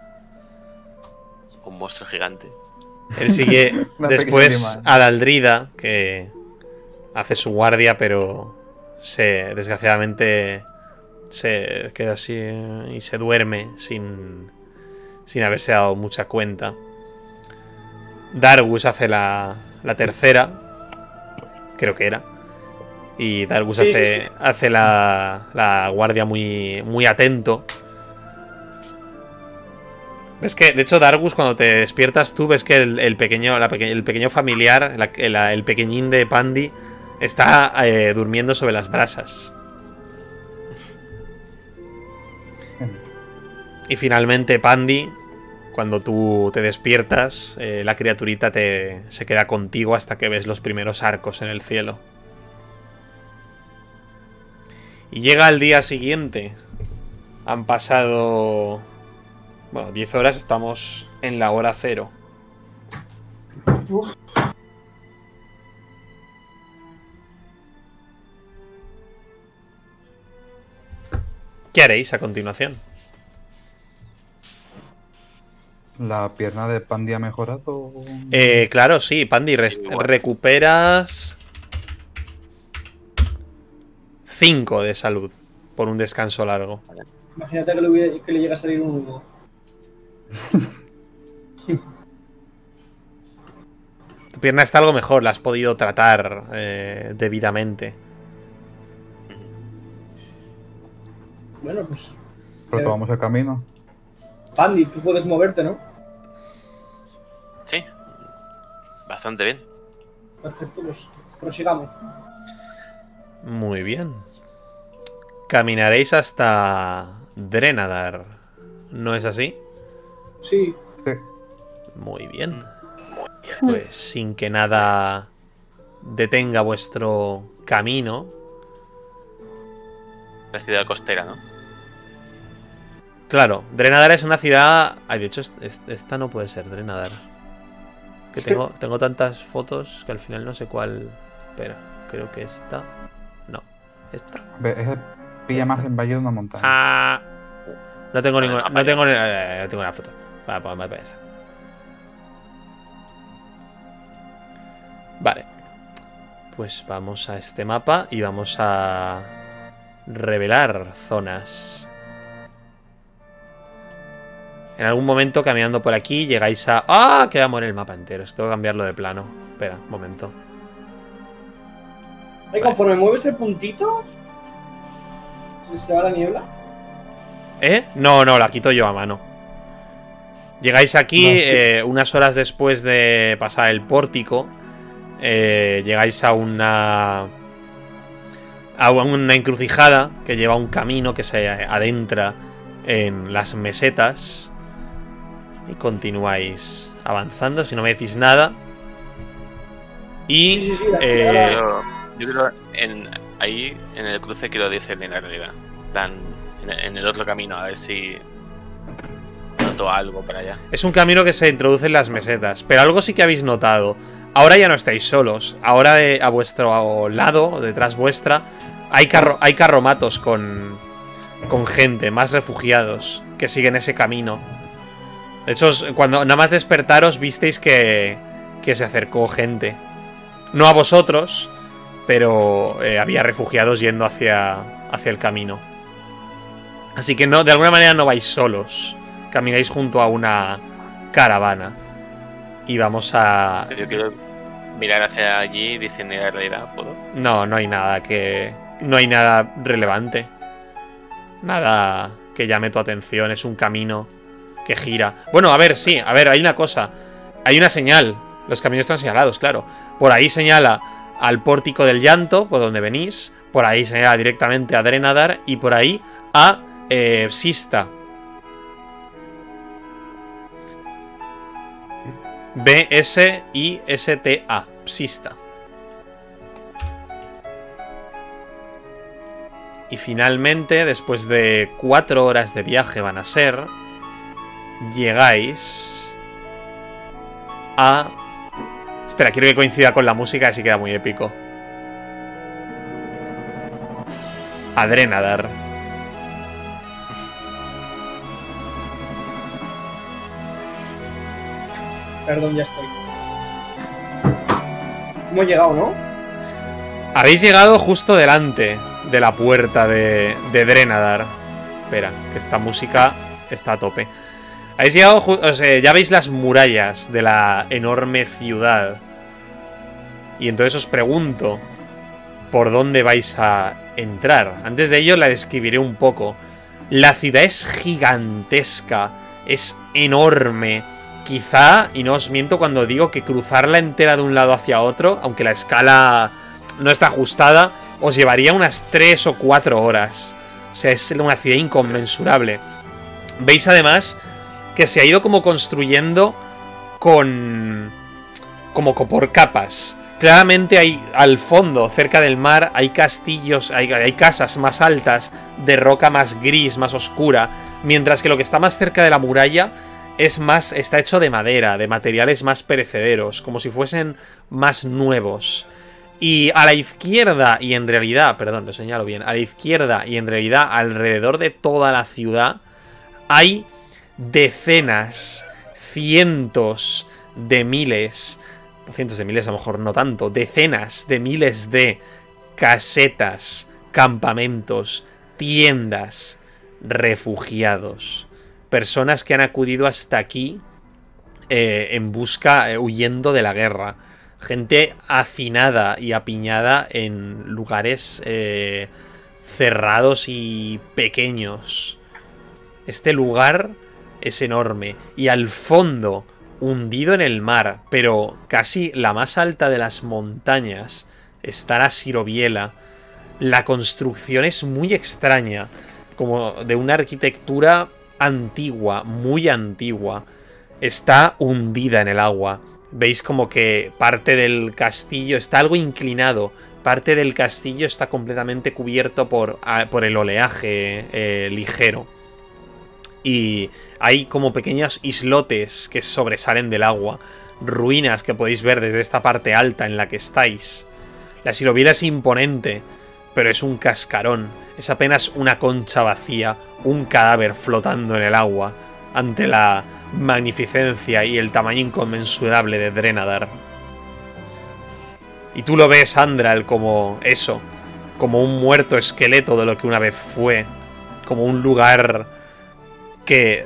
Un monstruo gigante. Él sigue Una después pequeña a Daldrida, que hace su guardia, pero desgraciadamente se queda así y se duerme sin haberse dado mucha cuenta. Dargus hace la tercera, creo que era. Y Dargus Sí, hace la guardia muy atento. Ves que, de hecho, Dargus, cuando te despiertas tú, ves que el pequeño familiar, el pequeñín de Pandi, está durmiendo sobre las brasas. Y finalmente, Pandi, cuando tú te despiertas, la criaturita se queda contigo hasta que ves los primeros arcos en el cielo. Y llega el día siguiente. Han pasado... Bueno, 10 horas, estamos en la hora 0. ¿Qué haréis a continuación? ¿La pierna de Pandi ha mejorado? Claro, sí, Pandi, igual. recuperas 5 de salud por un descanso largo. Imagínate que le llega a salir un 1. Tu pierna está algo mejor, la has podido tratar debidamente. Bueno, pues. Retomamos el camino. Pandi, tú puedes moverte, ¿no? Sí. Bastante bien. Perfecto, pues prosigamos. Muy bien. Caminaréis hasta Drenadar, ¿no es así? Sí. Sí. Muy bien. Pues sin que nada detenga vuestro camino. La ciudad costera, ¿no? Claro, Drenadar es una ciudad... Ay, de hecho, esta no puede ser Drenadar. Que Sí. tengo tantas fotos que al final no sé cuál... Espera, creo que esta... No, esta. Ve, pilla más en valle de una montaña. Ah, No tengo ninguna. mapa No tengo una foto. Vale, pues ya está. Vale. Pues vamos a este mapa y vamos a revelar zonas. En algún momento, caminando por aquí, llegáis a... ¡Ah! Que va a morir el mapa entero. Tengo que cambiarlo de plano. Espera, un momento. Y conforme mueves el puntito, ¿se va la niebla? ¿Eh? No, la quito yo a mano. Llegáis aquí unas horas después de pasar el pórtico. Llegáis a una encrucijada que lleva un camino que se adentra en las mesetas. Y continuáis avanzando, si no me decís nada. Y... Sí, yo creo ahí en el cruce quiero decirle la realidad. En el otro camino, a ver si noto algo para allá. es un camino que se introduce en las mesetas. Pero algo sí que habéis notado. Ahora ya no estáis solos. Ahora a vuestro lado, detrás vuestra, hay carromatos con gente, más refugiados, que siguen ese camino. De hecho, cuando nada más despertaros visteis que se acercó gente. No a vosotros, pero había refugiados yendo hacia el camino. Así que no, de alguna manera no vais solos. Camináis junto a una caravana. Y vamos a... Yo quiero mirar hacia allí y decirle la realidad, ¿puedo? No, no hay nada no hay nada relevante. Nada que llame tu atención. Es un camino que gira. Bueno, a ver, sí. A ver, hay una cosa. Hay una señal. Los caminos están señalados, claro. Por ahí señala al pórtico del llanto, por donde venís. Por ahí señala directamente a Drenadar. Y por ahí a Sista. B-S-I-S-T-A. Sista. Y finalmente, después de 4 horas de viaje van a ser, llegáis a... Espera, quiero que coincida con la música, así queda muy épico. A Drenadar. Perdón, ya estoy. Hemos llegado, ¿no? Habéis llegado justo delante de la puerta de Drenadar. Espera, que esta música está a tope. Habéis llegado... O sea, ya veis las murallas de la enorme ciudad. Y entonces os pregunto por dónde vais a entrar. Antes de ello la describiré un poco. La ciudad es gigantesca. Es enorme. Quizá, y no os miento cuando digo que cruzarla entera de un lado hacia otro, aunque la escala no está ajustada, os llevaría unas 3 o 4 horas. O sea, es una ciudad inconmensurable. Veis además que se ha ido como construyendo como por capas. Claramente hay al fondo, cerca del mar, hay castillos, hay casas más altas, de roca más gris, más oscura, mientras que lo que está más cerca de la muralla está hecho de madera, de materiales más perecederos, como si fuesen más nuevos. Y a la izquierda, y en realidad, perdón, lo señalo bien, a la izquierda y en realidad alrededor de toda la ciudad, hay decenas, cientos de miles a lo mejor no tanto, decenas de miles de casetas, campamentos, tiendas, refugiados, personas que han acudido hasta aquí en busca, huyendo de la guerra, gente hacinada y apiñada en lugares cerrados y pequeños. Este lugar es enorme y al fondo, hundido en el mar, pero casi la más alta de las montañas, está la Siroviela. La construcción es muy extraña, como de una arquitectura antigua, muy antigua. Está hundida en el agua. Veis como que parte del castillo está algo inclinado. Parte del castillo está completamente cubierto por el oleaje ligero. Y hay como pequeños islotes que sobresalen del agua. Ruinas que podéis ver desde esta parte alta en la que estáis. La Siroviela es imponente, pero es un cascarón. Es apenas una concha vacía, un cadáver flotando en el agua ante la magnificencia y el tamaño inconmensurable de Drenadar. Y tú lo ves, Andral, como eso, como un muerto esqueleto de lo que una vez fue, como un lugar que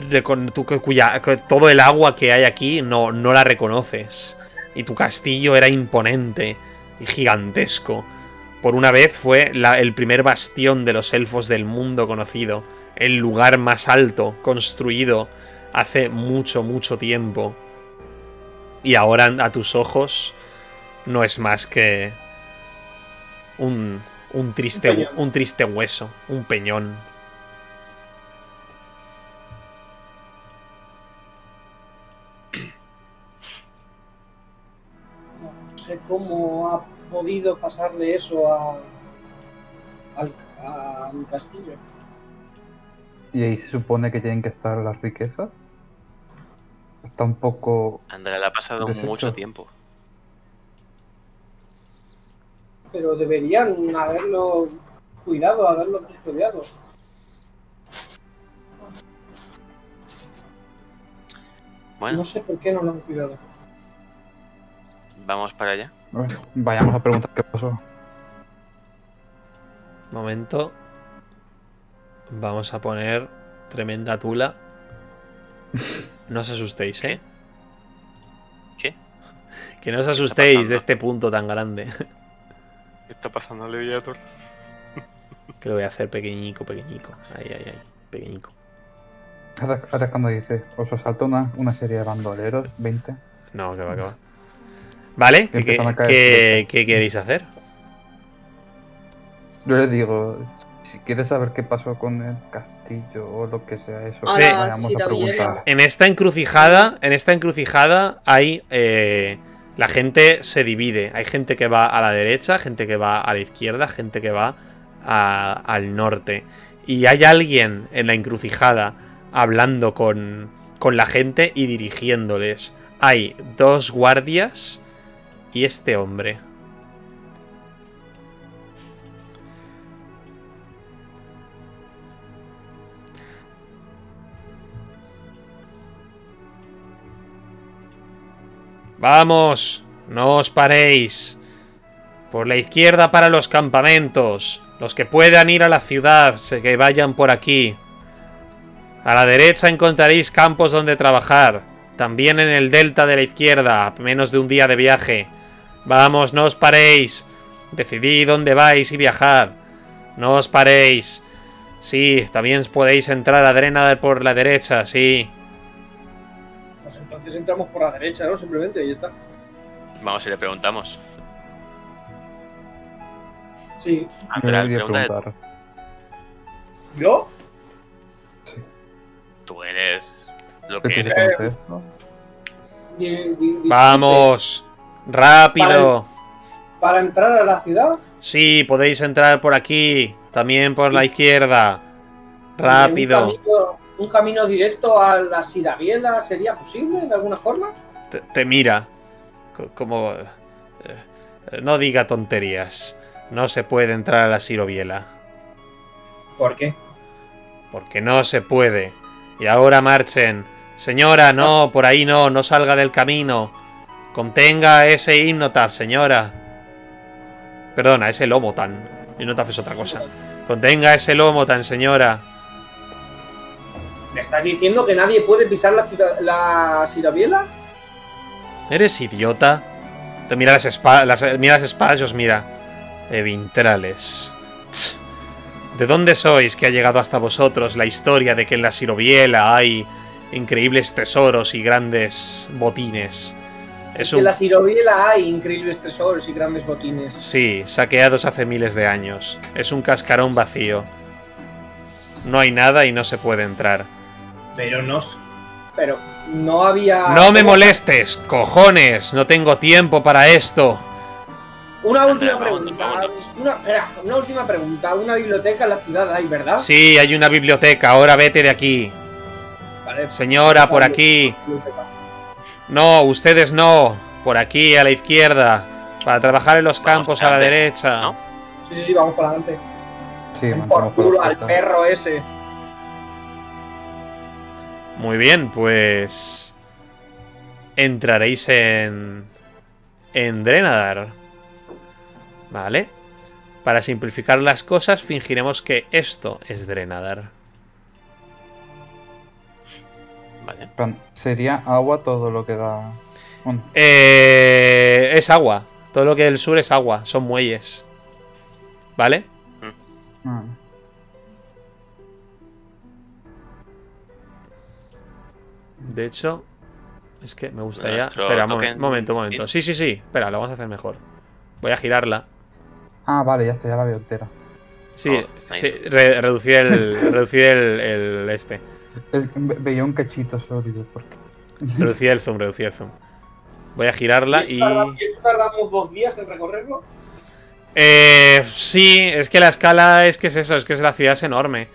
todo el agua que hay aquí no la reconoces. Y tu castillo era imponente y gigantesco. Por una vez fue el primer bastión de los elfos del mundo conocido. El lugar más alto construido hace mucho, mucho tiempo. Y ahora a tus ojos no es más que un triste hueso, un peñón. No sé cómo ha podido pasarle eso a mi castillo. ¿Y ahí se supone que tienen que estar las riquezas? Está un poco... Andrea, le ha pasado deshecho. mucho tiempo. Pero deberían haberlo cuidado, haberlo custodiado. Bueno, No sé por qué no lo han cuidado. vamos para allá. Bueno, vayamos a preguntar qué pasó. Momento. Vamos a poner tremenda tula. No os asustéis, ¿eh? ¿Qué? Que no os asustéis de este punto tan grande. ¿Qué está pasando, Leviator? Que lo voy a hacer pequeñico. Ahí, pequeñico. Ahora es cuando dice, os asalta una serie de bandoleros, 20. No, que va. ¿Vale? Que empiezan a caer. ¿Qué queréis hacer? Yo les digo, si quieres saber qué pasó con el castillo o lo que sea eso, Ahora, vayamos si a la preguntar. En esta encrucijada hay... la gente se divide. Hay gente que va a la derecha, gente que va a la izquierda, gente que va al norte. Y hay alguien en la encrucijada hablando con la gente y dirigiéndoles. Hay 2 guardias y este hombre. ¡Vamos! ¡No os paréis! Por la izquierda para los campamentos. Los que puedan ir a la ciudad, que vayan por aquí. A la derecha encontraréis campos donde trabajar. También en el delta de la izquierda, a menos de un día de viaje. Vamos, no os paréis. Decidid dónde vais y viajad. No os paréis. Sí, también podéis entrar a Drenadar por la derecha, sí. Pues entonces entramos por la derecha, ¿no? Simplemente, ahí está. Vamos y le preguntamos. Sí. Yo Andrea, debería pregunta, preguntar. ¿Yo? Sí. tú eres lo ¿Qué que tienes eres. que hacer, no? Disculpe, ¡Vamos! ¡Rápido! ¿Para entrar a la ciudad? Sí, podéis entrar por aquí. También por la izquierda. Rápido. ¿Un camino directo a la Sirabiela sería posible de alguna forma? Te mira. Como... no diga tonterías. No se puede entrar a la Sirobiela. ¿Por qué? Porque no se puede. Y ahora marchen. Señora, no, por ahí no. No salga del camino. Contenga ese Hipnotaf, señora. Perdona, ese Lomotan. Hipnotaf es otra cosa. Contenga ese Lomotan, señora. ¿Me estás diciendo que nadie puede pisar la Sirabiela? ¿Eres idiota? Te mira las espadas y os mira. Vintrales. ¿De dónde sois que ha llegado hasta vosotros la historia de que en la Sirobiela hay increíbles tesoros y grandes botines? En la Sirobiela hay increíbles tesoros y grandes botines. Sí, saqueados hace miles de años. Es un cascarón vacío. No hay nada y no se puede entrar. Pero no había... ¡No me molestes, cojones! No tengo tiempo para esto. Una última Andrea, pregunta. vámonos. Una última pregunta. Una biblioteca en la ciudad hay, ¿verdad? Sí, hay una biblioteca. Ahora vete de aquí. Vale. Señora, por aquí. No, ustedes no. Por aquí, a la izquierda. Para trabajar en los campos a la adelante, derecha. ¿no? Sí, vamos para adelante. Sí, Por mantenemos por culo las al puertas. perro ese. Muy bien, pues... entraréis en Drenadar. Vale. Para simplificar las cosas, fingiremos que esto es Drenadar. Vale. En plan, sería agua todo lo que da. Bueno, Es agua. Todo lo que del sur es agua. Son muelles. ¿Vale? ah, De hecho, es que me gustaría... Nuestro Espera, token momento. speed. Sí. Espera, lo vamos a hacer mejor. Voy a girarla. vale, ya está, ya la veo entera. Sí, Oh, sí, nice. reducir el este. Veía un cachito sólido, porque. Reducir el zoom. Voy a girarla y... ¿Y esto tardamos 2 días en recorrerlo? Sí, es que la escala es que es eso, es que la ciudad es enorme.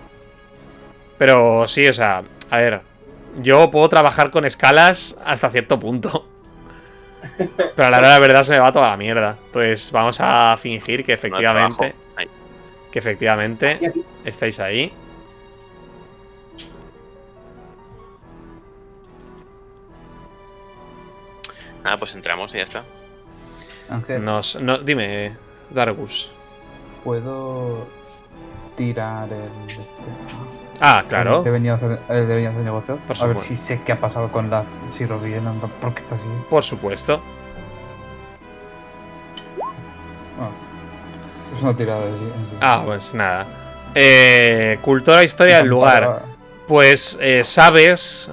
Pero sí, o sea, a ver, yo puedo trabajar con escalas hasta cierto punto. Pero a la hora de la verdad se me va toda la mierda. Entonces vamos a fingir que No efectivamente, trabajo. Ahí. Y aquí. estáis ahí. Nada, pues entramos y ya está. Ángel, Dime, Dargus. ¿puedo tirar Ah, claro. el de venir a hacer negocios? Por A ver supuesto. si sé qué ha pasado con la Siro bien, ¿por qué está así? Por supuesto. Es una tirada de Pues nada. Cultura, historia del lugar. Pues sabes...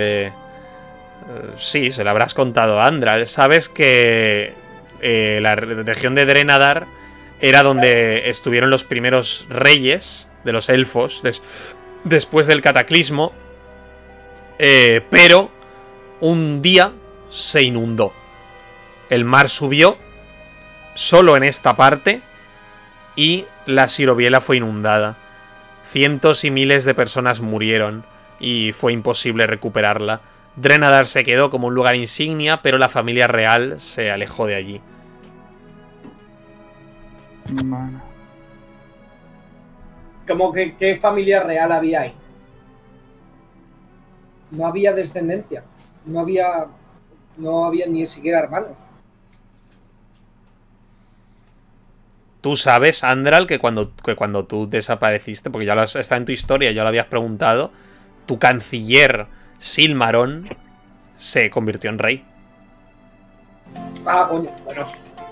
sí, se lo habrás contado a Andral. Sabes que la región de Drenadar era donde estuvieron los primeros reyes de los elfos después del cataclismo. Pero un día se inundó. El mar subió solo en esta parte y la Siroviela fue inundada. Cientos y miles de personas murieron y fue imposible recuperarla. Drenadar se quedó como un lugar insignia, pero la familia real se alejó de allí. Mana. Como que ¿qué familia real había ahí? No había descendencia. No había ni siquiera hermanos. Tú sabes, Andral, que cuando tú desapareciste, porque ya está en tu historia, ya lo habías preguntado, tu canciller Silmarón se convirtió en rey. Ah, coño, bueno.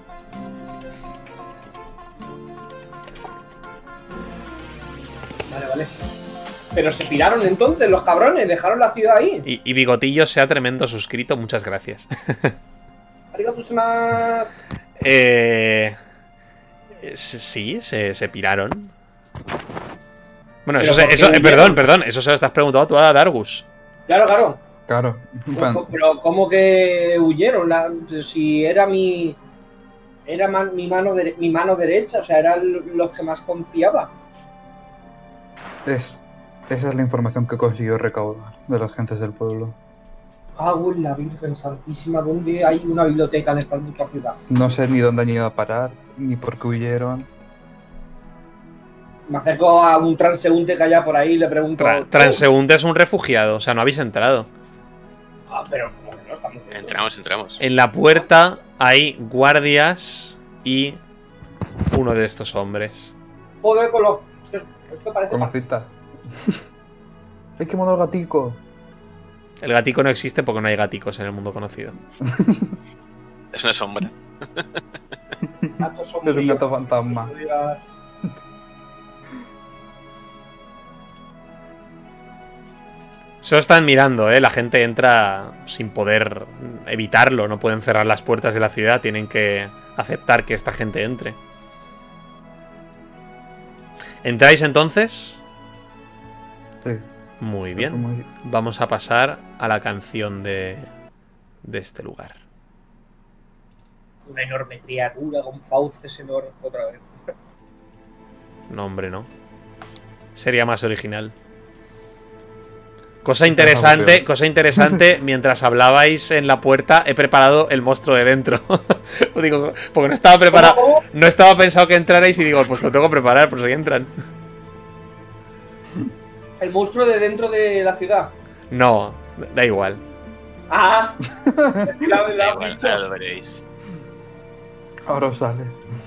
Vale. Pero se piraron entonces los cabrones, dejaron la ciudad ahí. Y Bigotillo sea tremendo suscrito, muchas gracias. Arigatos. Sí, se piraron. Bueno, Pero perdón, eso se lo estás preguntando tú a Dargus. Claro. Claro. Pero ¿cómo que huyeron? Si era mi mano derecha, o sea, eran los que más confiaba. Esa es la información que consiguió recaudar de las gentes del pueblo. Cago en la Virgen Santísima, ¿dónde hay una biblioteca en esta puta ciudad? No sé ni dónde han ido a parar, ni por qué huyeron. Me acerco a un transeúnte que haya por ahí y le pregunto... Transeúnte es un refugiado, o sea, no habéis entrado. Pero como que no estamos... Entramos. En la puerta hay guardias y uno de estos hombres. Joder, con los... Esto parece... Con la cita. ¡Hay que mandar al gatico! El gatico no existe porque no hay gaticos en el mundo conocido. Es una sombra. Gatos Es un gato fantasma. Solo están mirando, ¿eh? La gente entra sin poder evitarlo. No pueden cerrar las puertas de la ciudad. Tienen que aceptar que esta gente entre. ¿Entráis entonces? Sí. Muy bien. Vamos a pasar a la canción de este lugar. Una enorme criatura con fauces enormes otra vez. No, hombre, no. Sería más original. Cosa interesante, mientras hablabais en la puerta, he preparado el monstruo de dentro. Digo, porque no estaba preparado. ¿Cómo? No estaba pensado que entrarais y digo, pues lo tengo que preparar por si entran. El monstruo de dentro de la ciudad. No, da igual. Ah, es que la Da has igual, dicho. ahora lo veréis. Ahora os sale.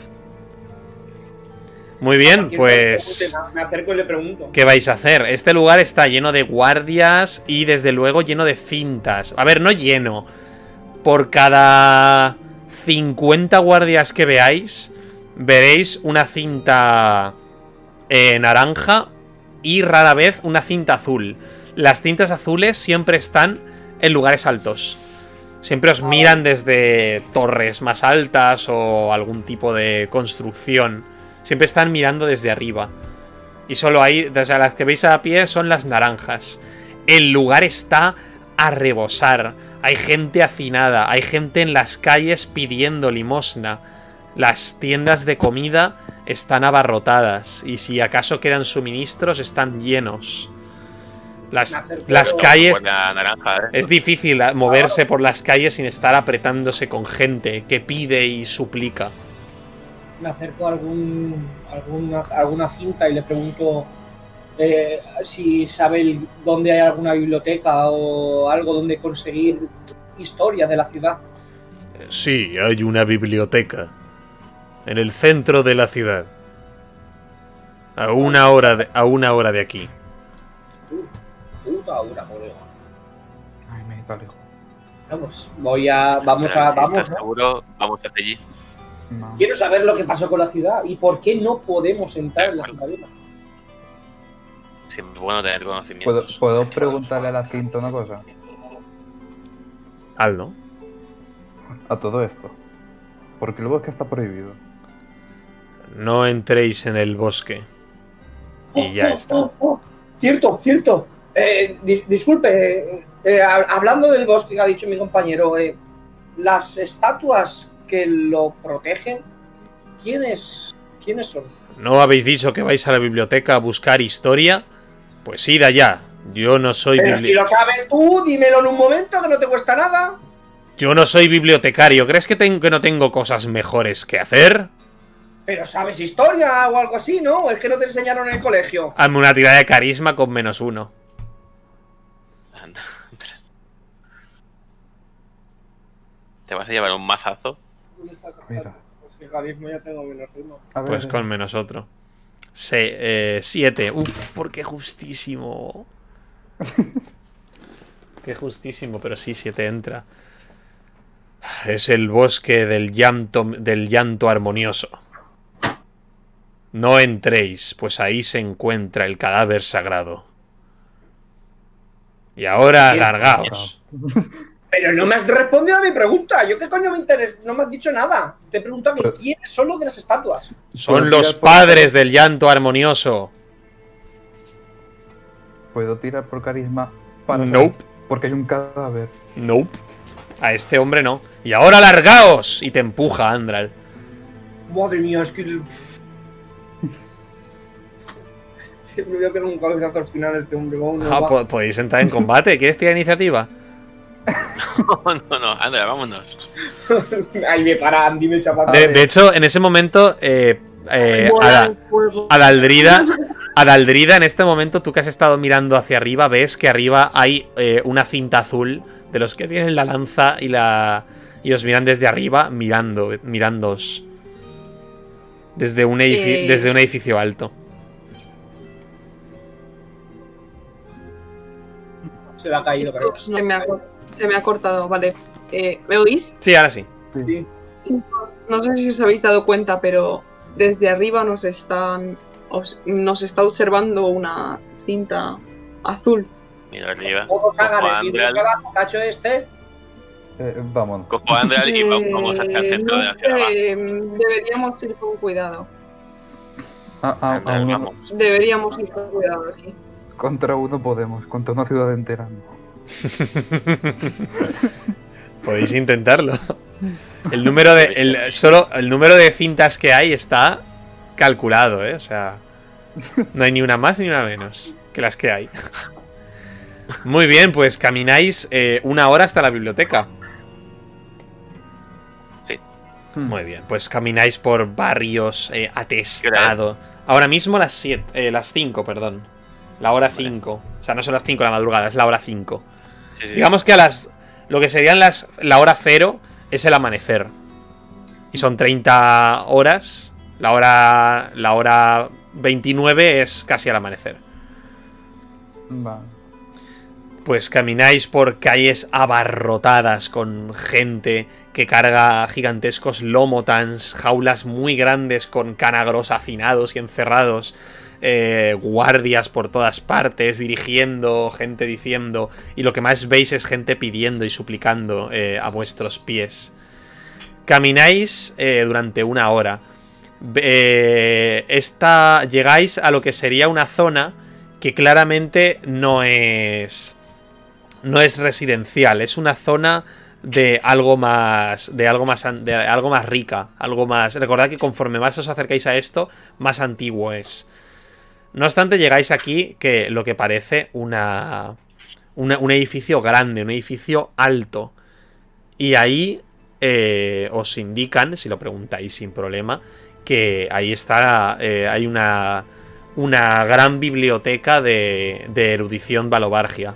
Muy bien, Cualquier pues... cosa, me acerco y le pregunto. ¿Qué vais a hacer? Este lugar está lleno de guardias y desde luego lleno de cintas. A ver, no lleno. Por cada 50 guardias que veáis, veréis una cinta naranja y rara vez una cinta azul. Las cintas azules siempre están en lugares altos. Siempre os miran desde torres más altas o algún tipo de construcción. Siempre están mirando desde arriba. Y solo hay, o sea, las que veis a pie son las naranjas. El lugar está a rebosar. Hay gente hacinada, hay gente en las calles pidiendo limosna. Las tiendas de comida están abarrotadas. Y si acaso quedan suministros, están llenos. Las calles... Por la naranja, ¿eh? Es difícil moverse por las calles sin estar apretándose con gente que pide y suplica. Me acerco a alguna cinta y le pregunto si sabe dónde hay alguna biblioteca o algo donde conseguir historia de la ciudad. Sí, hay una biblioteca. En el centro de la ciudad. A una hora de aquí. Puta hora, colega. Ay, me está lejos. Vamos, Pero si vamos, estás ¿no? seguro, vamos hacia allí. No. Quiero saber lo que pasó con la ciudad y por qué no podemos entrar en la ciudadela. Siempre es bueno tener conocimientos. ¿Puedo preguntarle a la cinta una cosa? Hazlo. A todo esto. ¿Por qué el bosque está prohibido? No entréis en el bosque. Y ya está. Cierto, cierto. Disculpe, hablando del bosque que ha dicho mi compañero, las estatuas que lo protegen, ¿quiénes son? ¿No habéis dicho que vais a la biblioteca a buscar historia? Pues id allá. Yo no soy Pero si lo sabes tú, dímelo en un momento que no te cuesta nada. Yo no soy bibliotecario. ¿Crees que no tengo cosas mejores que hacer? Pero sabes historia o algo así, ¿no? Es que no te enseñaron en el colegio. Hazme una tirada de carisma con -1. Anda. Te vas a llevar un mazazo. ¿Dónde está el Mira. Pues que carisma ya tengo -1. A ver, Pues con -otro. 7. Uf, porque justísimo. Qué justísimo, pero sí, 7 entra. Es el bosque del llanto armonioso. No entréis, pues ahí se encuentra el cadáver sagrado. Y ahora largaos. Pero no me has respondido a mi pregunta. ¿Yo qué coño me interesa? No me has dicho nada. Te he preguntado que Pero- quiénes son los de las estatuas. Son los padres del llanto armonioso. ¿Puedo tirar por carisma para Nope. saber? Porque hay un cadáver. Nope. A este hombre no. Y ahora largaos. Y te empuja Andral. Madre mía, es que... Me voy a pegar un cabezazo al final a este hombre. Vamos, Ah, podéis entrar en combate. ¿Quieres tirar iniciativa? No, Andrea, vámonos. Ahí me para Andy, me echa patada. De hecho, en ese momento, Bola de fuego. Adaldrida, en este momento, tú que has estado mirando hacia arriba, ves que arriba hay una cinta azul de los que tienen la lanza y os miran desde arriba, mirándoos. Desde un edificio alto. Se le ha caído, pero... Chicos, se me ha cortado, vale. ¿Me oís? Sí, ahora sí. Sí. Chicos, no sé si os habéis dado cuenta, pero desde arriba nos está observando una cinta azul. Mira arriba. Todos Cojo hagan a el vídeo Andral, que cacho este. Vámonos. cojo a Andral y vamos hacia el centro de la ciudad. Deberíamos ir con cuidado. Andral, A uno- vamos. Deberíamos ir con cuidado aquí. Contra uno podemos, contra una ciudad entera no. Podéis intentarlo. El número de cintas que hay está calculado, ¿eh? O sea, no hay ni una más ni una menos que las que hay. Muy bien, pues camináis 1 hora hasta la biblioteca. Sí. Muy bien, pues camináis por barrios atestado. Ahora mismo las 5, perdón. La hora 5. O sea, no son las 5 de la madrugada, es la hora 5. Sí, sí. Digamos que lo que serían la hora 0 es el amanecer. Y son 30 horas. La hora 29 es casi al amanecer. Vale. Pues camináis por calles abarrotadas con gente que carga gigantescos lomotans, jaulas muy grandes con canagros hacinados y encerrados, guardias por todas partes, dirigiendo, gente diciendo, y lo que más veis es gente pidiendo y suplicando a vuestros pies. Camináis durante 1 hora. Llegáis a lo que sería una zona que claramente no es residencial, es una zona de algo más rica, algo más. Recordad que conforme más os acercáis a esto, más antiguo es. No obstante, llegáis aquí que lo que parece un edificio grande, un edificio alto. Y ahí os indican, si lo preguntáis sin problema, que ahí está, hay una gran biblioteca de erudición valobargia.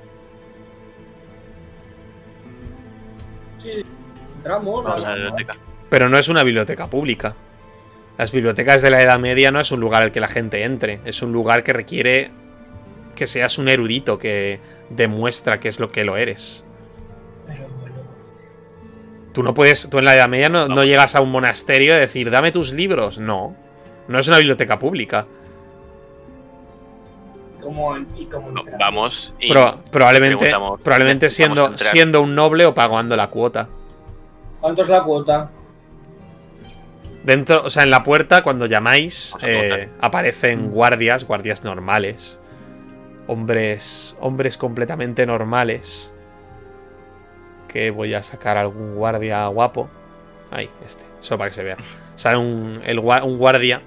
Sí, entramos. Vamos a la biblioteca. Pero no es una biblioteca pública. Las bibliotecas de la Edad Media no es un lugar al que la gente entre. Es un lugar que requiere que seas un erudito, que demuestra que es lo que lo eres. Pero bueno. Tú en la Edad Media no llegas a un monasterio y decir, dame tus libros. No. No es una biblioteca pública. ¿Cómo No, entramos? vamos y Probablemente siendo un noble o pagando la cuota. ¿Cuánto es la cuota? Dentro, o sea, en la puerta, cuando llamáis, aparecen Mm. guardias normales. Hombres completamente normales. Que voy a sacar algún guardia guapo. Ahí, solo para que se vea. Sale un guardia.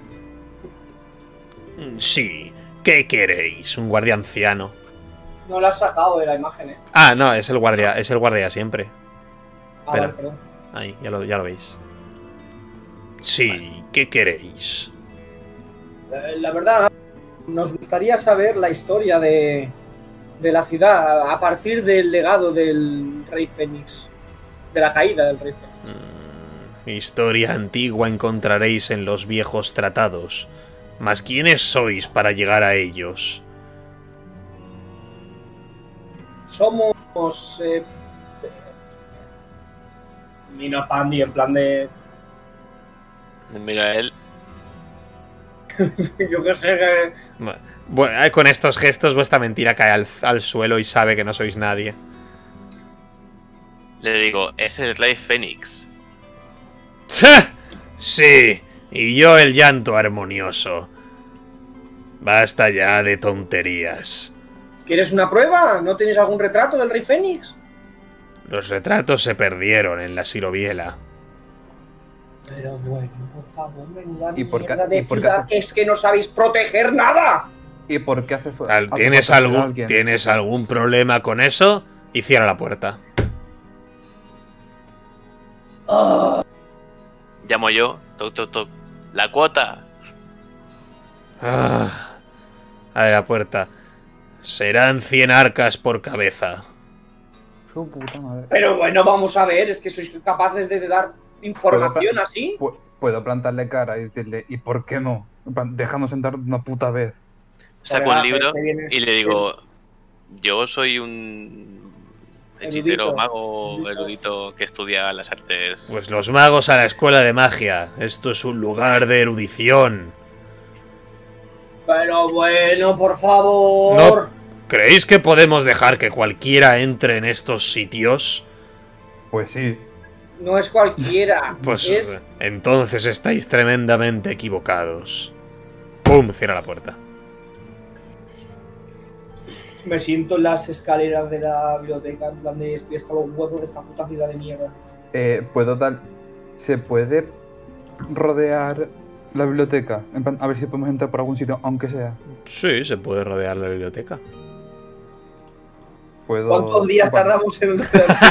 Sí, ¿qué queréis? Un guardia anciano. No la has sacado de la imagen, Ah, no, es el guardia siempre. Ah, Espera. vale, perdón. Ahí, ya lo veis. Sí, ¿qué queréis? La verdad, nos gustaría saber la historia de la ciudad a partir del legado del Rey Fénix. De la caída del Rey Fénix. Historia antigua encontraréis en los viejos tratados. Mas ¿quiénes sois para llegar a ellos? Somos... Mina Pandi, en plan de... Mira a él. Yo qué sé, que... Bueno, con estos gestos vuestra mentira cae al suelo y sabe que no sois nadie. Le digo, es el Rey Fénix. Sí, y yo el llanto armonioso. Basta ya de tonterías. ¿Quieres una prueba? ¿No tienes algún retrato del Rey Fénix? Los retratos se perdieron en la Siroviela. Pero bueno, por favor, menuda ¿Y por qué- mierda de y por qué ciudad haces- que es que no sabéis proteger nada. ¿Y por qué haces ¿Tienes algún problema con eso? Y cierra la puerta. Llamo yo, toc, toc, toc. La cuota. Abre la puerta. Serán 100 arcas por cabeza. Su puta madre. Pero bueno, vamos a ver, es que sois capaces de dar información así. Puedo plantarle cara y decirle, ¿y por qué no? En plan, déjanos sentar una puta vez. Saco un Joder, libro este viene- y le digo, yo soy un hechicero, Erudito. mago, erudito que estudia las artes. Pues los magos a la escuela de magia. Esto es un lugar de erudición. Pero bueno, por favor. ¿Creéis que podemos dejar que cualquiera entre en estos sitios? Pues sí. No es cualquiera. Pues es... entonces estáis tremendamente equivocados. ¡Pum! Cierra la puerta. Me siento en las escaleras de la biblioteca, en plan de estoy hasta los huevos de esta puta ciudad de mierda. ¿Se puede rodear la biblioteca? En plan, a ver si podemos entrar por algún sitio, aunque sea. Sí, se puede rodear la biblioteca. puedo... ¿Cuántos días bueno, tardamos en un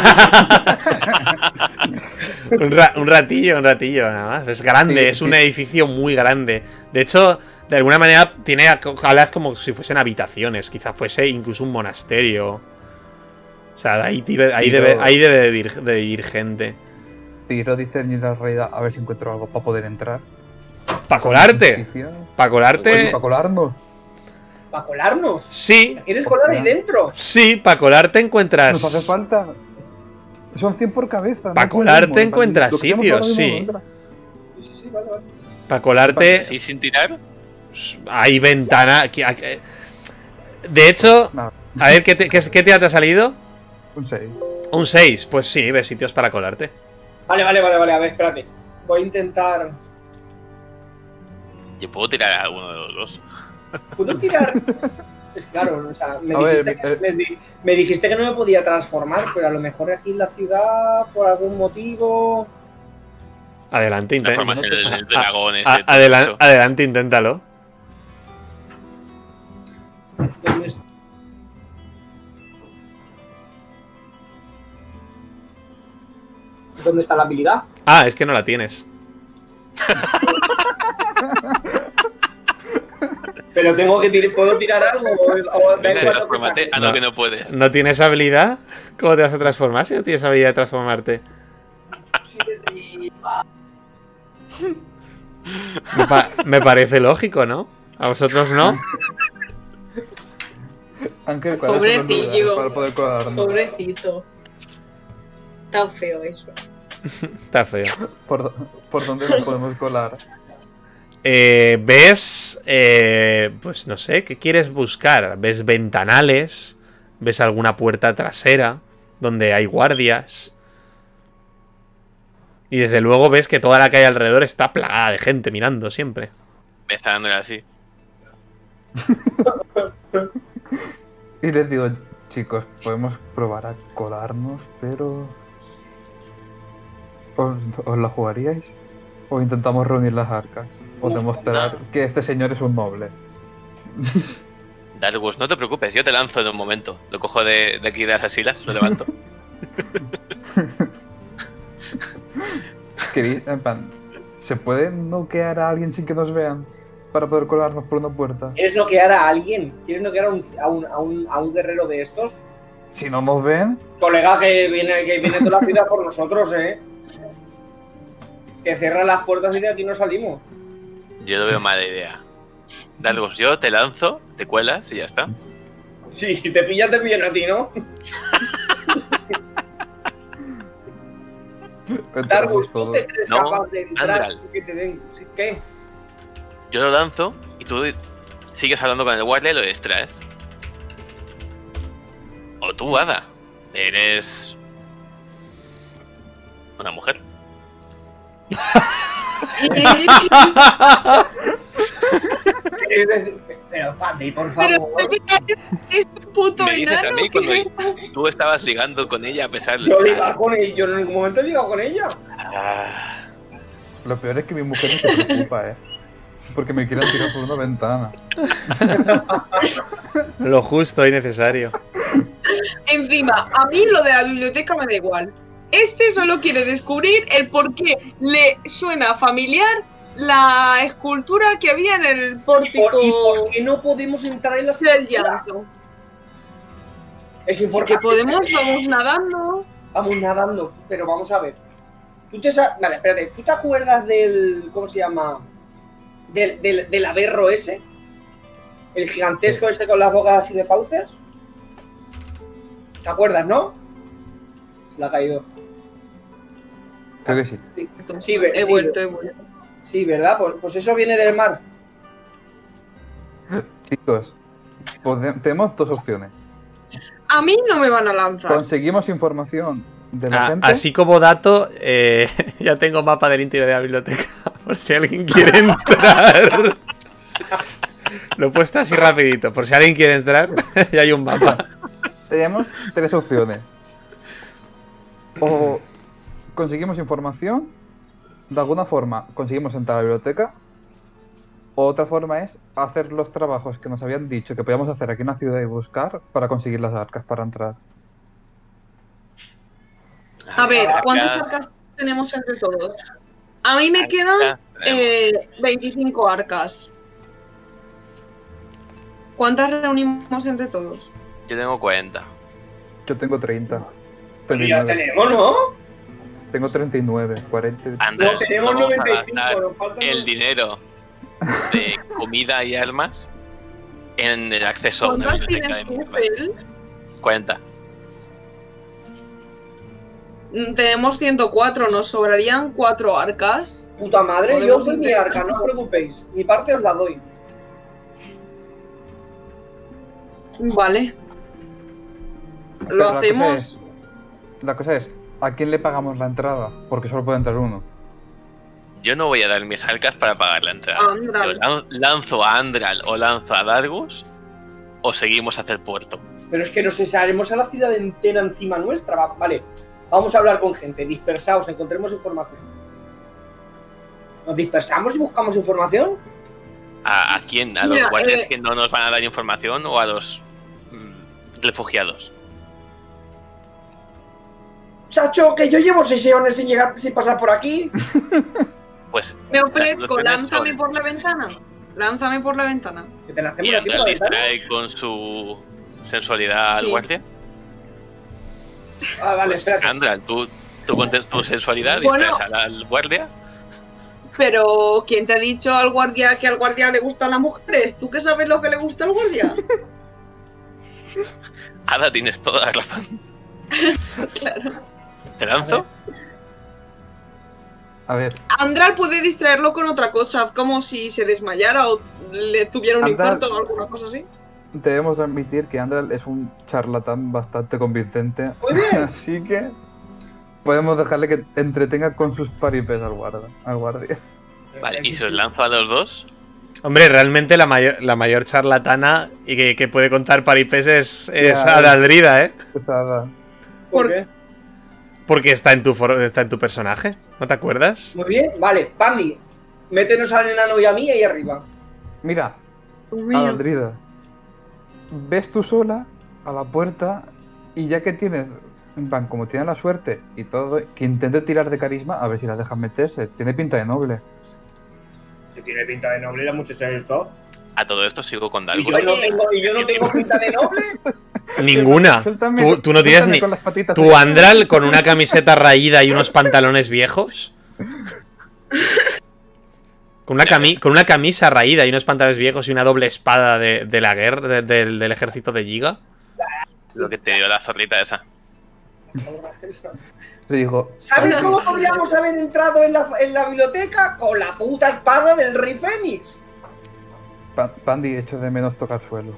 Un ratillo nada más. Es grande, Sí, es un sí. edificio muy grande. De hecho, de alguna manera tiene alas como si fuesen habitaciones. Quizá fuese incluso un monasterio. O sea, ahí debe de vivir gente. tiro discernir la realidad a ver si encuentro algo para poder entrar. ¿Para colarte? Inquisición. ¿Para colarte? Oye, para colarnos. ¿Para colarnos? Sí, ¿La quieres colar ahí dentro? sí, para colarte encuentras... Nos hace falta. Son 100 por cabeza. Pa' no colarte podemos, encuentras lo que hacemos sitios, ahora mismo sí. no entra. Sí, vale. Para colarte... ¿Sí sin tirar? Hay ventana... De hecho, Nada, a ver, ¿qué tía te ha salido? un 6. Un 6. Pues sí, ves sitios para colarte. Vale. A ver, espérate. Voy a intentar... Yo puedo tirar a alguno de los dos. ¿Puedo tirar? Es claro, o sea, A ver, me dijiste que no me podía transformar, pero a lo mejor aquí en la ciudad, por algún motivo... Adelante, Transformas en el dragón ese. adelante, inténtalo. ¿Dónde está? ¿Dónde está la habilidad? Ah, es que no la tienes. Pero tengo que tirar, ¿puedo tirar algo? O da Venga, igual lo que transfórmate. saque. Ah, no, que no puedes. ¿No tienes habilidad? ¿Cómo te vas a transformar si no tienes habilidad de transformarte? Me parece lógico, ¿no? ¿A vosotros no? Ángel, Pobrecillo. para poder colarnos. Pobrecito. Tan feo eso. Está feo. ¿Por dónde nos podemos colar? ¿Ves? Pues no sé, ¿qué quieres buscar? ¿Ves ventanales? ¿Ves alguna puerta trasera donde hay guardias? Y desde luego ves que toda la calle alrededor está plagada de gente mirando siempre. Me está dando así. Y les digo, chicos, podemos probar a colarnos, pero... ¿Os la jugaríais? ¿O intentamos reunir las arcas? ¿O demostrar que este señor es un noble? Dargus, no te preocupes, yo te lanzo en un momento. Lo cojo de aquí de las asilas, lo levanto. En plan, ¿se puede noquear a alguien sin que nos vean? Para poder colarnos por una puerta. ¿Quieres noquear a alguien? ¿Quieres noquear a un guerrero de estos? Si no nos ven, Colega, que viene toda la ciudad por nosotros, Que cierran las puertas y de aquí no salimos. Yo lo veo mala idea. Dargus, yo te lanzo, te cuelas y ya está. Sí, si te pillan a ti, ¿no? Dargus, tú te crees No, capaz de entrar Andral. y que te den... ¿Qué? Yo lo lanzo y tú sigues hablando con el guardia y lo distraes. O tú, Ada. Eres... una mujer. Pero, Pandi, por Pero favor. es un puto Me dices a enano. mí cuando que- tú estabas ligando con ella a pesar de... Yo ligar con ella, yo en ningún momento he ligado con ella. Ah, lo peor es que mi mujer no se preocupa, porque me quieren tirar por una ventana. Lo justo y necesario. Encima, a mí lo de la biblioteca me da igual. Este solo quiere descubrir el por qué le suena familiar la escultura que había en el ¿Y pórtico por qué no podemos entrar en la del ciudad? llanto. Es Sí importante. que podemos, vamos nadando. Vamos nadando, pero vamos a ver. Vale, espérate, ¿tú te acuerdas del... ¿cómo se llama? Del aberro ese? El gigantesco ese con las bocas así de fauces. ¿Te acuerdas, no? Se le ha caído. Creo que sí. Sí, He sí, vuelto, sí, he vuelto. sí, ¿verdad? Pues eso viene del mar. Chicos, tenemos dos opciones. A mí no me van a lanzar. Conseguimos información de la gente. Así como dato, ya tengo mapa del interior de la biblioteca. Por si alguien quiere entrar. Lo he puesto así rapidito. Por si alguien quiere entrar, ya hay un mapa. Tenemos tres opciones. O conseguimos información, de alguna forma conseguimos entrar a la biblioteca, Otra forma es hacer los trabajos que nos habían dicho que podíamos hacer aquí en la ciudad y buscar para conseguir las arcas para entrar. A ver, ¿cuántas arcas tenemos entre todos? A mí me quedan 25 arcas. ¿Cuántas reunimos entre todos? Yo tengo 40. Yo tengo 30. Pero ya 39. tenemos, ¿no? Tengo 39, 40. Andrés, No, tenemos vamos a 95, gastar nos faltan el los- dinero de comida y armas en el acceso a una ¿Cuántas biblioteca de tienes tú, mierda. Fel? 40. Tenemos 104, nos sobrarían 4 arcas. Puta madre, yo Podemos soy mi intentar. arca, no os preocupéis. Mi parte os la doy. Vale. Pero Lo la cosa hacemos. La cosa es, ¿a quién le pagamos la entrada? Porque solo puede entrar uno. Yo no voy a dar mis arcas para pagar la entrada. A Andral. Yo lanzo a Andral o lanzo a Dargus o seguimos hacia el puerto. Pero es que nos echaremos a la ciudad entera encima nuestra. Vale, vamos a hablar con gente. Dispersaos, encontremos información. ¿Nos dispersamos y buscamos información? ¿A quién? ¿A los Mira, guardias que no nos van a dar información o a los refugiados? Chacho, que yo llevo 6 eones sin llegar, sin pasar por aquí. Pues Me las ofrezco, soluciones lánzame son- por la ventana. Lánzame por la ventana. Que te la hacemos Y aquí por la Andral ventana. distrae con su sensualidad al Sí. guardia. Ah, vale, Pues, espérate. Andral, tú con tu sensualidad Bueno. distraes al guardia. Pero, ¿quién te ha dicho al guardia que al guardia le gustan las mujeres? ¿Tú qué sabes lo que le gusta al guardia? Ada, tienes toda la razón. Claro. ¿Te lanzo? A ver, Andral puede distraerlo con otra cosa, como si se desmayara o le tuviera un Andral- infarto o alguna cosa así. debemos admitir que Andral es un charlatán bastante convincente. Muy bien. Así que podemos dejarle que entretenga con sus paripés al guardia. Vale, ¿y si os lanzo a los dos? Hombre, realmente la mayor charlatana y que puede contar paripés es Ya, Adaldrida, ¿eh? Pesada. ¿Por ¿Por qué? Porque está en tu personaje, ¿no te acuerdas? Muy bien, vale. Pandi, métenos al enano y a mí ahí arriba. Mira, Dios mío. Adaldrida, ves tú sola a la puerta y ya que tienes, en plan, como tienes la suerte y todo, que intente tirar de carisma a ver si la dejan meterse. Tiene pinta de noble. Que tiene pinta de noble la muchacha esto. A todo esto sigo con Y Dargus. yo no tengo pinta de noble. Ninguna. Suéltame, Tú no tienes suéltame ni... con las patitas Tu ahí. Andral con una camiseta raída y unos pantalones viejos. Con una camisa raída y unos pantalones viejos y una doble espada de la guerra del ejército de Giga. Lo que te dio la zorrita esa. Sí, digo, ¿Sabes cómo podríamos haber entrado en la biblioteca? Con la puta espada del rey Fénix. Pandi, echo de menos tocar suelo.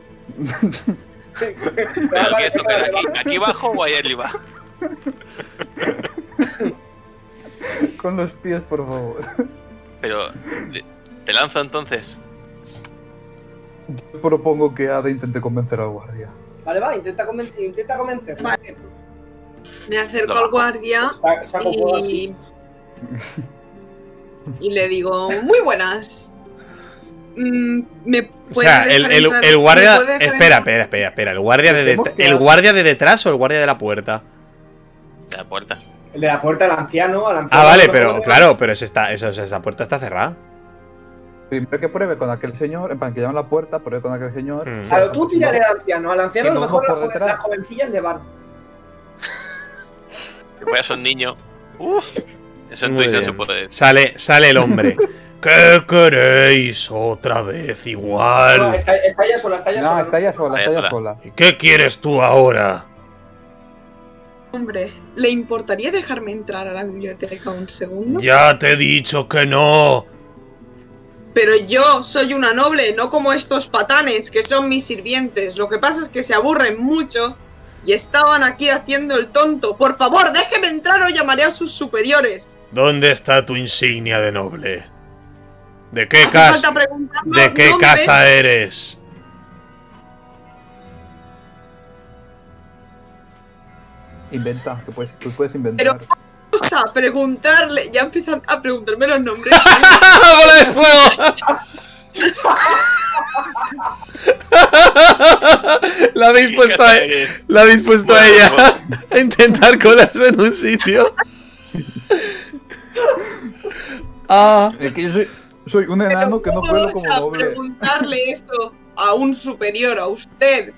¿Pero quieres tocar aquí abajo o ahí arriba? Con los pies, por favor. Pero, ¿te lanzo entonces? Yo propongo que Ada intente convencer al guardia. Vale, va, intenta convencer. Vale. Me acerco Lo al bajo. guardia Saco fuego así. y le digo, muy buenas. ¿Me O puede sea, dejar el entrar? guardia... ¿Me puede dejar Espera, entrar? espera. ¿El guardia Hemos ¿El quedado- guardia de detrás o el guardia de la puerta? De la puerta. El de la puerta, el anciano. Ah, vale, pero claro, pero esa puerta está cerrada. Primero que pruebe con aquel señor, en plan que llama a la puerta, pruebe con aquel señor. Mm. Claro, tú tírale al anciano. Al anciano Que a lo no mejor por detrás. las jovencillas le van. Si fueras un niño. Eso en Muy Twitch no bien. se puede. Sale el hombre. ¿Qué queréis otra vez No, igual? está ya sola, está ya No, sola. está ya sola, Está está ya ya sola. ¿Y qué quieres tú ahora? Hombre, ¿le importaría dejarme entrar a la biblioteca un segundo? Ya te he dicho que no. Pero yo soy una noble, no como estos patanes que son mis sirvientes. Lo que pasa es que se aburren mucho y estaban aquí haciendo el tonto. Por favor, déjeme entrar o llamaré a sus superiores. ¿Dónde está tu insignia de noble? ¿De qué Hace casa? falta preguntarlo, ¿De qué no me casa eres? Inventa, tú puedes inventar. Pero- Vamos a preguntarle. Ya empiezan a preguntarme los nombres. ¡Bola de fuego! La habéis puesto a ella a intentar colarse en un sitio. Ah. Es que yo soy un enano que no ¿Cómo puedo vas como a doble. preguntarle eso a un superior, a usted?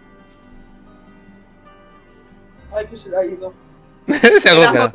Ay, que se le ha ido. Se agota.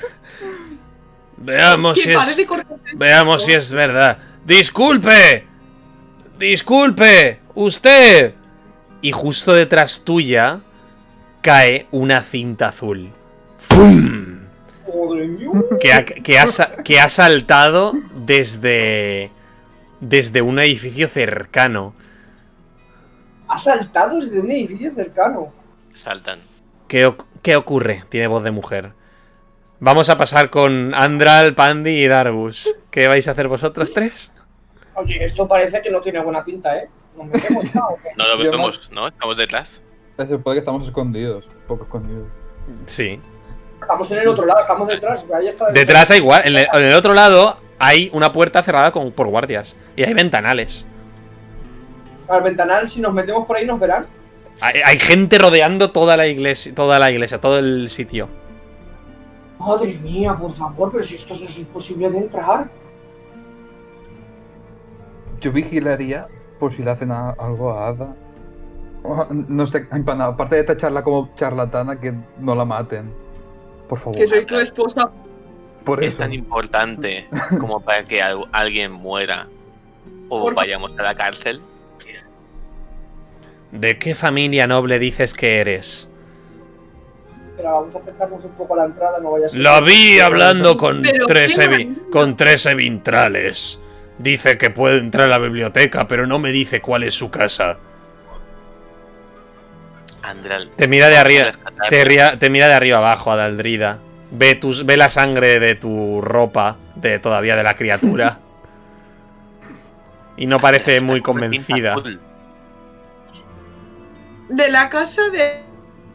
Veamos Que si parece es. cortarse el Veamos brazo. si es verdad. ¡Disculpe! ¡Disculpe! ¡Usted! Y justo detrás tuya cae una cinta azul. ¡Fum! Madre mía. Que ha saltado desde un edificio cercano. Ha saltado desde un edificio cercano. Saltan. ¿Qué ocurre? Tiene voz de mujer. Vamos a pasar con Andral, Pandi y Darbus. ¿Qué vais a hacer vosotros tres? Oye, esto parece que no tiene buena pinta, ¿eh? ¿Nos metemos ya o qué? No lo Yo vemos, ¿no? Estamos detrás. Se puede que estamos escondidos, un poco escondidos. Sí. Estamos en el otro lado, estamos detrás. Ahí está. Detrás hay igual. En el otro lado hay una puerta cerrada por guardias. Y hay ventanales. Al ventanal, si nos metemos por ahí, nos verán. Hay gente rodeando toda la iglesia, todo el sitio. Madre mía, por favor, pero si esto es imposible de entrar. Yo vigilaría por si le hacen algo a Ada. No sé, en plan, aparte de tacharla como charlatana, que no la maten. Por favor. Que soy tu esposa. Por Es eso. tan importante como para que alguien muera o Por fa- vayamos a la cárcel. ¿De qué familia noble dices que eres? Pero vamos a acercarnos un poco a la entrada, no vaya a ser. La vi hablando con Pero tres qué evintrales. Dice que puede entrar a la biblioteca, pero no me dice cuál es su casa. Andral. Te mira de arriba, rescatarla. te mira de arriba abajo, Adaldrida. Ve la sangre de tu ropa, todavía de la criatura. Y no parece muy convencida. Azul. De la casa de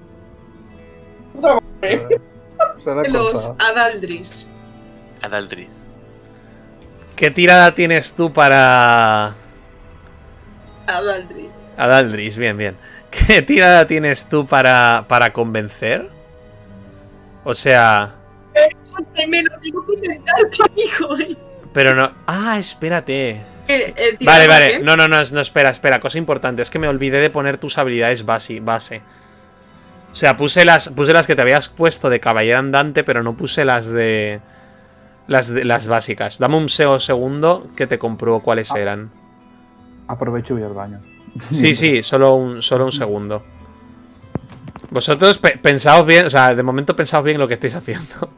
Será los cosa. Adaldris. Adaldris. ¿Qué tirada tienes tú para Adaldris. Adaldris? Bien, bien. ¿Qué tirada tienes tú para convencer? O sea, Me lo digo que intentar, te digo. pero no. Ah, espérate. El Vale, tirado vale. qué? No, espera. Cosa importante. Es que me olvidé de poner tus habilidades base. O sea, puse las que te habías puesto de caballero andante, pero no puse las de. Las básicas. Dame un segundo que te compruebo cuáles eran. Aprovecho y voy al baño. Sí, solo un segundo. Vosotros pensaos bien, o sea, de momento pensaos bien lo que estáis haciendo.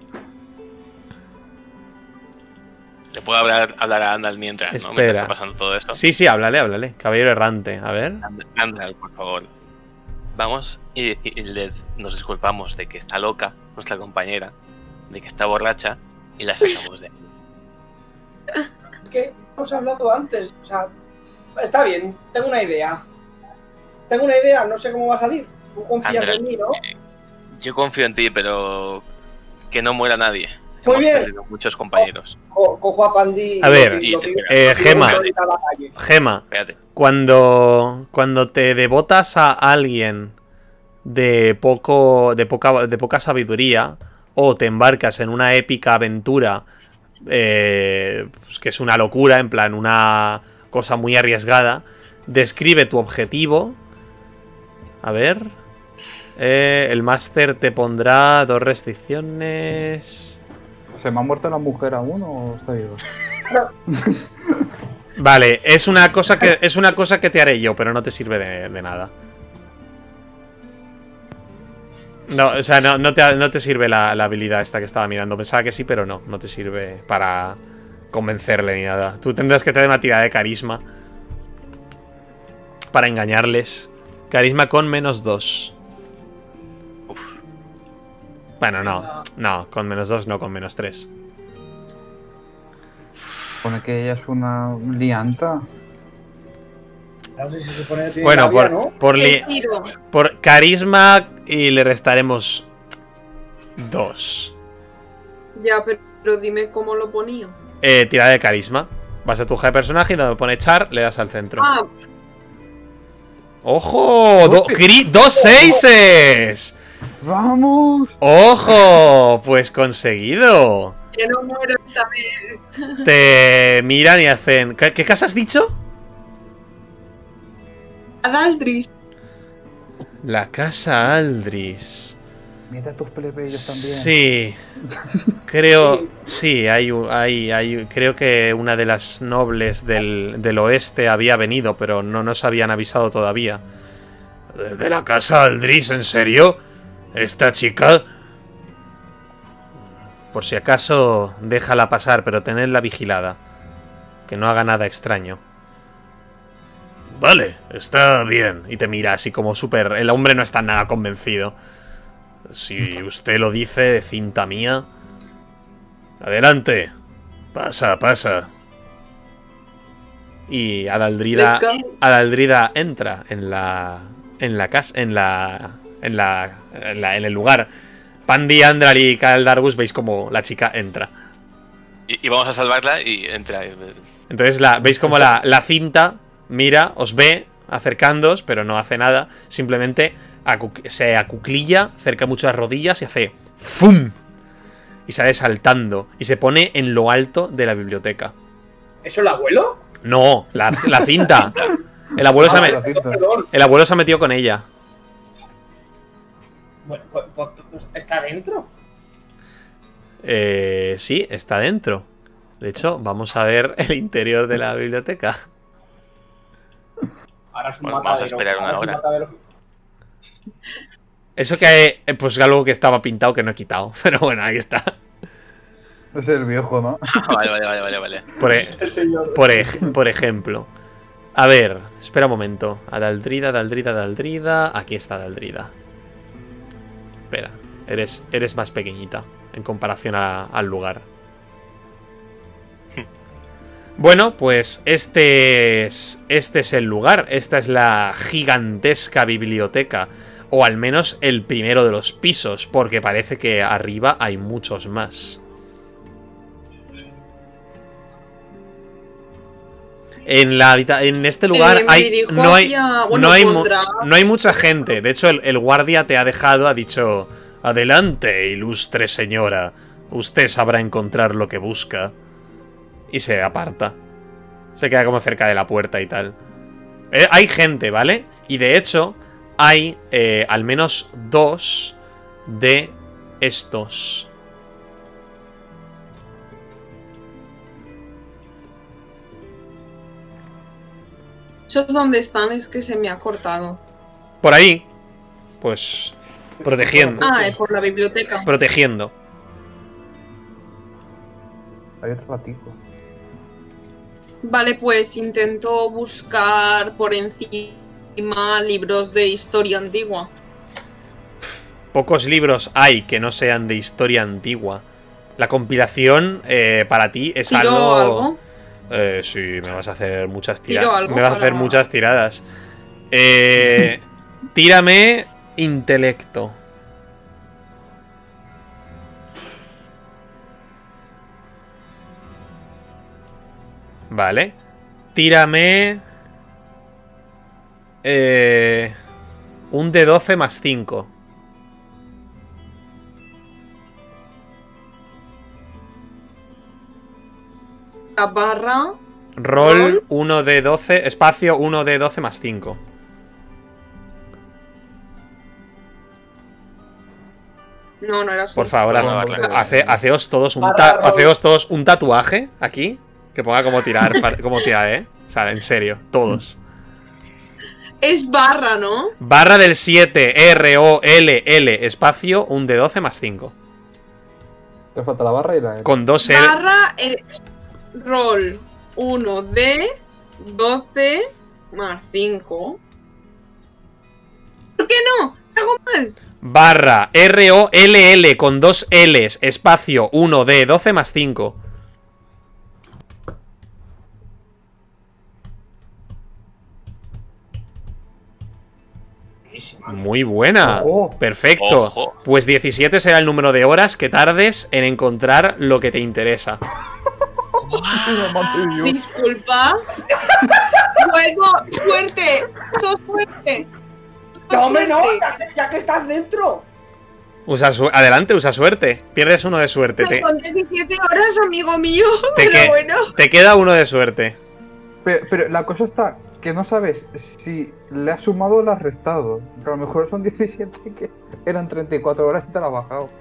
Le puedo hablar a Andal mientras, ¿no? Espera. Mientras está pasando todo eso. Sí, háblale. Caballero errante, a ver. Andal, por favor. Vamos y nos disculpamos de que está loca, nuestra compañera, de que está borracha y la sacamos de ahí. Es que hemos hablado antes, o sea, está bien, tengo una idea. No sé cómo va a salir. Tú confías Andrés, en mí, ¿no? Yo confío en ti, pero que no muera nadie. Muy Hemos bien. perdido muchos compañeros. Cojo a Pandi. A ver, Gema. Calle. Gema, Espérate. cuando te devotas a alguien de poca sabiduría o te embarcas en una épica aventura pues que es una locura, en plan una cosa muy arriesgada, describe tu objetivo. A ver, el máster te pondrá 2 restricciones. ¿Se me ha muerto la mujer aún o está vivo? Vale, es una cosa que te haré yo, pero no te sirve de nada. No, o sea, no te sirve la habilidad esta que estaba mirando. Pensaba que sí, pero no te sirve para convencerle ni nada. Tú tendrás que tener una tirada de carisma para engañarles. Carisma con -2. Uf. Bueno, no, con -2 no, con -3. Pone que ella es una lianta. No sé si se supone que tiene Bueno, labia, ¿no? ¿Qué tiro? por carisma y le restaremos 2. Ya, pero dime cómo lo ponía. Tirada de carisma. Vas a tu hoja de personaje y donde pone Char, le das al centro. Ah, ¡Ojo! ¡Dos seises! ¡Vamos! ¡Ojo! Pues conseguido. que no muero esta vez. Te miran y hacen... ¿Qué casa has dicho? Adaldris. La casa Aldris. Mira tus plebeyos también. Sí. Creo... Sí, creo que una de las nobles del oeste había venido, pero no nos habían avisado todavía. ¿De la casa Aldris? ¿En serio? ¿Esta chica? Por si acaso, déjala pasar, pero tenedla vigilada. Que no haga nada extraño. Vale, está bien. Y te mira así como súper... El hombre no está nada convencido. Si usted lo dice, cinta mía. Adelante. Pasa, pasa. Y Adaldrida entra en la casa, en el lugar. Pandi, Andral y Caldargus veis como la chica entra. Y vamos a salvarla y entra. Entonces veis como la cinta mira, os ve acercándoos, pero no hace nada. Simplemente se acuclilla, acerca mucho las rodillas y hace ¡fum! Y sale saltando. Y se pone en lo alto de la biblioteca. ¿Eso el abuelo? No, la cinta. El abuelo, el abuelo se ha metido con ella. Bueno, pues, ¿está dentro? Sí, está dentro. De hecho, vamos a ver el interior de la biblioteca. Ahora es un Bueno, matadero. vamos a esperar una hora. Eso que pues algo que estaba pintado que no he quitado. Pero bueno, ahí está. Es el viejo, ¿no? Vale. Por ejemplo. A ver, espera un momento. Adaldrida. Aquí está Adaldrida. Espera, eres más pequeñita en comparación al lugar. Bueno, pues este es el lugar. Esta es la gigantesca biblioteca. O al menos el primero de los pisos, porque parece que arriba hay muchos más. En este lugar no hay mucha gente. De hecho, el guardia te ha dejado, ha dicho: adelante, ilustre señora. Usted sabrá encontrar lo que busca. Y se aparta. Se queda como cerca de la puerta y tal. Hay gente, ¿vale? Y de hecho, hay al menos 2 de estos. ¿Esos dónde están? Es que se me ha cortado. Por ahí. Pues protegiendo. Ah, es por la biblioteca. Protegiendo. Hay otro ratico. Vale, pues intento buscar por encima libros de historia antigua. Pocos libros hay que no sean de historia antigua. La compilación para ti es algo... sí, me vas a hacer muchas tiradas. Me vas a hacer muchas tiradas. Tírame intelecto. Vale. Tírame... un de 12 más 5. La barra... Roll 1 de 12, espacio 1 de 12 más 5. No era así. Por favor, haceos todos un tatuaje aquí. Que ponga cómo tirar, O sea, en serio, todos. Es barra, ¿no? Barra del 7, R-O-L-L, espacio 1 de 12 más 5. Te falta la barra y la L. Con 2 L. Barra... roll 1 de 12 más 5. ¿Por qué no? ¿Qué hago mal? Barra R-O-L-L con 2 L's, espacio 1 de 12 más 5. Muy buena. Perfecto. Ojo. Pues 17 será el número de horas que tardes en encontrar lo que te interesa. Me maté yo. Disculpa. Vuelvo. Suerte. ¡Sos suerte! No, hombre, no, suerte. ya que estás dentro. Adelante, usa suerte. Pierdes uno de suerte. Pues son 17 horas, amigo mío. Te Pero que- bueno. Te queda uno de suerte. Pero la cosa está que no sabes si le has sumado o le has restado. Que a lo mejor son 17 que eran 34 horas y te la has bajado.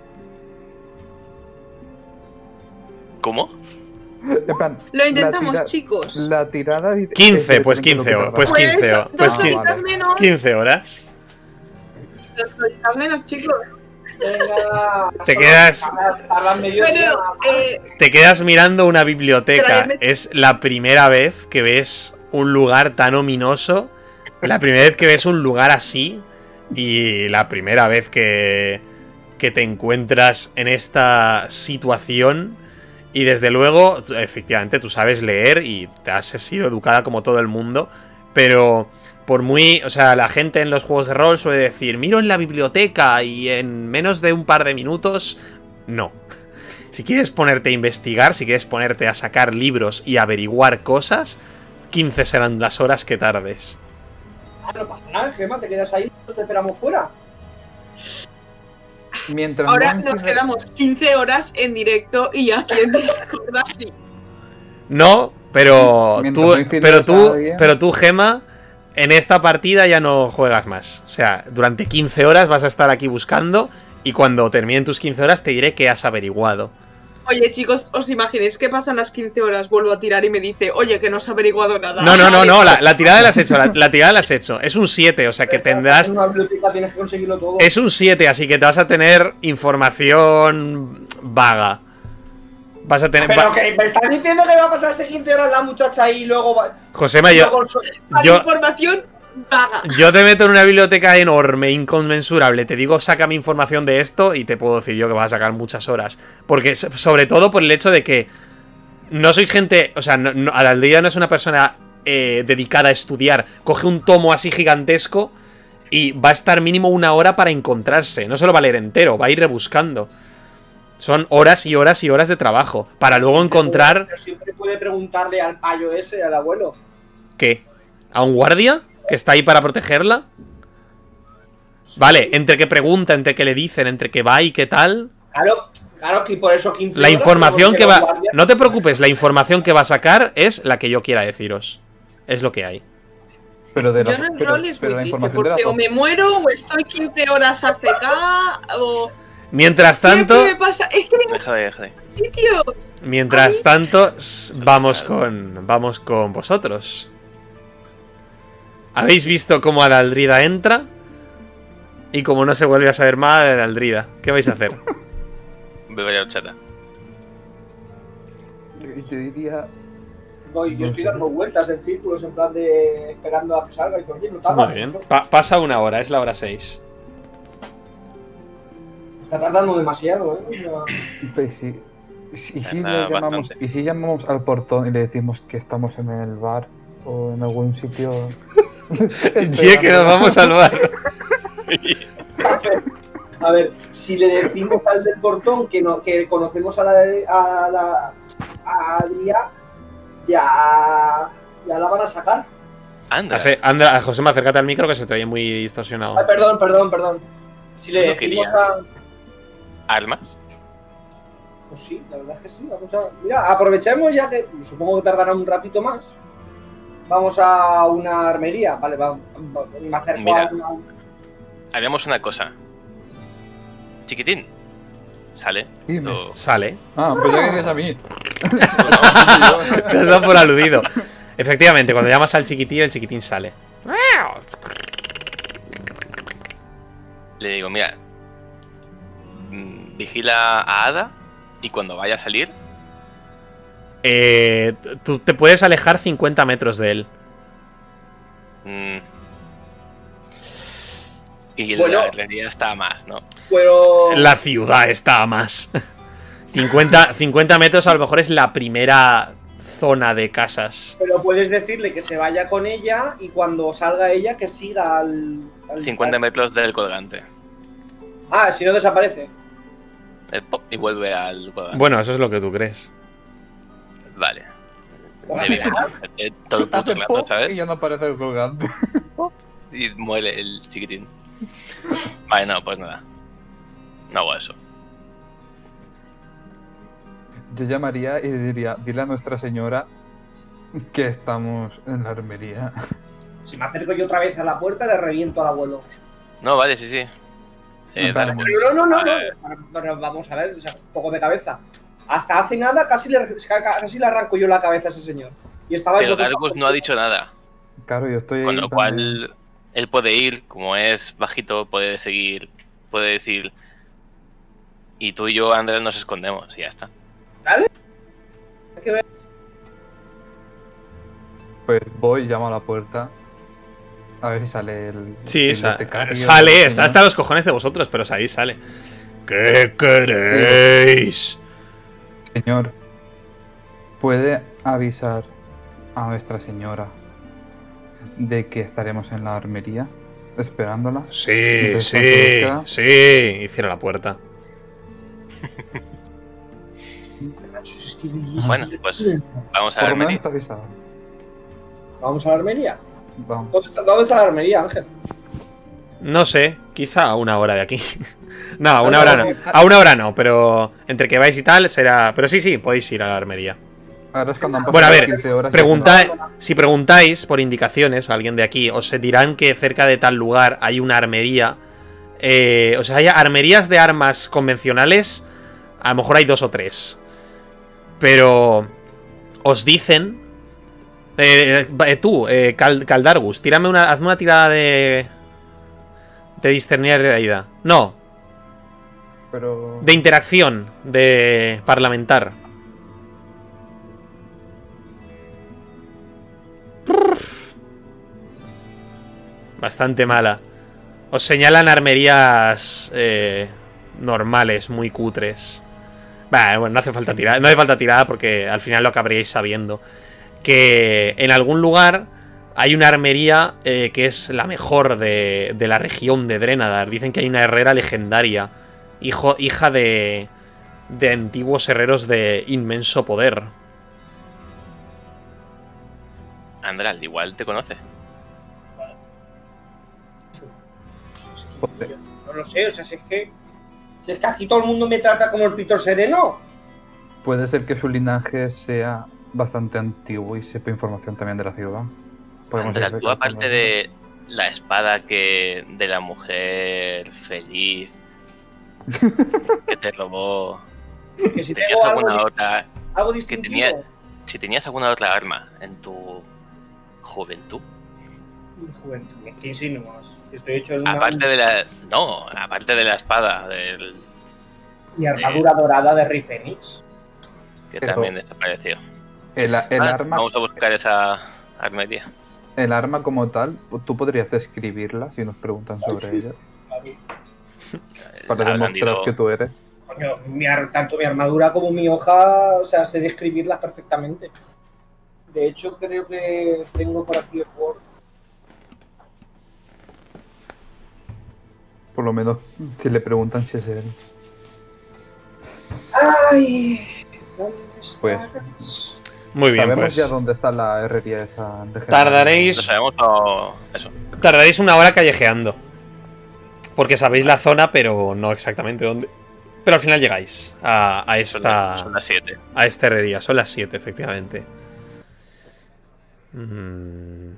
¿Cómo? En plan, Lo intentamos, la chicos. La tirada... 15, pues 15 horas. Pues 15 horas. Pues Dos horitas menos. 15 horas. 2 horitas menos, chicos. Venga, Te solo quedas- tardan medio día, Bueno, nada más. Te quedas mirando una biblioteca. Tráeme- Es la primera vez que ves un lugar tan ominoso. La primera vez que ves un lugar así. Y la primera vez que te encuentras en esta situación. Y desde luego, efectivamente, tú sabes leer y te has sido educada como todo el mundo. Pero por muy... O sea, la gente en los juegos de rol suele decir, miro en la biblioteca y en menos de un par de minutos... No. Si quieres ponerte a investigar, si quieres ponerte a sacar libros y averiguar cosas, 15 serán las horas que tardes. Ah, no pasa nada, Gemma, te quedas ahí, te esperamos fuera. Mientras ahora no nos empiece- quedamos 15 horas en directo y aquí en Discord así. No, pero Mientras tú, no infiltres a alguien. pero tú, Gema, en esta partida ya no juegas más. O sea, durante 15 horas vas a estar aquí buscando y cuando terminen tus 15 horas te diré qué has averiguado. Oye, chicos, ¿os imagináis que pasan las 15 horas? Vuelvo a tirar y me dice, oye, que no has averiguado nada. No, la tirada la has hecho, la tirada la has hecho. Es un 7, o sea que tendrás... En una biblioteca tienes que conseguirlo todo. Es un 7, así que te vas a tener información vaga. Vas a tener... Pero que me estás diciendo que va a pasarse 15 horas la muchacha ahí y luego va. Josema, luego yo, Información vaga. yo te meto en una biblioteca enorme, inconmensurable. Te digo, sácame información de esto y te puedo decir yo que vas a sacar muchas horas. Porque, sobre todo por el hecho de que no sois gente... O sea, Adalrida no es una persona dedicada a estudiar. Coge un tomo así gigantesco y va a estar mínimo una hora para encontrarse. No se lo va a leer entero, va a ir rebuscando. Son horas y horas y horas de trabajo. Para luego encontrar... Pero siempre puede preguntarle al payo ese, al abuelo. ¿Qué? ¿A un guardia? ¿Que está ahí para protegerla? Vale, entre que pregunta, entre que le dicen, entre que va y qué tal. Claro que por eso 15 La horas, información porque que los va... guardias- No te preocupes, la información que va a sacar es la que yo quiera deciros. Es lo que hay. Pero de la, Yo en el pero- rol es muy pero la triste información de la porque o me muero o estoy 15 horas AFK o... Mientras tanto... Siempre me pasa... Es que Deja de. sitios. Mientras tanto, vamos con vosotros. ¿Habéis visto cómo Adalrida entra? Y como no se vuelve a saber más de Adalrida. ¿Qué vais a hacer? Beberé horchata. Yo diría... Yo estoy dando vueltas en círculos en plan de esperando a que salga y dice, oye, no tarda Muy bien. mucho. Pasa una hora, es la hora 6. Está tardando demasiado, No. Pues sí. Y si Tarda llamamos, bastante. y si llamamos al portón y le decimos que estamos en el bar o en algún sitio... Oye, que nos vamos al bar. A ver, si le decimos al del portón que conocemos a Adrià, ya la van a sacar. Anda. Anda, Josema, acércate al micro que se te oye muy distorsionado. Ay, perdón. Si le ¿No decimos querías? a... ¿Armas? Pues sí, la verdad es que sí. Vamos a... Mira, aprovechemos ya que supongo que tardará un ratito más. Vamos a una armería. Vale, me acerco Mira. a una... Haremos una cosa. Chiquitín. Sale. Dime. Lo- Sale. Ah, pues ya querías a mí. Te has dado por aludido. Efectivamente, cuando llamas al chiquitín, el chiquitín sale. Le digo, mira. Vigila a Ada y cuando vaya a salir, Tú te puedes alejar 50 metros de él. y Bueno. la herrería está a más, ¿no? Pero... La ciudad está a más. 50 metros a lo mejor es la primera zona de casas. Pero puedes decirle que se vaya con ella y cuando salga ella que siga al 50 metros del colgante. Ah, si no desaparece. Pop, y vuelve al colgante. Bueno, eso es lo que tú crees. Vale. Hola. Todo el puto Hace rato, pop ¿sabes? y ya no aparece el colgante. Y muere el chiquitín. Vale, no, pues nada. No hago eso. Yo llamaría y diría, dile a Nuestra Señora que estamos en la armería. Si me acerco yo otra vez a la puerta, le reviento al abuelo. No, vale, sí, sí. Dale, Vamos. pues. Pero no. Vale. Pero vamos a ver, o sea, un poco de cabeza. Hasta hace nada casi le arranco yo la cabeza a ese señor. Y estaba Pero entonces- Dargus no ha dicho nada. Claro, yo estoy Con ahí lo también. cual, él puede ir, como es bajito, puede seguir, puede decir. Y tú y yo, Andrés, nos escondemos y ya está. Hay que ver. Pues voy, llamo a la puerta. A ver si sale el. Sí, el bibliotecario, sale, el está señor. hasta los cojones de vosotros, pero ahí sale. ¿Qué queréis? Señor, ¿puede avisar a Nuestra Señora de que estaremos en la armería esperándola? Sí, Entonces, sí, ¿cuánto sí. Y cierra la puerta. Es que- Bueno, pues vamos a Por la lo menos armería. está avisado. Vamos a la armería. Vamos. ¿Dónde está la armería, Ángel? No sé, quizá a una hora de aquí. No, a una hora no. A una hora no, pero entre que vais y tal será. Pero sí, podéis ir a la armería. Ahora es cuando han Bueno, a pasado ver, 15 horas. si preguntáis por indicaciones a alguien de aquí, os dirán que cerca de tal lugar hay una armería. O sea, hay armerías de armas convencionales. A lo mejor hay 2 o 3. Pero os dicen. Caldargus, hazme una tirada de discernir realidad. No, Pero. de interacción, de parlamentar. Bastante mala. Os señalan armerías normales, muy cutres. Bueno, no hace falta tirar. No hace falta tirada porque al final lo acabaríais sabiendo. Que en algún lugar hay una armería que es la mejor de la región de Drenadar. Dicen que hay una herrera legendaria, hija de antiguos herreros de inmenso poder. Andral, igual te conoce. No lo sé, o sea, si es que aquí todo el mundo me trata como el Pitor Sereno. Puede ser que su linaje sea bastante antiguo y sepa información también de la ciudad. Podemos Andral, ver tú que aparte tenemos- de la espada de la mujer feliz que te robó, Que si ¿tenías tengo alguna algo, otra? algo distintivo. Si tenías alguna otra arma en tu juventud, Mi juventud, ¿qué insinúas? Estoy hecho de una aparte de la, no, aparte de la espada del mi armadura dorada de Rey Fénix. que Pero- también desapareció. El arma, Vamos a buscar esa armería. el arma como tal, tú podrías describirla si nos preguntan sobre ella. Para Habrán demostrar ido- que tú eres. Coño, tanto mi armadura como mi hoja, o sea, sé describirlas perfectamente. De hecho, creo que tengo por aquí el Word. Por lo menos si le preguntan si es él. ¡Ay! ¿Dónde Pues, estás? Muy bien, Sabemos pues. ya dónde está la herrería esa legendaria. Tardaréis- ¿Lo sabemos o eso? Tardaréis una hora callejeando. Porque sabéis la zona, pero no exactamente dónde. Pero al final llegáis a Son las 7. esta herrería. Son las 7, efectivamente. Mm.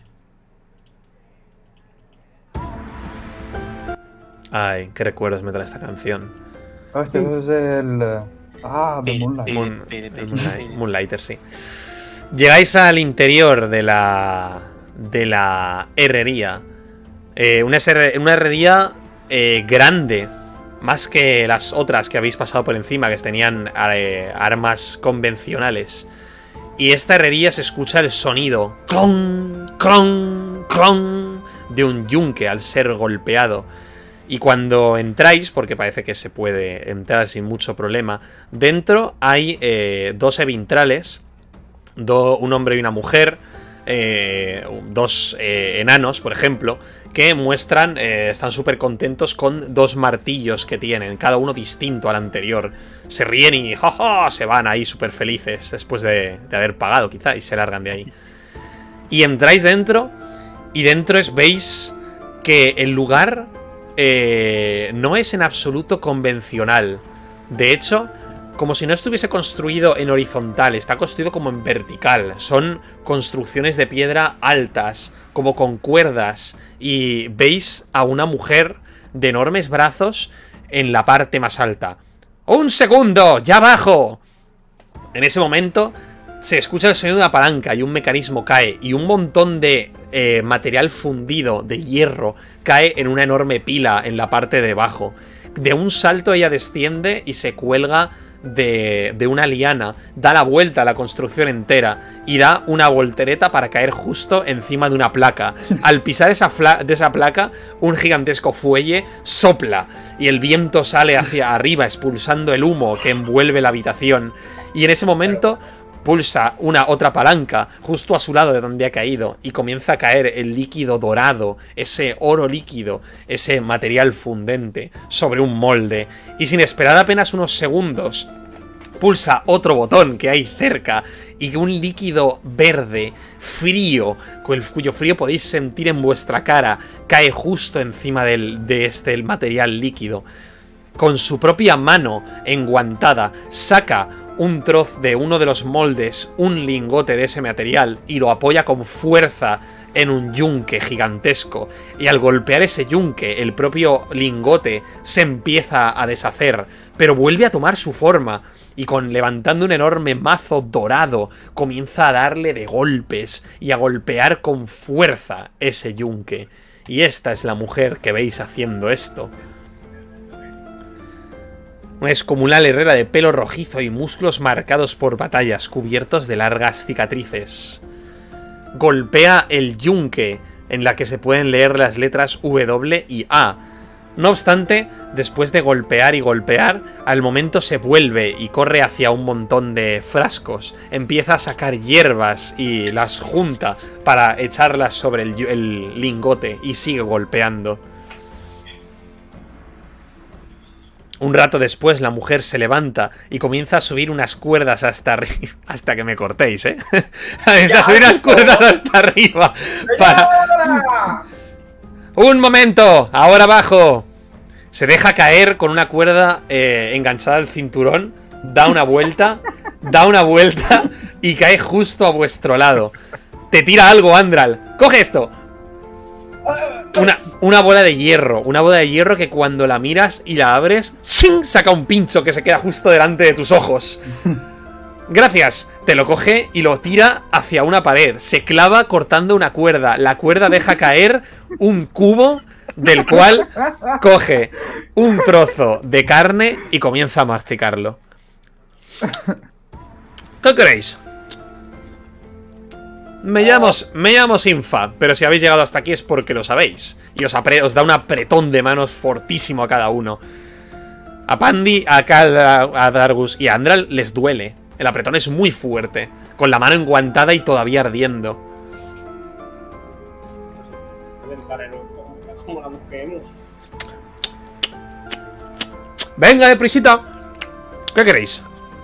Ay, qué recuerdos me trae esta canción. Ah, este es el. The Moonlight. Moonlighter, sí. Llegáis al interior de la herrería. Una herrería grande, más que las otras que habéis pasado por encima, que tenían armas convencionales. Y esta herrería se escucha el sonido clon, clon, clon de un yunque al ser golpeado. Y cuando entráis, porque parece que se puede entrar sin mucho problema, dentro hay 2 evintrales, un hombre y una mujer, dos enanos, por ejemplo, que muestran, están súper contentos con 2 martillos que tienen, cada uno distinto al anterior. Se ríen y ¡ja, ja! Se van ahí súper felices después de haber pagado, quizá, y se largan de ahí. Y entráis dentro, y dentro veis que el lugar no es en absoluto convencional. De hecho, como si no estuviese construido en horizontal, está construido como en vertical. Son construcciones de piedra altas, como con cuerdas. Y veis a una mujer de enormes brazos en la parte más alta. ¡Un segundo! ¡Ya bajo! En ese momento se escucha el sonido de una palanca y un mecanismo cae. Y un montón de material fundido de hierro cae en una enorme pila en la parte de abajo. De un salto ella desciende y se cuelga de una liana, da la vuelta a la construcción entera y da una voltereta para caer justo encima de una placa. Al pisar de esa placa, un gigantesco fuelle sopla y el viento sale hacia arriba expulsando el humo que envuelve la habitación. Y en ese momento pulsa otra palanca justo a su lado de donde ha caído y comienza a caer el líquido dorado, ese oro líquido, ese material fundente sobre un molde. Y sin esperar apenas unos segundos, pulsa otro botón que hay cerca y un líquido verde, frío, cuyo frío podéis sentir en vuestra cara, cae justo encima de este material líquido. Con su propia mano enguantada, saca un trozo de uno de los moldes, un lingote de ese material, y lo apoya con fuerza en un yunque gigantesco. Y al golpear ese yunque, el propio lingote se empieza a deshacer, pero vuelve a tomar su forma, y levantando un enorme mazo dorado, comienza a darle de golpes y a golpear con fuerza ese yunque. Y esta es la mujer que veis haciendo esto. Una descomunal herrera de pelo rojizo y músculos marcados por batallas, cubiertos de largas cicatrices. Golpea el yunque, en la que se pueden leer las letras W y A. No obstante, después de golpear y golpear, al momento se vuelve y corre hacia un montón de frascos. Empieza a sacar hierbas y las junta para echarlas sobre el lingote y sigue golpeando. Un rato después la mujer se levanta y comienza a subir unas cuerdas hasta arriba. Hasta que me cortéis, ¿eh? Comienza a subir unas cuerdas hasta arriba. ¡Un momento! ¡Ahora abajo! Se deja caer con una cuerda enganchada al cinturón. Da una vuelta y cae justo a vuestro lado. Te tira algo, Andral. ¡Coge esto! Una bola de hierro. Una bola de hierro que cuando la miras y la abres, ¡ching!, saca un pincho que se queda justo delante de tus ojos. Gracias. Te lo coge y lo tira hacia una pared. Se clava cortando una cuerda. La cuerda deja caer un cubo del cual coge un trozo de carne y comienza a masticarlo. ¿Qué queréis? Me llamo Sinfa, pero si habéis llegado hasta aquí es porque lo sabéis. Y os da un apretón de manos fortísimo a cada uno. A Pandi, a Dargus y a Andral les duele. El apretón es muy fuerte, con la mano enguantada y todavía ardiendo. Venga, deprisita. ¿Qué queréis?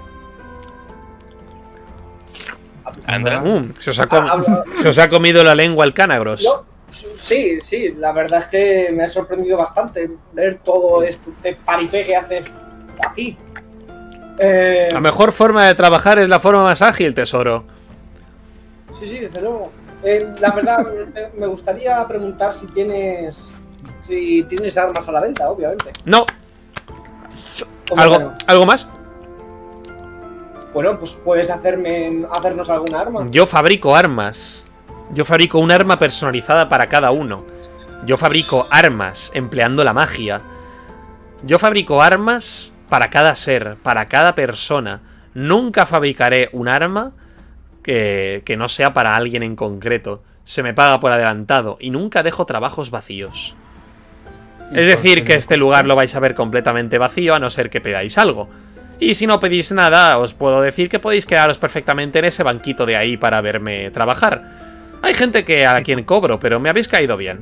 Andral. Se os ha comido la lengua el Canagros. Sí, la verdad es que me ha sorprendido bastante ver todo este paripé que haces aquí. La mejor forma de trabajar es la forma más ágil, tesoro. Sí, desde luego. La verdad, me gustaría preguntar si tienes armas a la venta, obviamente. No. ¿Algo más? Bueno, pues puedes hacernos alguna arma. Yo fabrico armas. Yo fabrico un arma personalizada para cada uno. Yo fabrico armas empleando la magia. Yo fabrico armas para cada ser, para cada persona. Nunca fabricaré un arma que no sea para alguien en concreto. Se me paga por adelantado y nunca dejo trabajos vacíos. Es decir, que este lugar lo vais a ver completamente vacío a no ser que pedáis algo. Y si no pedís nada, os puedo decir que podéis quedaros perfectamente en ese banquito de ahí para verme trabajar. Hay gente que a quien cobro, pero me habéis caído bien.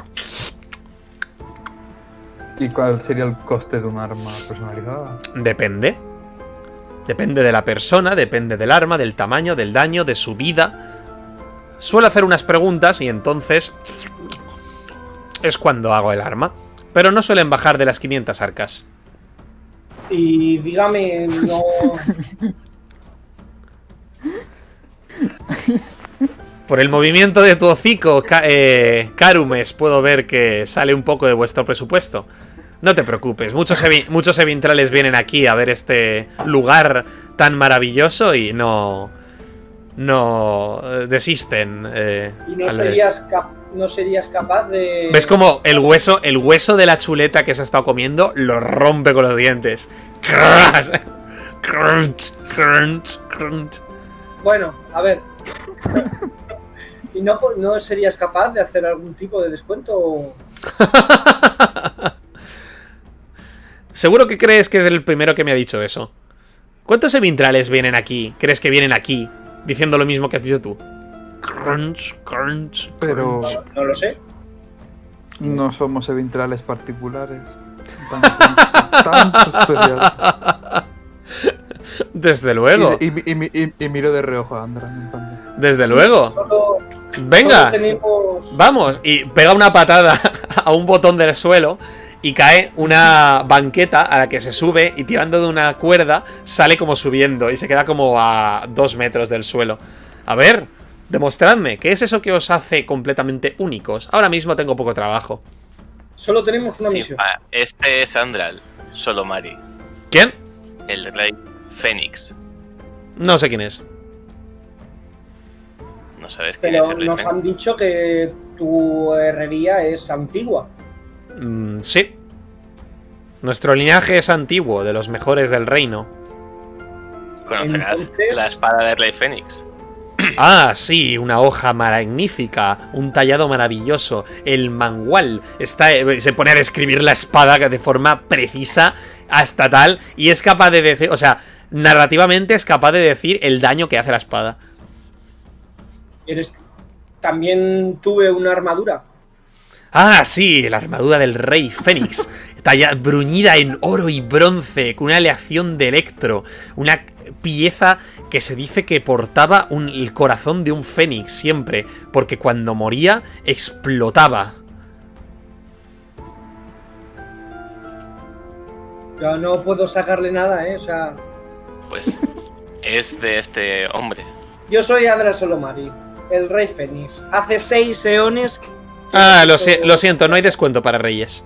¿Y cuál sería el coste de un arma personalizada? Depende. Depende de la persona, depende del arma, del tamaño, del daño, de su vida. Suelo hacer unas preguntas y entonces es cuando hago el arma. Pero no suelen bajar de las 500 arcas. Y dígame, no... Por el movimiento de tu hocico, Carumes, puedo ver que sale un poco de vuestro presupuesto. No te preocupes, muchos evintrales vienen aquí a ver este lugar tan maravilloso y no desisten. ¿Y no serías capaz de...? ¿Ves como el hueso de la chuleta que se ha estado comiendo lo rompe con los dientes? Crunch, crunch, crunch. Bueno, a ver. ¿Y no serías capaz de hacer algún tipo de descuento? Seguro que crees que es el primero que me ha dicho eso. ¿Cuántos evintrales vienen aquí? ¿Crees que vienen aquí diciendo lo mismo que has dicho tú? Crunch, crunch, Pero crunch. No lo sé. no somos eventrales particulares. Tan especial. Desde luego. Y miro de reojo a Andra. en plan de- Desde Sí, luego. Solo Venga. tenemos... Vamos. Y pega una patada a un botón del suelo y cae una banqueta a la que se sube y tirando de una cuerda sale como subiendo y se queda como a 2 metros del suelo. A ver, demostradme, ¿qué es eso que os hace completamente únicos? Ahora mismo tengo poco trabajo. Solo tenemos una Sí, misión. este es Andral, Solomari, ¿Quién? el rey Fénix. No sé quién es. ¿No sabes quién es Pero el rey nos Fénix? han dicho que tu herrería es antigua. Sí. Nuestro linaje es antiguo, de los mejores del reino. ¿Conocerás Entonces- la espada del rey Fénix? Ah, sí, una hoja magnífica, un tallado maravilloso, el mangual. Se pone a describir la espada de forma precisa hasta tal, y es capaz de decir, o sea, narrativamente es capaz de decir el daño que hace la espada. También tuve una armadura. Ah, sí, la armadura del rey Fénix, bruñida en oro y bronce, con una aleación de electro, una pieza que se dice que portaba el corazón de un fénix siempre, porque cuando moría explotaba. Yo no puedo sacarle nada, ¿eh? O sea, Pues es de este hombre. yo soy Andra Solomari, el rey Fénix. Hace 6 eones... Ah, lo siento, no hay descuento para reyes.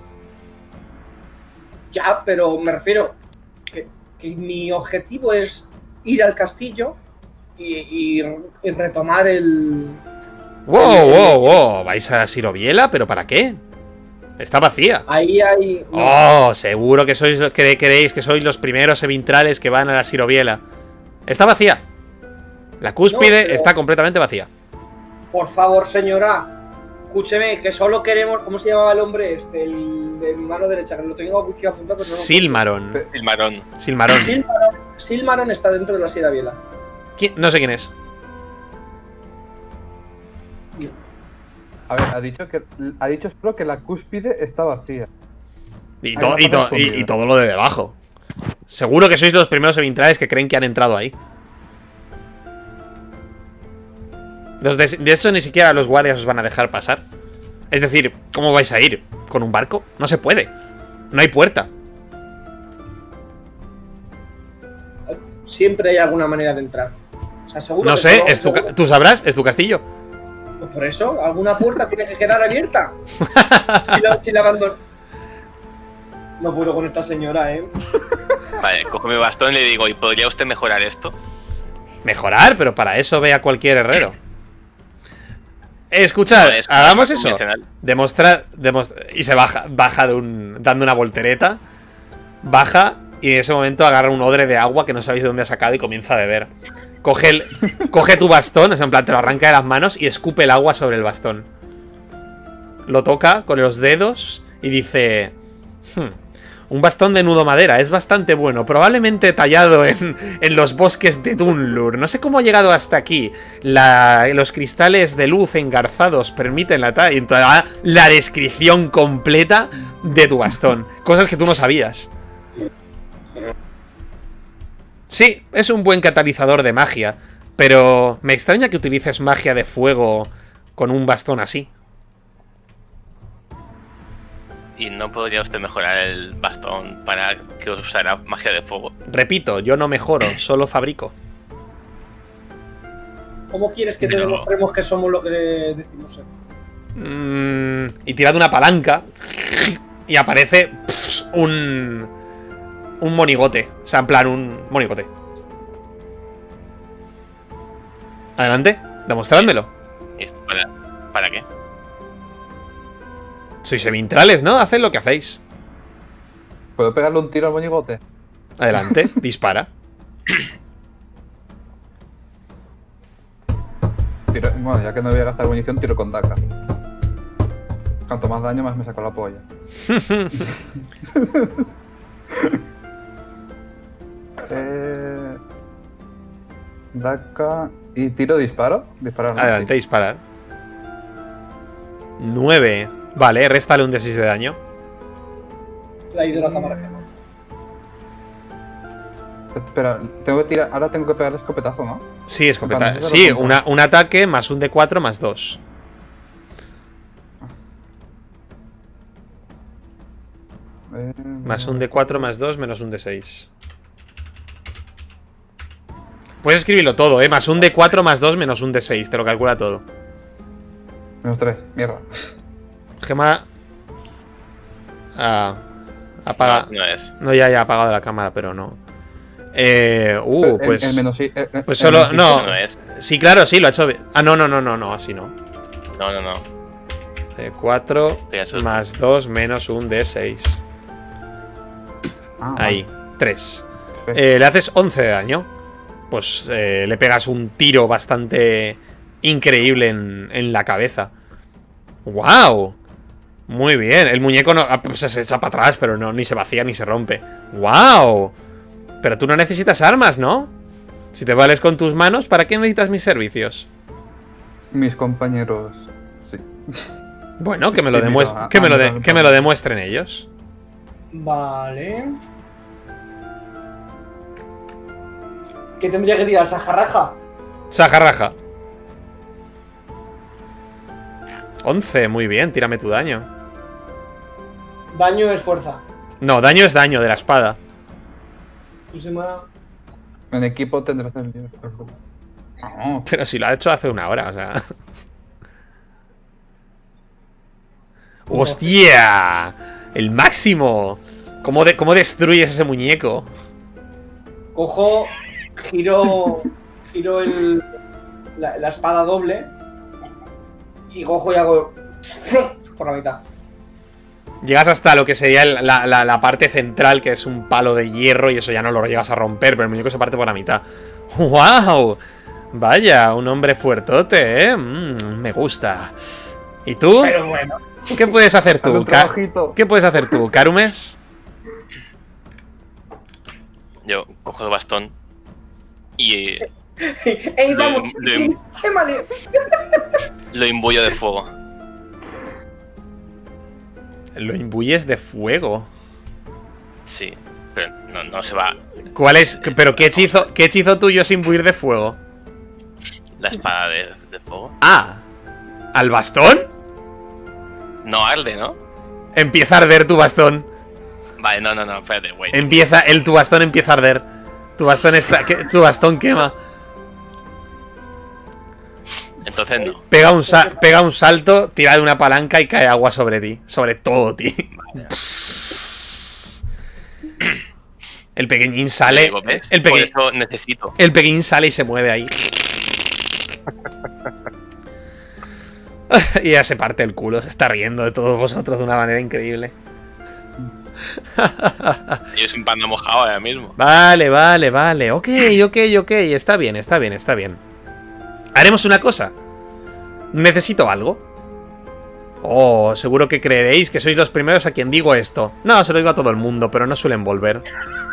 Ya, pero me refiero que mi objetivo es ir al castillo y retomar el... Wow. ¿Vais a Siroviela? ¿Pero para qué? Está vacía. Ahí hay... Oh, seguro que creéis que sois los primeros evintrales que van a la Siroviela. Está vacía. La cúspide No, pero- está completamente vacía. Por favor, señora, escúcheme, que solo queremos... ¿Cómo se llamaba el hombre este? El de mi mano derecha, que lo tengo aquí apuntado, pero no... Silmaron. El marón. Silmarón. Silmaron está dentro de la Siraviela. No sé quién es. A ver, ha dicho solo que la cúspide está vacía. Y, Ahí va para escondida. todo lo de debajo. Seguro que sois los primeros evintrales que creen que han entrado ahí. De eso ni siquiera los guardias os van a dejar pasar. Es decir, ¿cómo vais a ir? ¿Con un barco? No se puede. No hay puerta. Siempre hay alguna manera de entrar. O sea, seguro No que sé, seguro- tú sabrás, es tu castillo. Pues por eso, alguna puerta tiene que quedar abierta. si la abandono. No puedo con esta señora, ¿eh? Vale, cojo mi bastón y le digo, ¿y podría usted mejorar esto? Mejorar, pero para eso ve a cualquier herrero. Escuchad, No, es hagamos más eso. convencional. Demostrar. Y se baja dando una voltereta. Baja y en ese momento agarra un odre de agua que no sabéis de dónde ha sacado y comienza a beber. Coge tu bastón, o sea, en plan, te lo arranca de las manos y escupe el agua sobre el bastón. Lo toca con los dedos y dice... Un bastón de nudo madera, es bastante bueno. Probablemente tallado en los bosques de Dunlur. No sé cómo ha llegado hasta aquí. Los cristales de luz engarzados permiten la descripción completa de tu bastón. Cosas que tú no sabías. Sí, es un buen catalizador de magia. Pero me extraña que utilices magia de fuego con un bastón así. ¿Y no podría usted mejorar el bastón para que usara magia de fuego? Repito, yo no mejoro, solo fabrico. ¿Cómo quieres que te No. demostremos que somos lo que decimos ser? Y tirad una palanca y aparece un monigote. O sea, en plan, un monigote. Adelante, demostrádmelo. ¿Esto para qué? Sois semintrales, ¿no? Haced lo que hacéis. ¿Puedo pegarle un tiro al moñigote? Adelante, dispara. Bueno, ya que no voy a gastar munición, tiro con daca. Cuanto más daño, más me saco la polla. Daca y tiro disparo. Disparar. ¿no? Adelante, disparar. 9. Vale, réstale un D6 de daño. Se ha ido la cámara gema. Espera, tengo que tirar. Ahora tengo que pegar el escopetazo, ¿no? Sí, escopeta. Vale, Sí, eso lo un ataque más un D4 más 2. Más un D4 más 2 menos un D6. Puedes escribirlo todo, ¿eh? Más un D4 más 2 menos un D6. Te lo calcula todo. Menos 3, mierda. Gema... apaga... No es. No, ya ha apagado la cámara, pero no. Pues... El menos, pues solo... el No. No es. Sí, claro, sí, lo ha hecho bien. Ah, no, así no. No. 4 Estoy asustado. más 2 menos un D6. Ah, Ahí, 3. vale. Le haces 11 de daño. Pues le pegas un tiro bastante increíble en la cabeza. ¡Wow! Muy bien. El muñeco no, pues se echa para atrás, pero no, ni se vacía ni se rompe. ¡Wow! Pero tú no necesitas armas, ¿no? Si te vales con tus manos, ¿para qué necesitas mis servicios? Mis compañeros. Sí. Bueno, que me lo, Sí, mira, que me lo demuestren ellos. Vale. ¿Qué tendría que tirar? ¿Sajarraja? Sajarraja. 11, muy bien, tírame tu daño. Daño es fuerza. No, daño es daño de la espada. Pues se me ha- En equipo tendrás el nivel. No, Pero si lo ha hecho hace una hora, o sea. ¡Hostia! ¡El máximo! ¿Cómo destruyes ese muñeco? Cojo, giro la espada doble y cojo y hago por la mitad. Llegas hasta lo que sería la parte central, que es un palo de hierro, y eso ya no lo llegas a romper, pero el muñeco se parte por la mitad. ¡Wow! Vaya, un hombre fuertote, ¿eh? Me gusta. ¿Y tú? Pero bueno. ¿Qué puedes hacer Hazle tú? un trabajito. ¿Qué puedes hacer tú, Carumes? Yo cojo el bastón y ¡Ey, vamos! Lo- ¡Gémale! lo imbuyo de fuego. Lo imbuyes de fuego. Sí, pero no se va. ¿Cuál es? ¿Pero qué hechizo tuyo es imbuir de fuego? La espada de fuego. Ah, ¿al bastón? No arde, ¿no? Empieza a arder tu bastón. Vale, no, espérate, güey. Tu bastón empieza a arder. Tu bastón quema. Entonces no. Pega un salto, tira de una palanca y cae agua sobre ti. Sobre todo ti. El pequeñín sale. Digo, ¿ves? El, Por peque- eso necesito. el pequeñín sale y se mueve ahí. Y ya se parte el culo. Se está riendo de todos vosotros de una manera increíble. Yo soy un panda mojado ahora mismo. Vale. Ok. Está bien. Haremos una cosa. Necesito algo. Oh, seguro que creeréis que sois los primeros a quien digo esto. No, se lo digo a todo el mundo, pero no suelen volver.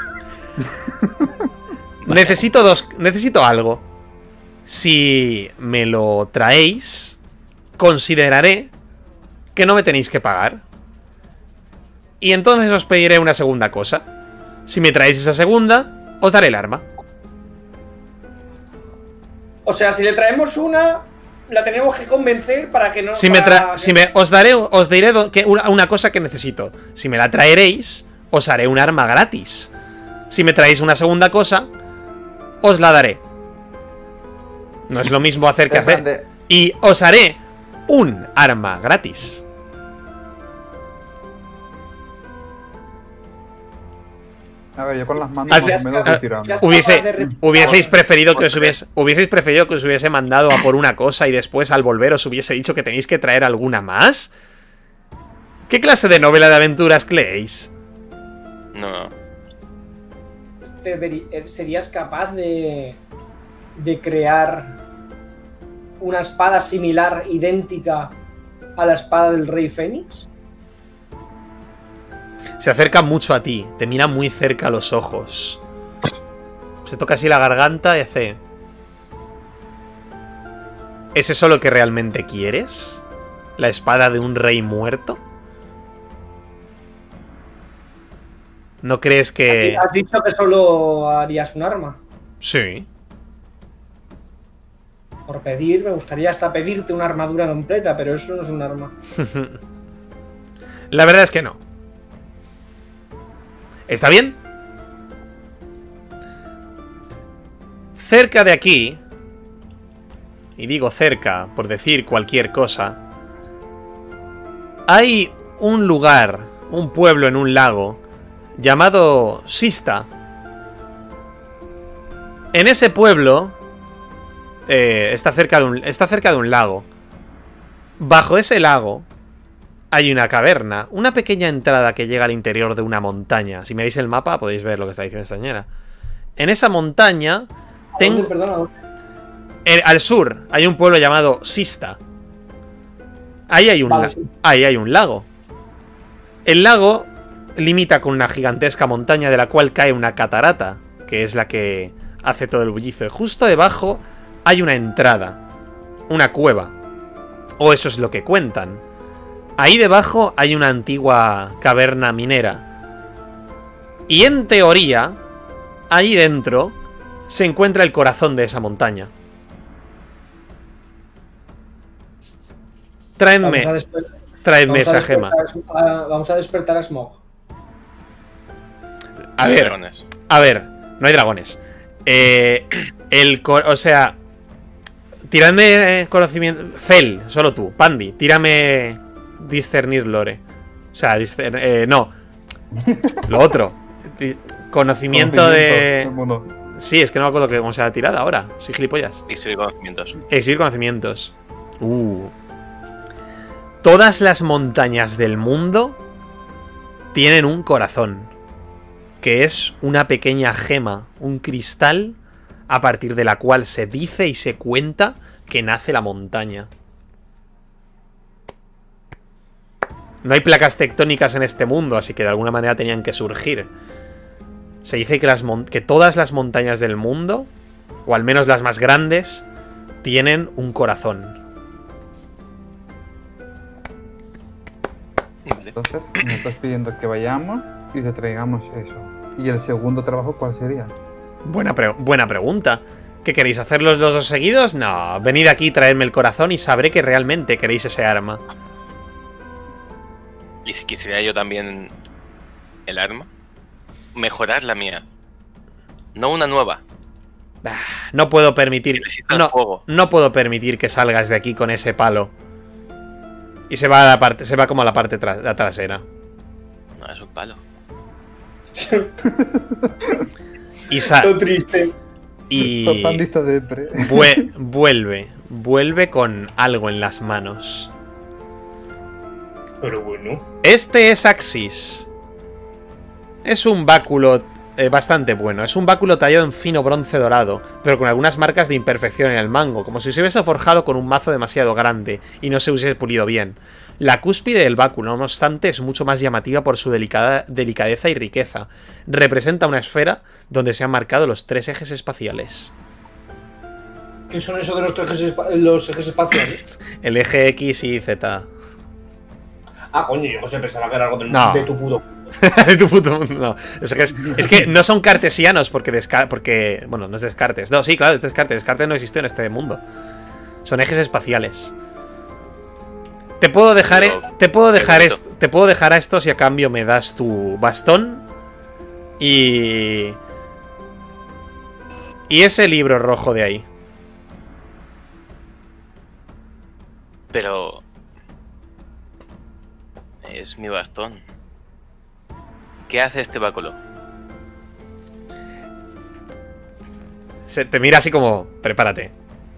Necesito algo. Si me lo traéis, consideraré que no me tenéis que pagar. Y entonces os pediré una segunda cosa. Si me traéis esa segunda, os daré el arma. O sea, si le traemos una, la tenemos que convencer para que no... Os diré una cosa que necesito. Si me la traeréis, os haré un arma gratis. Si me traéis una segunda cosa, os la daré. No es lo mismo hacer que hacer. Y os haré un arma gratis. A ver, yo con las manos más o menos voy tirando. Hubieseis preferido que os hubiese mandado a por una cosa y después al volver os hubiese dicho que tenéis que traer alguna más. ¿Qué clase de novela de aventuras leéis? No. ¿Serías capaz de crear una espada similar, idéntica a la espada del Rey Fénix? Se acerca mucho a ti, te mira muy cerca a los ojos. Se toca así la garganta y hace... ¿Es eso lo que realmente quieres? ¿La espada de un rey muerto? ¿No crees que...? Has dicho que solo harías un arma. Sí. Por pedir, me gustaría hasta pedirte una armadura completa, pero eso no es un arma. La verdad es que no. ¿Está bien? Cerca de aquí, y digo cerca por decir cualquier cosa, hay un lugar, un pueblo en un lago, llamado Sista. En ese pueblo está cerca de un lago. Bajo ese lago hay una caverna, una pequeña entrada que llega al interior de una montaña. Si me veis el mapa podéis ver lo que está diciendo esta señora. En esa montaña al sur hay un pueblo llamado Sista. Ahí hay un lago. El lago limita con una gigantesca montaña de la cual cae una catarata, que es la que hace todo el bullicio. Y justo debajo hay una entrada, una cueva. O eso es lo que cuentan. Ahí debajo hay una antigua caverna minera. Y en teoría, ahí dentro se encuentra el corazón de esa montaña. Traedme esa gema. Vamos a despertar a Smog. A ver, no hay dragones. O sea, tiradme conocimiento. Fel, solo tú. Pandi, tírame discernir lore. O sea, no. Lo otro. Conocimiento de... Sí, es que no me acuerdo cómo se ha tirado ahora. Soy gilipollas. Exhibir conocimientos. Exhibir conocimientos. Todas las montañas del mundo tienen un corazón, que es una pequeña gema, un cristal, a partir de la cual se dice y se cuenta que nace la montaña. No hay placas tectónicas en este mundo, así que de alguna manera tenían que surgir. Se dice que todas las montañas del mundo, o al menos las más grandes, tienen un corazón. Entonces, me estás pidiendo que vayamos y te traigamos eso. ¿Y el segundo trabajo cuál sería? Buena pregunta. ¿Qué queréis? ¿Hacer los dos seguidos? No, venid aquí y traedme el corazón y sabré que realmente queréis ese arma. ¿Y si quisiera yo también el arma? Mejorar la mía. No una nueva. No puedo permitir... No puedo permitir que salgas de aquí con ese palo. Y se va como a la parte trasera. No, es un palo. Todo triste. Y vuelve con algo en las manos. Pero bueno. Este es Axis. Es un báculo bastante bueno. Es un báculo tallado en fino bronce dorado, pero con algunas marcas de imperfección en el mango, como si se hubiese forjado con un mazo demasiado grande y no se hubiese pulido bien. La cúspide del báculo, no obstante, es mucho más llamativa por su delicadeza y riqueza. Representa una esfera donde se han marcado los 3 ejes espaciales. ¿Qué son eso de los ejes espaciales? El eje X y Z. Ah, coño, yo José pensaba que era algo No. de tu puto. De tu puto mundo, no. Es que no son cartesianos porque bueno, no es Descartes. No, sí, claro, es Descartes. Descartes no existió en este mundo. Son ejes espaciales. Te puedo dejar a estos y a cambio me das tu bastón y ese libro rojo de ahí. Pero... es mi bastón. ¿Qué hace este báculo? Te mira así como... Prepárate.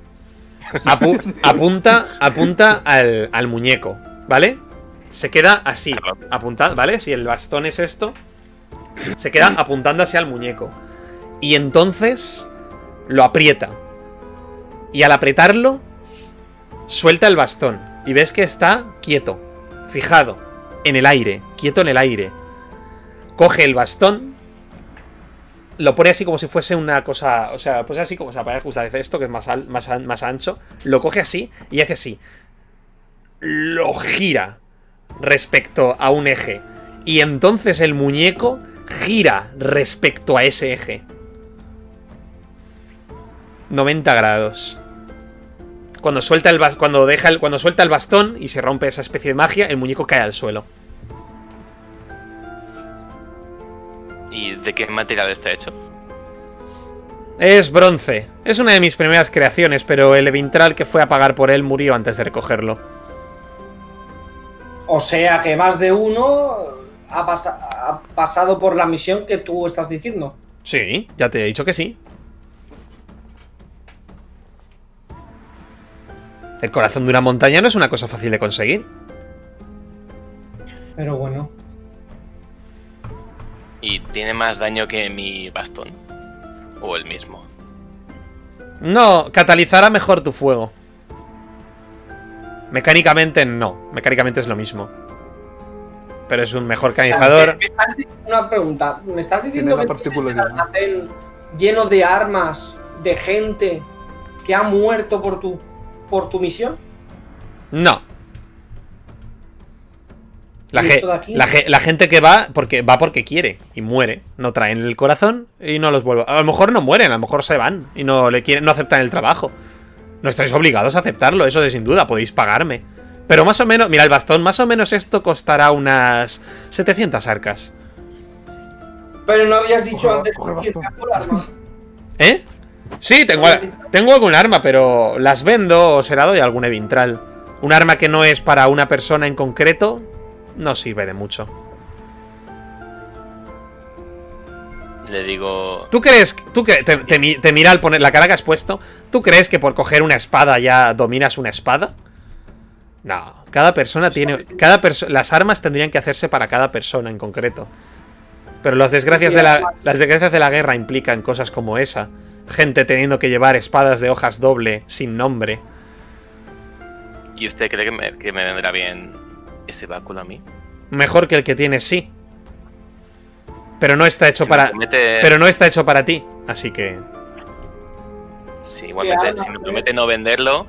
Apunta al muñeco, ¿vale? Se queda así, apuntado, ¿vale? Si el bastón es esto, se queda apuntando hacia el muñeco. Y entonces lo aprieta. Y al apretarlo, suelta el bastón. Y ves que está quieto, fijado, en el aire, quieto en el aire. Coge el bastón, lo pone así como si fuese una cosa, o sea, pues así como se para ajustar esto, que es más ancho. Lo coge así y hace así. Lo gira respecto a un eje. Y entonces el muñeco gira respecto a ese eje. 90 grados. Cuando suelta el bastón y se rompe esa especie de magia, el muñeco cae al suelo. ¿Y de qué material está hecho? Es bronce. Es una de mis primeras creaciones, pero el Evintral que fue a pagar por él murió antes de recogerlo. O sea que más de uno ha pasado por la misión que tú estás diciendo. Sí, ya te he dicho que sí. El corazón de una montaña no es una cosa fácil de conseguir. Pero bueno. ¿Y tiene más daño que mi bastón? ¿O el mismo? No, catalizará mejor tu fuego. Mecánicamente no. Mecánicamente es lo mismo. Pero es un mejor canalizador. Una pregunta. ¿Me estás diciendo Tiene que la tienes el particularidad. almacén lleno de armas, de gente que ha muerto por tu misión? No. ¿Y esto de aquí? La gente que va porque quiere y muere. No traen el corazón y no los vuelve. A lo mejor no mueren, a lo mejor se van y no aceptan el trabajo. No estáis obligados a aceptarlo, eso de sin duda, podéis pagarme. Pero más o menos, mira el bastón, más o menos esto costará unas 700 arcas. Pero no habías dicho Coge- antes coge el que bastón. por arma. ¿Eh? Sí, tengo algún arma, pero las vendo o se la doy a algún Evintral. Un arma que no es para una persona en concreto no sirve de mucho. Le digo... ¿Tú crees? Te mira al poner la cara que has puesto. ¿Tú crees que por coger una espada ya dominas una espada? No, cada persona tiene... las armas tendrían que hacerse para cada persona en concreto. Pero las desgracias de la guerra implican cosas como esa. Gente teniendo que llevar espadas de hojas doble sin nombre. ¿Y usted cree que me vendrá bien ese báculo a mí? Mejor que el que tienes, sí. Pero no está hecho Si me para... promete- Pero no está hecho para ti. Así que... Sí, igualmente, Ya, si me promete no venderlo,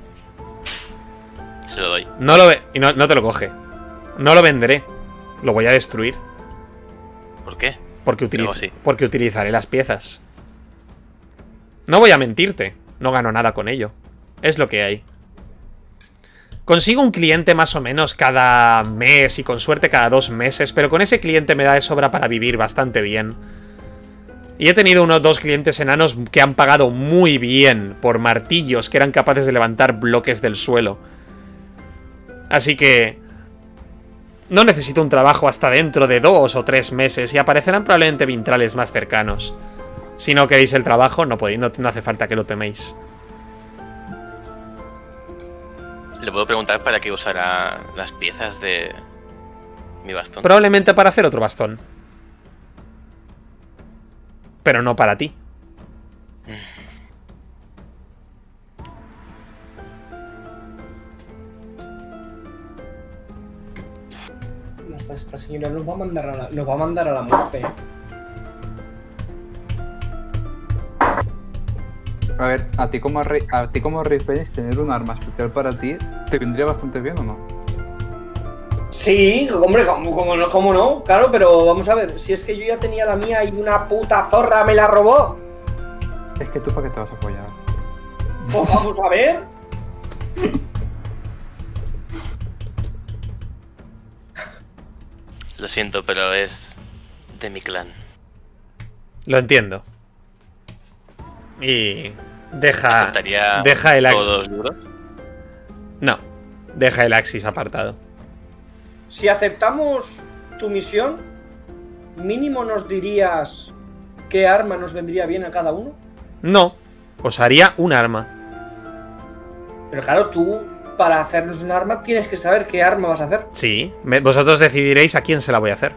se lo doy. No lo ve... Y no te lo coge. No lo venderé. Lo voy a destruir. ¿Por qué? Porque Luego sí. utilizaré las piezas. No voy a mentirte. No gano nada con ello. Es lo que hay. Consigo un cliente más o menos cada mes y con suerte cada 2 meses, pero con ese cliente me da de sobra para vivir bastante bien. Y he tenido 2 clientes enanos que han pagado muy bien por martillos que eran capaces de levantar bloques del suelo. Así que... no necesito un trabajo hasta dentro de 2 o 3 meses y aparecerán probablemente vintrales más cercanos. Si no queréis el trabajo, no hace falta que lo teméis. Le puedo preguntar para qué usará las piezas de mi bastón. Probablemente para hacer otro bastón. pero no para ti. Esta señora nos va a mandar a la muerte. A ver, a ti como rey Fénix, tener un arma especial para ti, ¿te vendría bastante bien o no? Sí, hombre, ¿cómo no? Claro, pero vamos a ver, si es que yo ya tenía la mía y una puta zorra me la robó. Es que tú para qué te vas a apoyar. Pues vamos a ver. Lo siento, pero es de mi clan. Lo entiendo. Y deja ¿Aceptaría el todos duros? No, deja el Axis apartado. Si aceptamos tu misión, mínimo nos dirías qué arma nos vendría bien a cada uno. No, os haría un arma. Pero claro, tú, para hacernos un arma, tienes que saber qué arma vas a hacer. Sí, vosotros decidiréis a quién se la voy a hacer.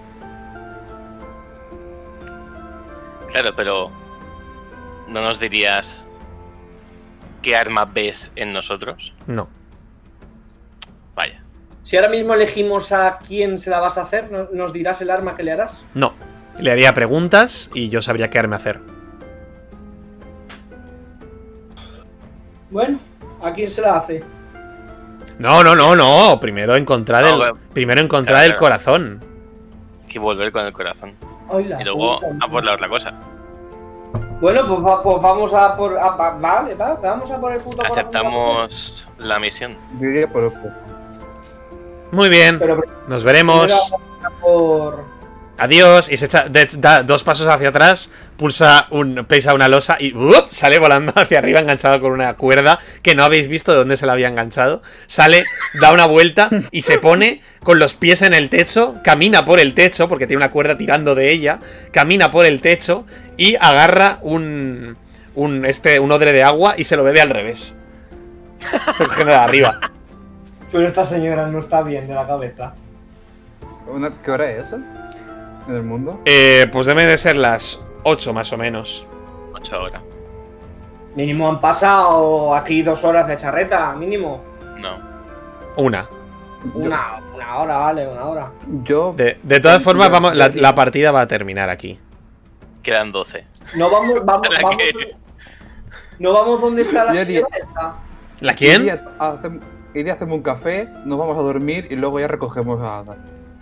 Claro, pero ¿no nos dirías qué arma ves en nosotros? No. Vaya. Si ahora mismo elegimos a quién se la vas a hacer, ¿nos dirás el arma que le harás? No. Le haría preguntas y yo sabría qué arma hacer. Bueno, ¿a quién se la hace? No. Primero encontrar Claro. el corazón. Hay que volver con el corazón. Ay, la Y luego puta a por la otra cosa. Bueno, pues vamos a por... vale, vamos a por el puto corazón. Aceptamos la misión. Yo iría por otro. Muy bien. Pero Nos veremos. primero vamos a por... Adiós. Y se echa, da 2 pasos hacia atrás, pisa una losa y ¡up! Sale volando hacia arriba enganchado con una cuerda que no habéis visto de dónde se la había enganchado. Sale, da una vuelta y se pone con los pies en el techo, camina por el techo porque tiene una cuerda tirando de ella, camina por el techo y agarra un odre de agua y se lo bebe al revés. Cogiendo de arriba. Pero esta señora no está bien de la cabeza. ¿Qué hora es eso? ¿En el mundo? Pues deben de ser las 8 más o menos. 8 horas. Mínimo han pasado aquí 2 horas de charreta, mínimo. No. Una. Una hora, vale, una hora. Yo... De todas formas, vamos, la partida va a terminar aquí. Quedan 12. No vamos ¿Para qué? no vamos donde está la Yo haría- señora esta. ¿La quién? Iría a hacerme un café, nos vamos a dormir y luego ya recogemos a Ada.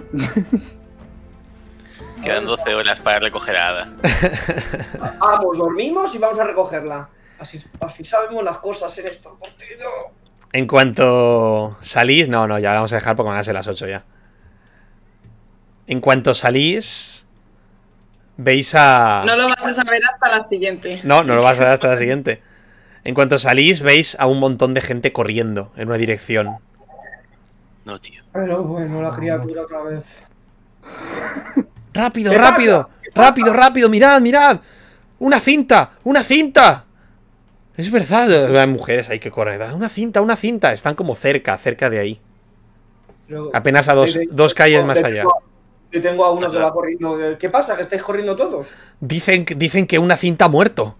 Quedan 12 horas para recoger a Ada. Vamos, dormimos y vamos a recogerla. Así sabemos las cosas en este partido. En cuanto salís... No, ya la vamos a dejar porque van a ser las 8 ya. En cuanto salís... Veis a... No lo vas a saber hasta la siguiente. No lo vas a ver hasta la siguiente. En cuanto salís, veis a un montón de gente corriendo en una dirección. No, tío. Pero bueno, la criatura otra vez. ¡Rápido, ¿Qué rápido! pasa? ¿Qué pasa? ¡Rápido, rápido! ¡Mirad! ¡Una cinta! ¡Una cinta! Es verdad, hay mujeres ahí que corren. ¡Una cinta! Están como cerca de ahí. Pero- Apenas a dos calles más allá. Yo tengo a uno que va corriendo. ¿Qué pasa? ¿Que estáis corriendo todos? Dicen que una cinta ha muerto.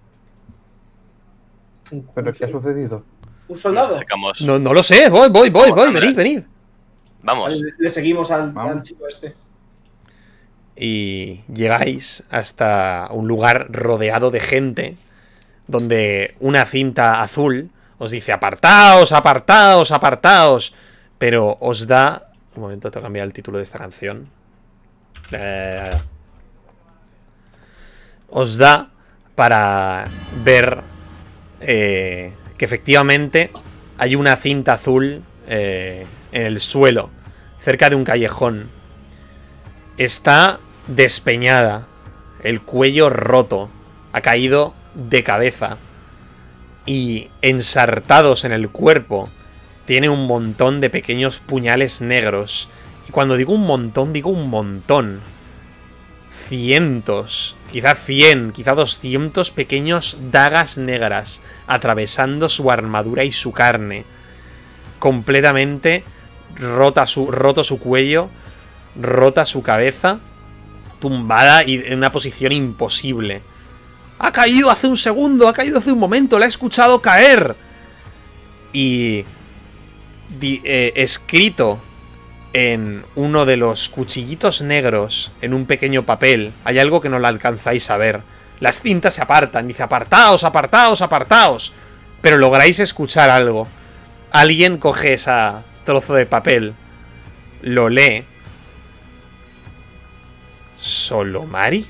¿Pero qué ha sucedido? ¿Un Nos soldado? acercamos. No lo sé. Voy. Anda. Venid. Vamos. Le seguimos al Vamos. chico este. Y llegáis hasta un lugar rodeado de gente donde una cinta azul os dice apartaos, pero os da... Un momento, tengo que cambiar el título de esta canción. Os da para ver que efectivamente hay una cinta azul en el suelo, cerca de un callejón. Está despeñada, el cuello roto, ha caído de cabeza y ensartados en el cuerpo tiene un montón de pequeños puñales negros. Y cuando digo un montón. Cientos, quizá 100, quizá 200 pequeños dagas negras atravesando su armadura y su carne. Completamente roto su cuello, rota su cabeza, tumbada y en una posición imposible. Ha caído hace un segundo, ha caído hace un momento, la he escuchado caer. Y... escrito en uno de los cuchillitos negros, en un pequeño papel, hay algo que no lo alcanzáis a ver. Las cintas se apartan, dice apartaos, apartaos, apartaos. Pero lográis escuchar algo. Alguien coge ese trozo de papel, lo lee. ¿Solomari?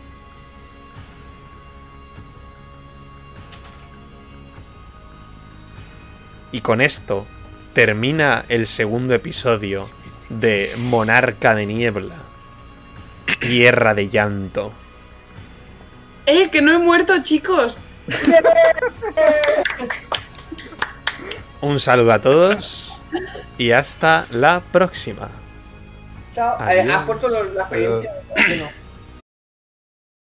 Y con esto termina el segundo episodio de Monarca de Niebla. Tierra de llanto. Que no he muerto, chicos. Un saludo a todos y hasta la próxima. Chao. Adiós. ¿Has puesto la experiencia? No.